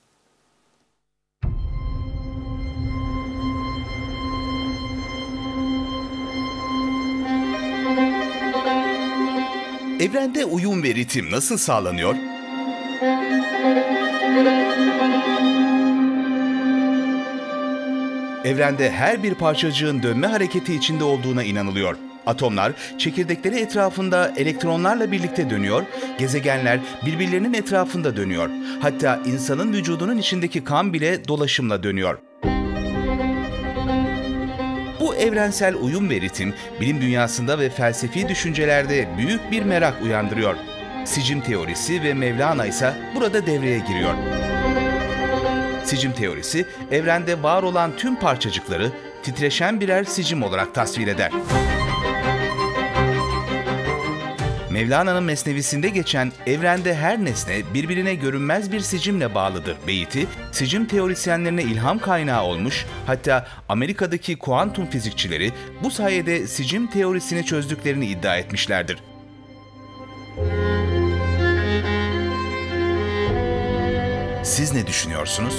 Evrende uyum ve ritim nasıl sağlanıyor? Evrende her bir parçacığın dönme hareketi içinde olduğuna inanılıyor. Atomlar çekirdekleri etrafında elektronlarla birlikte dönüyor, gezegenler birbirlerinin etrafında dönüyor. Hatta insanın vücudunun içindeki kan bile dolaşımla dönüyor. Bu evrensel uyum ve ritim, bilim dünyasında ve felsefi düşüncelerde büyük bir merak uyandırıyor. Sicim teorisi ve Mevlana ise burada devreye giriyor. Sicim teorisi, evrende var olan tüm parçacıkları titreşen birer sicim olarak tasvir eder. Mevlana'nın mesnevisinde geçen evrende her nesne birbirine görünmez bir sicimle bağlıdır beyti, sicim teorisyenlerine ilham kaynağı olmuş, hatta Amerika'daki kuantum fizikçileri bu sayede sicim teorisini çözdüklerini iddia etmişlerdir. Siz ne düşünüyorsunuz?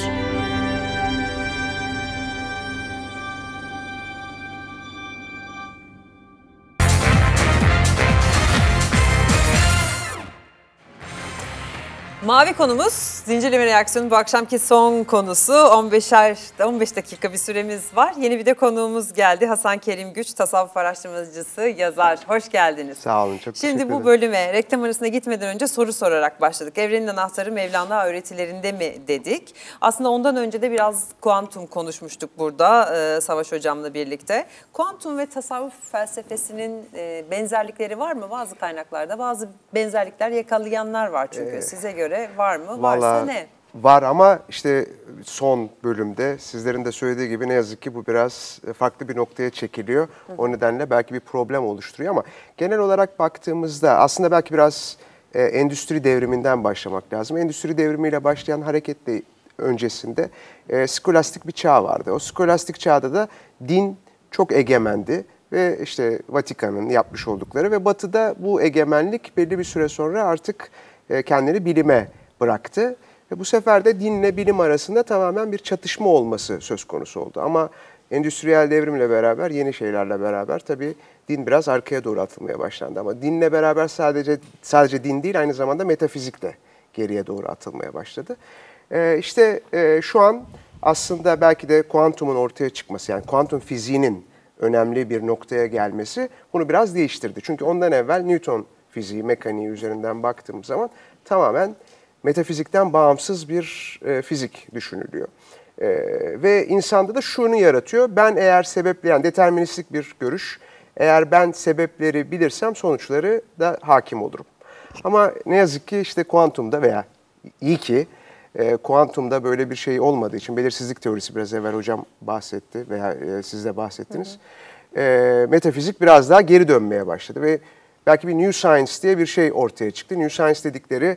Mavi konumuz Zincirleme Reaksiyonu bu akşamki son konusu. on beşer on beş dakika bir süremiz var. Yeni bir de konuğumuz geldi. Hasan Kerim Güç, tasavvuf araştırmacısı, yazar. Hoş geldiniz. Sağ olun, çok teşekkür ederim. Şimdi bu bölüme reklam arasına gitmeden önce soru sorarak başladık. Evrenin anahtarı Mevlana öğretilerinde mi dedik. Aslında ondan önce de biraz kuantum konuşmuştuk burada e, Savaş Hocam'la birlikte. Kuantum ve tasavvuf felsefesinin e, benzerlikleri var mı? Bazı kaynaklarda bazı benzerlikler yakalayanlar var çünkü. Ee, Size göre var mı? Varsa Vallahi ne? Var ama işte son bölümde sizlerin de söylediği gibi ne yazık ki bu biraz farklı bir noktaya çekiliyor. Hı hı. O nedenle belki bir problem oluşturuyor ama genel olarak baktığımızda aslında belki biraz e, endüstri devriminden başlamak lazım. Endüstri devrimiyle başlayan hareketle öncesinde e, skolastik bir çağ vardı. O skolastik çağda da din çok egemendi ve işte Vatikan'ın yapmış oldukları ve Batı'da bu egemenlik belli bir süre sonra artık e, kendini bilime bıraktı. Ve bu sefer de dinle bilim arasında tamamen bir çatışma olması söz konusu oldu. Ama endüstriyel devrimle beraber, yeni şeylerle beraber tabii din biraz arkaya doğru atılmaya başlandı. Ama dinle beraber sadece sadece din değil, aynı zamanda metafizik de geriye doğru atılmaya başladı. Ee, işte e, şu an aslında belki de kuantumun ortaya çıkması, yani kuantum fiziğinin önemli bir noktaya gelmesi bunu biraz değiştirdi. Çünkü ondan evvel Newton fiziği, mekaniği üzerinden baktığımız zaman tamamen metafizikten bağımsız bir e, fizik düşünülüyor. E, ve insanda da şunu yaratıyor. Ben eğer sebepleri, yani deterministik bir görüş, eğer ben sebepleri bilirsem sonuçları da hakim olurum. Ama ne yazık ki işte kuantumda veya iyi ki e, kuantumda böyle bir şey olmadığı için, belirsizlik teorisi biraz evvel hocam bahsetti veya e, siz de bahsettiniz. Hı hı. E, metafizik biraz daha geri dönmeye başladı ve belki bir New Science diye bir şey ortaya çıktı. New Science dedikleri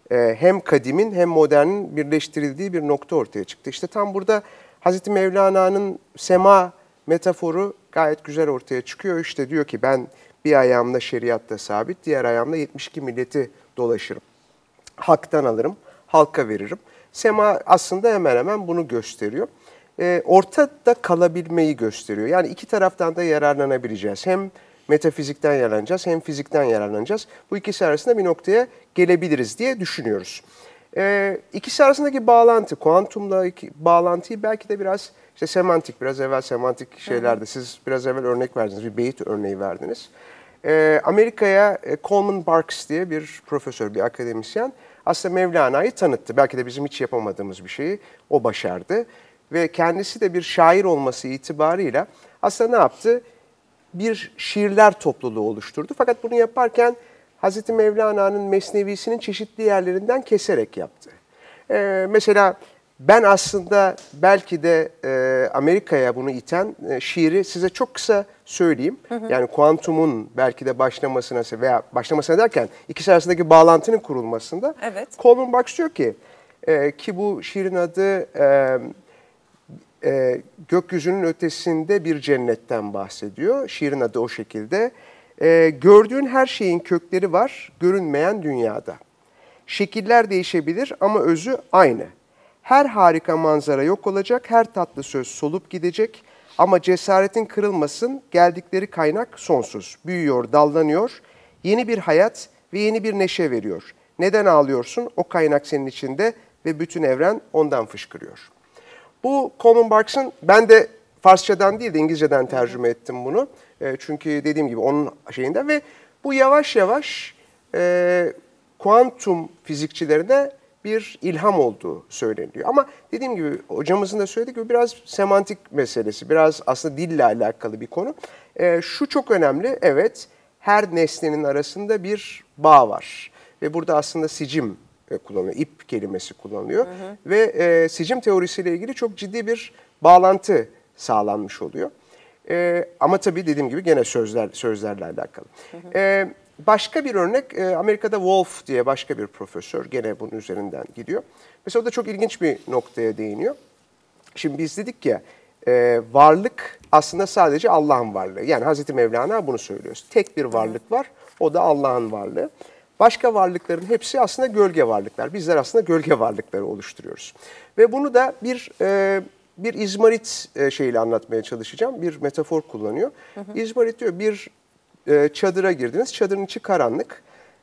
hem kadimin hem modernin birleştirildiği bir nokta ortaya çıktı. İşte tam burada Hazreti Mevlana'nın sema metaforu gayet güzel ortaya çıkıyor. İşte diyor ki ben bir ayağımda şeriatta sabit, diğer ayağımda yetmiş iki milleti dolaşırım. Hak'tan alırım, halka veririm. Sema aslında hemen hemen bunu gösteriyor. E, ortada kalabilmeyi gösteriyor. Yani iki taraftan da yararlanabileceğiz. Hem metafizikten yararlanacağız hem fizikten yararlanacağız. Bu ikisi arasında bir noktaya gelebiliriz diye düşünüyoruz. Ee, ikisi arasındaki bağlantı, kuantumla iki, bağlantıyı belki de biraz işte semantik, biraz evvel semantik şeylerde, siz biraz evvel örnek verdiniz, bir beyit örneği verdiniz. Ee, Amerika'ya e, Coleman Barks diye bir profesör, bir akademisyen aslında Mevlana'yı tanıttı. Belki de bizim hiç yapamadığımız bir şeyi o başardı. Ve kendisi de bir şair olması itibarıyla aslında ne yaptı? Bir şiirler topluluğu oluşturdu. Fakat bunu yaparken Hazreti Mevlana'nın Mesnevisinin çeşitli yerlerinden keserek yaptı. Ee, mesela ben aslında belki de e, Amerika'ya bunu iten e, şiiri size çok kısa söyleyeyim. Hı hı. Yani kuantumun belki de başlamasına veya başlamasına derken ikisi arasındaki bağlantının kurulmasında. Evet. Coleman Barks diyor ki e, ki bu şiirin adı e, e, gökyüzünün ötesinde bir cennetten bahsediyor. Şiirin adı o şekilde. E, gördüğün her şeyin kökleri var görünmeyen dünyada. Şekiller değişebilir ama özü aynı. Her harika manzara yok olacak, her tatlı söz solup gidecek ama cesaretin kırılmasın, geldikleri kaynak sonsuz. Büyüyor, dallanıyor, yeni bir hayat ve yeni bir neşe veriyor. Neden ağlıyorsun? O kaynak senin içinde ve bütün evren ondan fışkırıyor. Bu Coleman Barks'ın, ben de Farsçadan değil de İngilizceden tercüme ettim bunu. E, çünkü dediğim gibi onun şeyinde ve bu yavaş yavaş e, kuantum fizikçilerine bir ilham olduğu söyleniyor. Ama dediğim gibi hocamızın da söylediği gibi biraz semantik meselesi, biraz aslında dille alakalı bir konu. E, şu çok önemli, evet, her nesnenin arasında bir bağ var. Ve burada aslında sicim e, kullanılıyor, ip kelimesi kullanılıyor. Hı hı. Ve e, sicim teorisiyle ilgili çok ciddi bir bağlantı sağlanmış oluyor. E, ama tabii dediğim gibi gene sözler sözlerle alakalı. Hı hı. E, Başka bir örnek, Amerika'da Wolf diye başka bir profesör, gene bunun üzerinden gidiyor. Mesela o da çok ilginç bir noktaya değiniyor. Şimdi biz dedik ya, varlık aslında sadece Allah'ın varlığı. Yani Hazreti Mevlana bunu söylüyor. Tek bir varlık var, o da Allah'ın varlığı. Başka varlıkların hepsi aslında gölge varlıklar. Bizler aslında gölge varlıkları oluşturuyoruz. Ve bunu da bir bir izmarit şeyle anlatmaya çalışacağım. Bir metafor kullanıyor. Hı hı. İzmarit diyor, bir çadıra girdiniz. Çadırın içi karanlık.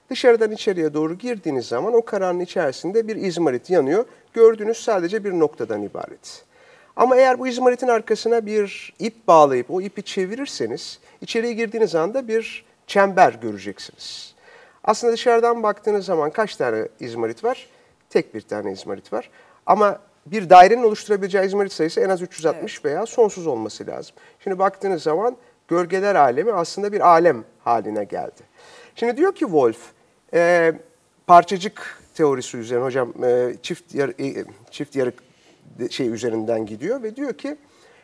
Dışarıdan içeriye doğru girdiğiniz zaman o karanlığın içerisinde bir izmarit yanıyor. Gördüğünüz sadece bir noktadan ibaret. Ama eğer bu izmaritin arkasına bir ip bağlayıp o ipi çevirirseniz içeriye girdiğiniz anda bir çember göreceksiniz. Aslında dışarıdan baktığınız zaman kaç tane izmarit var? Tek bir tane izmarit var. Ama bir dairenin oluşturabileceği izmarit sayısı en az üç yüz altmış evet. veya sonsuz olması lazım. Şimdi baktığınız zaman gölgeler alemi aslında bir alem haline geldi. Şimdi diyor ki Wolf, e, parçacık teorisi üzerine hocam e, çift yarı, e, çift yarık şey üzerinden gidiyor ve diyor ki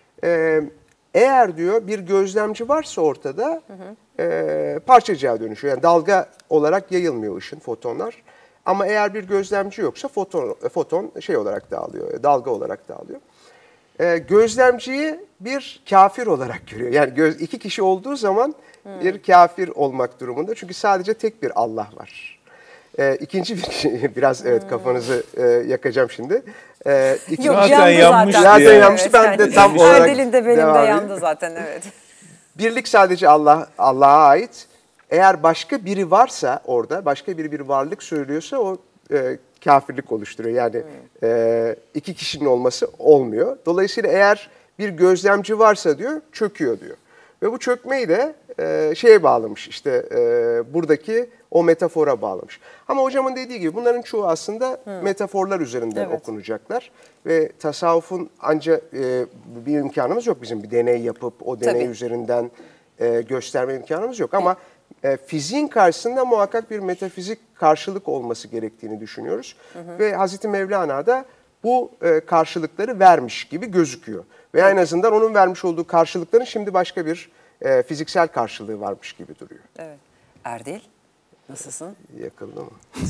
e, eğer diyor bir gözlemci varsa ortada hı hı. E, parçacığa dönüşüyor. Yani dalga olarak yayılmıyor ışın, fotonlar. Ama eğer bir gözlemci yoksa foton, foton şey olarak dağılıyor, dalga olarak dağılıyor. Ee, gözlemciyi bir kafir olarak görüyor. Yani göz, iki kişi olduğu zaman hmm. bir kafir olmak durumunda. Çünkü sadece tek bir Allah var. Ee, ikinci bir şey, biraz evet kafanızı e, yakacağım şimdi. Ee, iki, Yok zaten yanmış. Zaten zaten yani. yanmıştı. Ben yani, de tam olarak Erdil'in de benim de devam yandı edeyim. zaten evet. Birlik sadece Allah Allah'a ait. Eğer başka biri varsa orada, başka biri bir varlık söylüyorsa o e, kafirlik oluşturuyor. Yani hmm. e, iki kişinin olması olmuyor. Dolayısıyla eğer bir gözlemci varsa diyor, çöküyor diyor. Ve bu çökmeyi de e, şeye bağlamış, işte e, buradaki o metafora bağlamış. Ama hocamın dediği gibi bunların çoğu aslında hmm. metaforlar üzerinden evet. okunacaklar. Ve tasavvufun ancak e, bir imkanımız yok bizim bir deney yapıp o deney Tabii. üzerinden e, gösterme imkanımız yok. Ama E, fiziğin karşısında muhakkak bir metafizik karşılık olması gerektiğini düşünüyoruz. Hı hı. Ve Hazreti Mevlana da bu e, karşılıkları vermiş gibi gözüküyor. Veya en azından onun vermiş olduğu karşılıkların şimdi başka bir e, fiziksel karşılığı varmış gibi duruyor. Evet. Erdil, nasılsın? Yakıldı mı?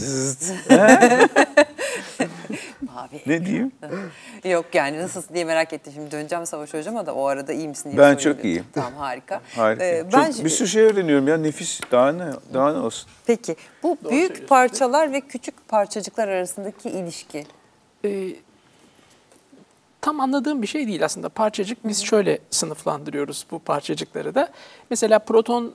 Abi. Ne diyeyim? Yok yani nasılsın diye merak ettim. Şimdi döneceğim Savaş Hocam'a da o arada iyi misin diye Ben sorayım. çok iyiyim. Tamam harika. Harika. Ee, çok, ben... Bir sürü şey öğreniyorum ya nefis. Daha ne, daha ne olsun? Peki bu Doğru büyük parçalar ve küçük parçacıklar arasındaki ilişki? Ee, tam anladığım bir şey değil aslında. Parçacık biz şöyle sınıflandırıyoruz bu parçacıkları da. Mesela proton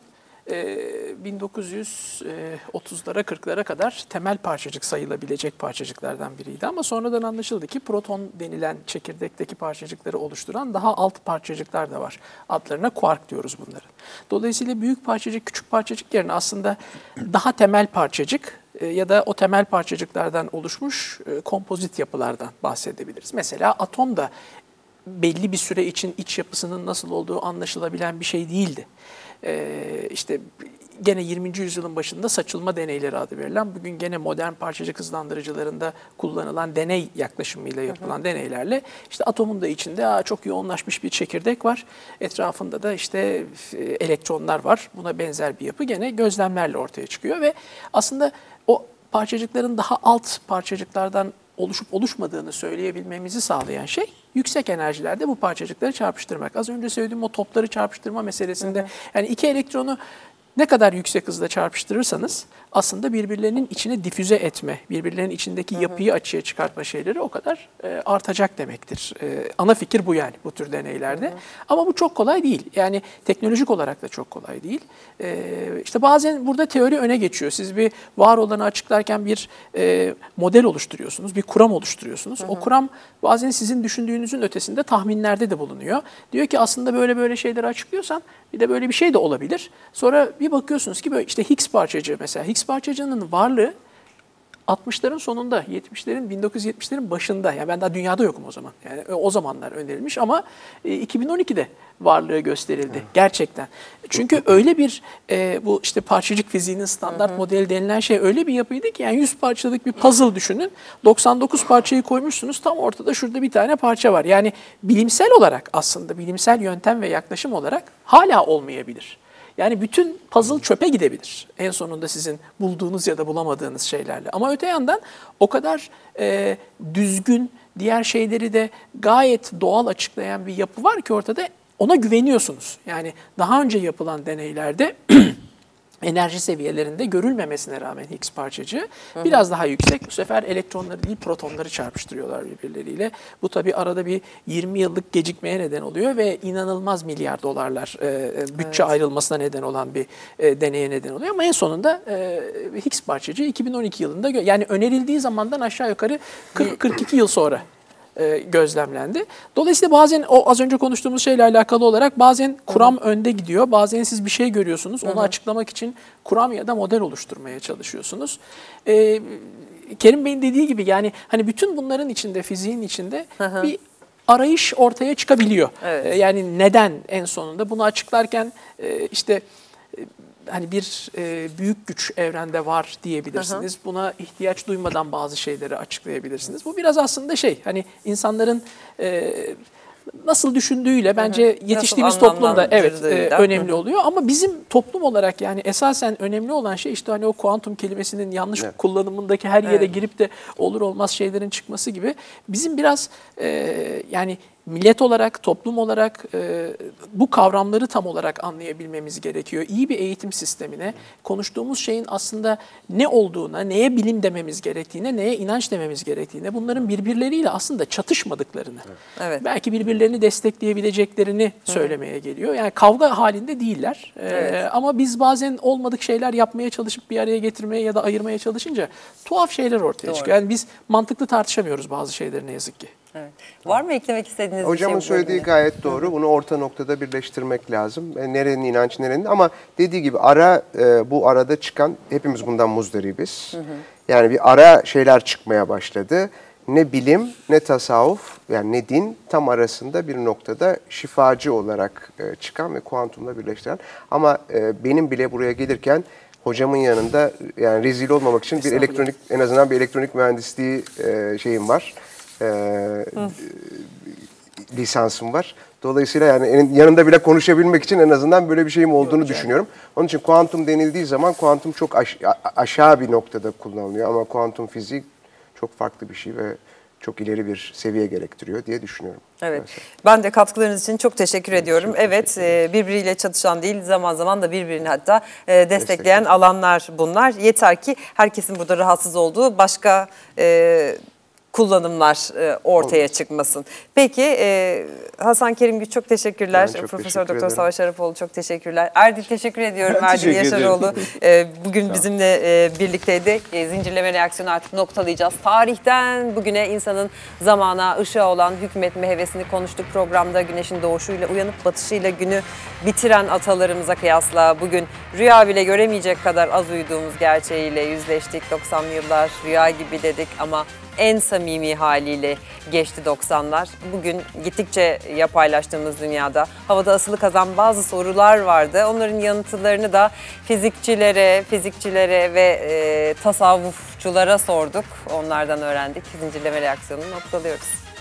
bin dokuz yüz otuzlara kırklara kadar temel parçacık sayılabilecek parçacıklardan biriydi. Ama sonradan anlaşıldı ki proton denilen çekirdekteki parçacıkları oluşturan daha alt parçacıklar da var. Adlarına kuark diyoruz bunların. Dolayısıyla büyük parçacık, küçük parçacık yerine aslında daha temel parçacık ya da o temel parçacıklardan oluşmuş kompozit yapılardan bahsedebiliriz. Mesela atom da belli bir süre için iç yapısının nasıl olduğu anlaşılabilen bir şey değildi. Ee, işte gene yirminci yüzyılın başında saçılma deneyleri adı verilen, bugün gene modern parçacık hızlandırıcılarında kullanılan deney yaklaşımıyla yapılan hı hı. deneylerle işte atomun da içinde aa, çok yoğunlaşmış bir çekirdek var. Etrafında da işte elektronlar var. Buna benzer bir yapı gene gözlemlerle ortaya çıkıyor ve aslında o parçacıkların daha alt parçacıklardan oluşup oluşmadığını söyleyebilmemizi sağlayan şey yüksek enerjilerde bu parçacıkları çarpıştırmak. Az önce söylediğim o topları çarpıştırma meselesinde hı hı. yani iki elektronu ne kadar yüksek hızla çarpıştırırsanız aslında birbirlerinin içine difüze etme, birbirlerinin içindeki hı hı. yapıyı açığa çıkartma şeyleri o kadar e, artacak demektir. E, ana fikir bu yani bu tür deneylerde. Hı hı. Ama bu çok kolay değil. Yani teknolojik olarak da çok kolay değil. E, işte bazen burada teori öne geçiyor. Siz bir var olanı açıklarken bir e, model oluşturuyorsunuz, bir kuram oluşturuyorsunuz. Hı hı. O kuram bazen sizin düşündüğünüzün ötesinde tahminlerde de bulunuyor. Diyor ki aslında böyle böyle şeyleri açıklıyorsan bir de böyle bir şey de olabilir. Sonra bir bakıyorsunuz ki böyle işte Higgs parçacığı mesela. Higgs parçacığının varlığı altmışların sonunda, yetmişlerin, bin dokuz yüz yetmişlerin başında. Yani ben daha dünyada yokum o zaman. Yani o zamanlar önerilmiş ama iki bin on ikide varlığı gösterildi gerçekten. Çünkü öyle bir e, bu işte parçacık fiziğinin standart hı hı. modeli denilen şey öyle bir yapıydı ki yani yüz parçalık bir puzzle düşünün. doksan dokuz parçayı koymuşsunuz, tam ortada şurada bir tane parça var. Yani bilimsel olarak aslında bilimsel yöntem ve yaklaşım olarak hala olmayabilir. Yani bütün puzzle çöpe gidebilir en sonunda sizin bulduğunuz ya da bulamadığınız şeylerle. Ama öte yandan o kadar e, düzgün, diğer şeyleri de gayet doğal açıklayan bir yapı var ki ortada, ona güveniyorsunuz. Yani daha önce yapılan deneylerde enerji seviyelerinde görülmemesine rağmen Higgs parçacığı biraz daha yüksek. Bu sefer elektronları değil protonları çarpıştırıyorlar birbirleriyle. Bu tabii arada bir yirmi yıllık gecikmeye neden oluyor ve inanılmaz milyar dolarlar e, bütçe evet. ayrılmasına neden olan bir e, deneye neden oluyor. Ama en sonunda e, Higgs parçacığı iki bin on iki yılında yani önerildiği zamandan aşağı yukarı kırk kırk iki yıl sonra E, gözlemlendi. Dolayısıyla bazen o az önce konuştuğumuz şeyle alakalı olarak bazen kuram Hı-hı. önde gidiyor. Bazen siz bir şey görüyorsunuz. Onu Hı-hı. açıklamak için kuram ya da model oluşturmaya çalışıyorsunuz. E, Kerim Bey'in dediği gibi yani hani bütün bunların içinde, fiziğin içinde Hı-hı. bir arayış ortaya çıkabiliyor. Evet. E, yani neden en sonunda bunu açıklarken e, işte hani bir e, büyük güç evrende var diyebilirsiniz. Hı hı. Buna ihtiyaç duymadan bazı şeyleri açıklayabilirsiniz. Bu biraz aslında şey hani insanların e, nasıl düşündüğüyle bence hı hı. yetiştiğimiz toplumda evet e, önemli hı hı. oluyor. Ama bizim toplum olarak yani esasen önemli olan şey işte hani o kuantum kelimesinin yanlış evet. kullanımındaki her yere evet. girip de olur olmaz şeylerin çıkması gibi. Bizim biraz e, yani millet olarak, toplum olarak e, bu kavramları tam olarak anlayabilmemiz gerekiyor. İyi bir eğitim sistemine, konuştuğumuz şeyin aslında ne olduğuna, neye bilim dememiz gerektiğine, neye inanç dememiz gerektiğine, bunların birbirleriyle aslında çatışmadıklarını, evet. belki birbirlerini destekleyebileceklerini Hı. söylemeye geliyor. Yani kavga halinde değiller. Evet. E, ama biz bazen olmadık şeyler yapmaya çalışıp bir araya getirmeye ya da ayırmaya çalışınca tuhaf şeyler ortaya Doğru. çıkıyor. Yani biz mantıklı tartışamıyoruz bazı şeyleri ne yazık ki. Evet. Var mı eklemek istediğiniz Hocamın bir şey? Hocamın söylediği gayet doğru. Bunu orta noktada birleştirmek lazım. E, nerenin inanç, nerenin ama dediği gibi ara e, bu arada çıkan hepimiz bundan muzdaribiz. Hı hı. Yani bir ara şeyler çıkmaya başladı. Ne bilim ne tasavvuf yani ne din tam arasında bir noktada şifacı olarak e, çıkan ve kuantumla birleştiren. Ama e, benim bile buraya gelirken hocamın yanında yani rezil olmamak için bir elektronik en azından bir elektronik mühendisliği e, şeyim var. E, lisansım var. Dolayısıyla yani yanında bile konuşabilmek için en azından böyle bir şeyim olduğunu Yok, düşünüyorum. Yani. Onun için kuantum denildiği zaman kuantum çok aş aşağı bir noktada kullanılıyor ama kuantum fiziği çok farklı bir şey ve çok ileri bir seviye gerektiriyor diye düşünüyorum. Evet. Mesela. Ben de katkılarınız için çok teşekkür evet, ediyorum. Çok evet, teşekkür birbiriyle çatışan değil, zaman zaman da birbirini hatta destekleyen Destekler. alanlar bunlar. Yeter ki herkesin burada rahatsız olduğu başka e, kullanımlar e, ortaya Olmaz. çıkmasın. Peki e, Hasan Kerim Güç çok teşekkürler. Çok Profesör Doktor Savaş Arapoğlu çok teşekkürler. Erdil teşekkür ediyorum. Ben Erdil teşekkür Yaşaroğlu e, bugün tamam. bizimle e, birlikteydi. E, zincirleme reaksiyonu artık noktalayacağız. Tarihten bugüne insanın zamana, ışığa olan hükmetme hevesini konuştuk programda. Güneşin doğuşuyla, uyanıp batışıyla günü bitiren atalarımıza kıyasla bugün rüya bile göremeyecek kadar az uyuduğumuz gerçeğiyle yüzleştik. doksanlı yıllar rüya gibi dedik ama en samimi haliyle geçti doksanlar. Bugün gittikçe yapaylaştığımız dünyada havada asılı kazan bazı sorular vardı. Onların yanıtlarını da fizikçilere, fizikçilere ve e, tasavvufçulara sorduk. Onlardan öğrendik. Zincirleme reaksiyonunu noktalıyoruz.